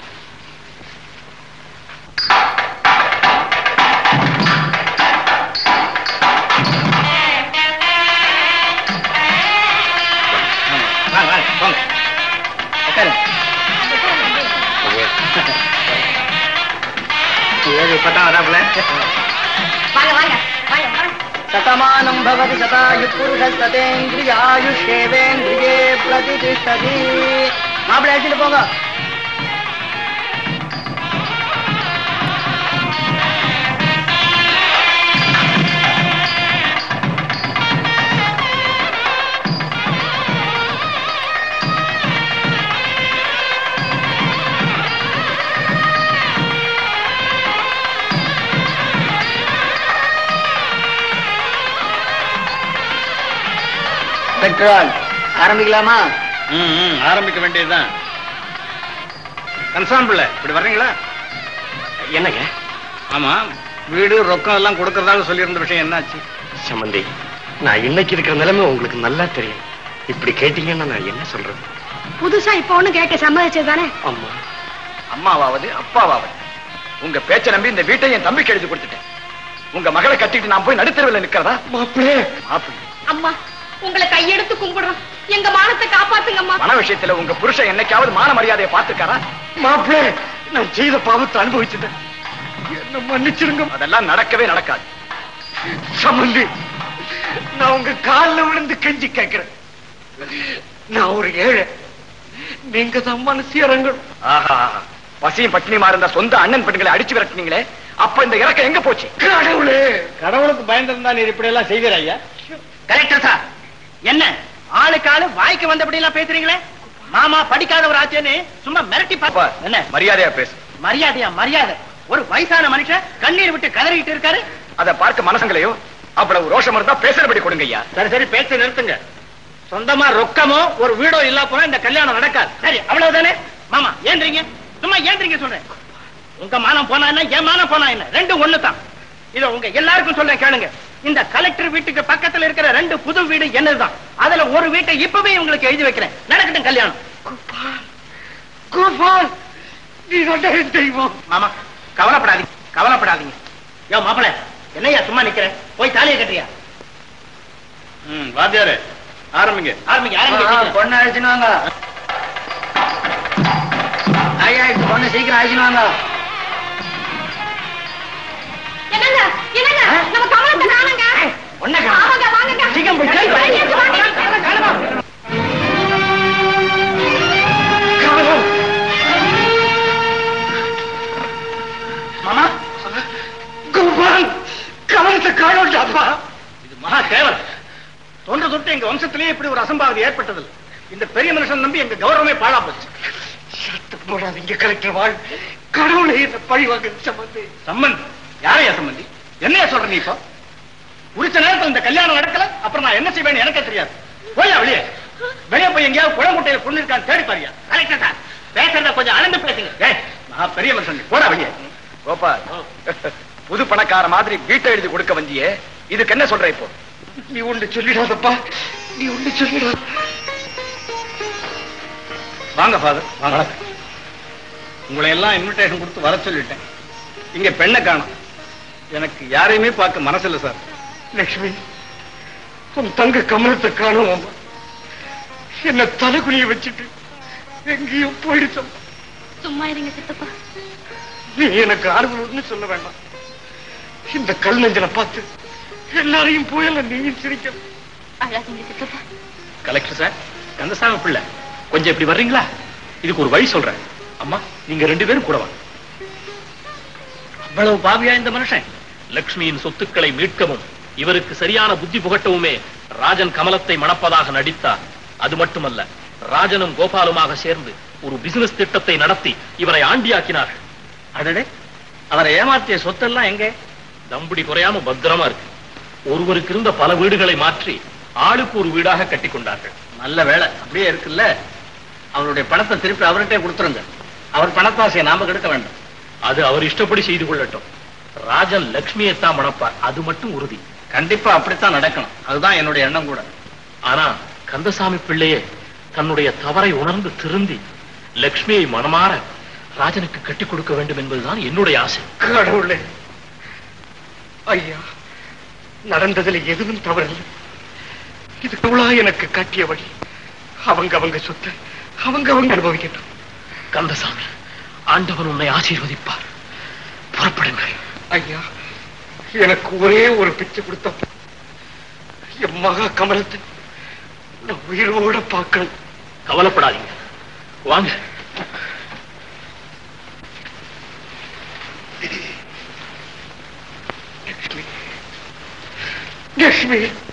சதமானம் பவதி சதாயு புருஷ சதேந்திரியாயுஷேவேந்திரியே பிரதிஷ்டதி. மாப்பிள்ளை அழைச்சிட்டு போங்க. பெட்ரோல் ஆரம்பிக்கலாமா?
ஆரம்பிக்க வேண்டியதுதான். கன்சான் பிள்ளை, இப்படி வர்றீங்களா?
என்னங்க?
ஆமா, வீடு ரொக்கம் எல்லாம் கொடுக்கறதாக சொல்லியிருந்த விஷயம் என்னாச்சு?
சம்பந்தி, நான் இன்னைக்கு இருக்கிற நிலைமை உங்களுக்கு நல்லா தெரியும். இப்படி கேட்டீங்கன்னா நான் என்ன சொல்றது?
புதுசா இப்ப ஒண்ணு கேட்க சம்மதிச்சதுதானே?
அம்மா,
அம்மாவாவது அப்பாவாவது உங்க பேச்ச நம்பி இந்த வீட்டை என் தம்பிக்கு எழுதி கொடுத்துட்டேன். உங்க மகளை கட்டிட்டு நான் போய் நடுத்தருவில் நிக்கிறதா?
மாப்பிள்ளை,
மாப்பிள்ளை,
அம்மா உங்களை கையெடுத்து கும்பிடுறோம், எங்க மானத்தை காப்பாத்துங்க அம்மா.
மன விஷயத்துல உங்க புருஷன் என்னைக்காவது மான மரியாதையை பார்த்துக்காரா?
மாப்பிள்ளை, நான் செய்த பாவத்தை அனுபவிச்சுட்டேன், என்ன மன்னிச்சிருங்க.
அதெல்லாம் நடக்கவே நடக்காது.
சம்பந்தி, நான் உங்க காலில் விழுந்து கெஞ்சி கேட்கிறேன். நான் ஒரு ஏழை, நீங்க தான் மனசு இறங்கணும்.
ஆஹா, பசியும் பட்டினியுமா இருந்த சொந்த அண்ணன் பெண்களை அடிச்சு விரட்டினீங்களே, அப்ப இந்த இறக்கம் எங்க போச்சு?
கடவுளே,
கடவுளுக்கு பயந்திருந்தா நீர் இப்படி எல்லாம் செய்வீர் ஐயா?
கலெக்டர் சார், என்ன ஆளுக்கு ஆளு வாய்க்கு வந்தபடி எல்லாம் பேசுறீங்களே? மாமா படிக்காத ஒரு ஆச்சேன்னு சும்மா மிரட்டி பாப்பா. என்ன
மரியாதையா பேசு.
மரியாதையா? மரியாதை? ஒரு வயசான மனுஷன் கண்ணீர் விட்டு கதறிட்டு இருக்காரு.
அதை பார்க்க மனசங்களையோ அவ்வளவு ரோஷம் இருந்தா பேசுறபடி கொடுங்க ஐயா.
சரி சரி, பேச்சு நிறுத்துங்க. சொந்தமா ரொக்கமோ ஒரு வீடோ இல்லா போனா இந்த கல்யாணம் நடக்காது. சரி, அவ்வளவுதானே? மாமா ஏந்திரீங்க, சும்மா ஏந்திரீங்க சொல்றேன். உங்க மானம் போனா என்ன, என் மானம் போனா என்ன, ரெண்டும் ஒண்ணுதான். இத உங்க எல்லாருக்கும் சொல்றேன் கேளுங்க. இந்த கலெக்டர் வீட்டுக்கு பக்கத்துல இருக்கிற ரெண்டு புது வீடு என்னதுதான். அதுல ஒரு வீட்டை இப்பவே உங்களுக்கு எழுதி வைக்கிறேன். நடக்கட்டும் கல்யாணம்.
கோபால், நீ தான் தெய்வம்.
மாமா கவலைப்படாதீங்க, கவலைப்படாதீங்க. யோ மாப்பிள, என்னையா சும்மா நிக்கிற? போய் தாலியை கட்டுறியா?
ம், வாத்தியாரே ஆரம்பிங்க.
ஆரம்பிங்க ஆரம்பிங்க.
பொண்ணு அழைச்சுன்னு வாங்க. ஐயா, பொண்ணு சீக்கிரம் அழைச்சுன்னு வாங்க.
என்னங்க என்னங்க, நம்ம கமலத்தை காணுங்க.
ஒண்ணங்க
வாங்க வாங்க,
சீக்கிரம் போய் கேளு. மாமா,
கோபால், கவனத்தை காணோட்டாப்பா.
இது மகா கேவலம். தொன்று தொட்டு எங்க வம்சத்திலேயே இப்படி ஒரு அசம்பாவிதம் ஏற்பட்டதில்லை. இந்த பெரிய மனுஷன் நம்பி எங்க கௌரவமே பாழா போச்சு.
சத்தம் போடாதீங்க கலெக்டர் வாழ். கடவுளை இந்த பழி வாங்க. சம்பந்தி,
சம்பந்தி யாரையா சம்பந்தி? என்னையா சொல்ற நீ? இப்போ உரிச்ச நேரத்தில் இந்த கல்யாணம் நடக்கல, அப்புறம் நான் என்ன செய்வேன்னு எனக்கே தெரியாது. போயா வெளியே, வெளியே போய் எங்கேயாவது குளமுட்டையில பொண்ணு இருக்கான்னு தேடி பாரியா. கலெக்டர் சார், பேசுறத கொஞ்சம் அளந்து பேசுங்க. ஏய், நான் பெரிய மனுஷன், போடா வெளியே.
கோபால், புது பணக்கார மாதிரி வீட்டை எழுதி கொடுக்க வந்தியே, இதுக்கு என்ன சொல்ற இப்போ?
நீ ஒண்ணு சொல்லிடாதப்பா, நீ ஒண்ணு சொல்லிடாத.
வாங்க ஃபாதர், வாங்க. உங்களை எல்லாம் இன்விடேஷன் கொடுத்து வர சொல்லிட்டேன். இங்க பெண்ணை காணும். எனக்கு யாரையுமே பார்க்க மனசு இல்லை சார்.
லட்சுமி, உன் தங்க கமலத்தை காணும். என்ன தலைகுனிய வச்சுட்டு எங்கேயோ போயிடுச்சோம்.
சும்மா இருங்க சித்தப்பா.
நீ எனக்கு ஆறுதல்னு சொல்ல வேண்டாம். இந்த கல் நெஞ்சலை பார்த்து எல்லாரையும் போயல நீயும் சிரிக்கணும்.
அழாதீங்க சித்தப்பா.
கலெக்டர் சார், கந்தசாமி பிள்ளை, கொஞ்சம் இப்படி வர்றீங்களா? இதுக்கு ஒரு வழி சொல்றேன். அம்மா, நீங்க ரெண்டு பேரும் கூட வாங்க. அவ்வளவு பாவியா இந்த மனுஷன்? லட்சுமியின் சொத்துக்களை மீட்கவும் இவருக்கு சரியான புத்தி புகட்டவுமே ராஜன் கமலத்தை மணப்பதாக நடித்தார். அது மட்டுமல்ல, ராஜனும் கோபாலுமாக சேர்ந்து ஒரு பிசினஸ் திட்டத்தை நடத்தி இவரை ஆண்டியாக்கினார்கள்.
அடடே, அவரை ஏமாற்றிய சொத்தெல்லாம் எங்க?
தம்புடி குறையாம பத்திரமா இருக்கு. ஒருவருக்கு இருந்த பல வீடுகளை மாற்றி ஆளுக்கு ஒரு வீடாக கட்டி கொண்டார்கள்.
நல்ல வேலை, அப்படியே இருக்குல்ல. அவருடைய பணத்தை திருப்பி அவர்கிட்டே கொடுத்துருங்க. அவர் பணத்தாசையை நாம கெடுக்க வேண்டாம்.
அது அவர் இஷ்டப்படி செய்து கொள்ளட்டும். ராஜன் லட்சுமியைத்தான் மணப்பார், அது மட்டும் உறுதி.
கண்டிப்பா அப்படித்தான் நடக்கணும். அதுதான் என்னுடைய எண்ணம் கூட.
ஆனா கந்தசாமி பிள்ளையே தன்னுடைய தவறை உணர்ந்து திருந்தி லக்ஷ்மியை மனமாற ராஜனுக்கு கட்டிக் கொடுக்க வேண்டும் என்பதுதான் என்னுடைய ஆசை.
கடவுளே, ஐயா, நடந்ததுல எதுவும் தவறில்லை. இது கடவுளா எனக்கு காட்டிய வழி. அவங்க அவங்க சொத்தை அவங்க அவங்க அனுபவிக்கட்டும்.
கந்தசாமி, ஆண்டவன் உன்னை ஆசீர்வதிப்பார். புறப்படுங்கள்.
ஐயா, எனக்கு ஒரே ஒரு பிச்சை கொடுத்த என் மகா கமலத்தை நான் உயிரோட பார்க்கணும்.
கவலைப்படாதீங்க, வாங்க.
லட்சுமி, லட்சுமி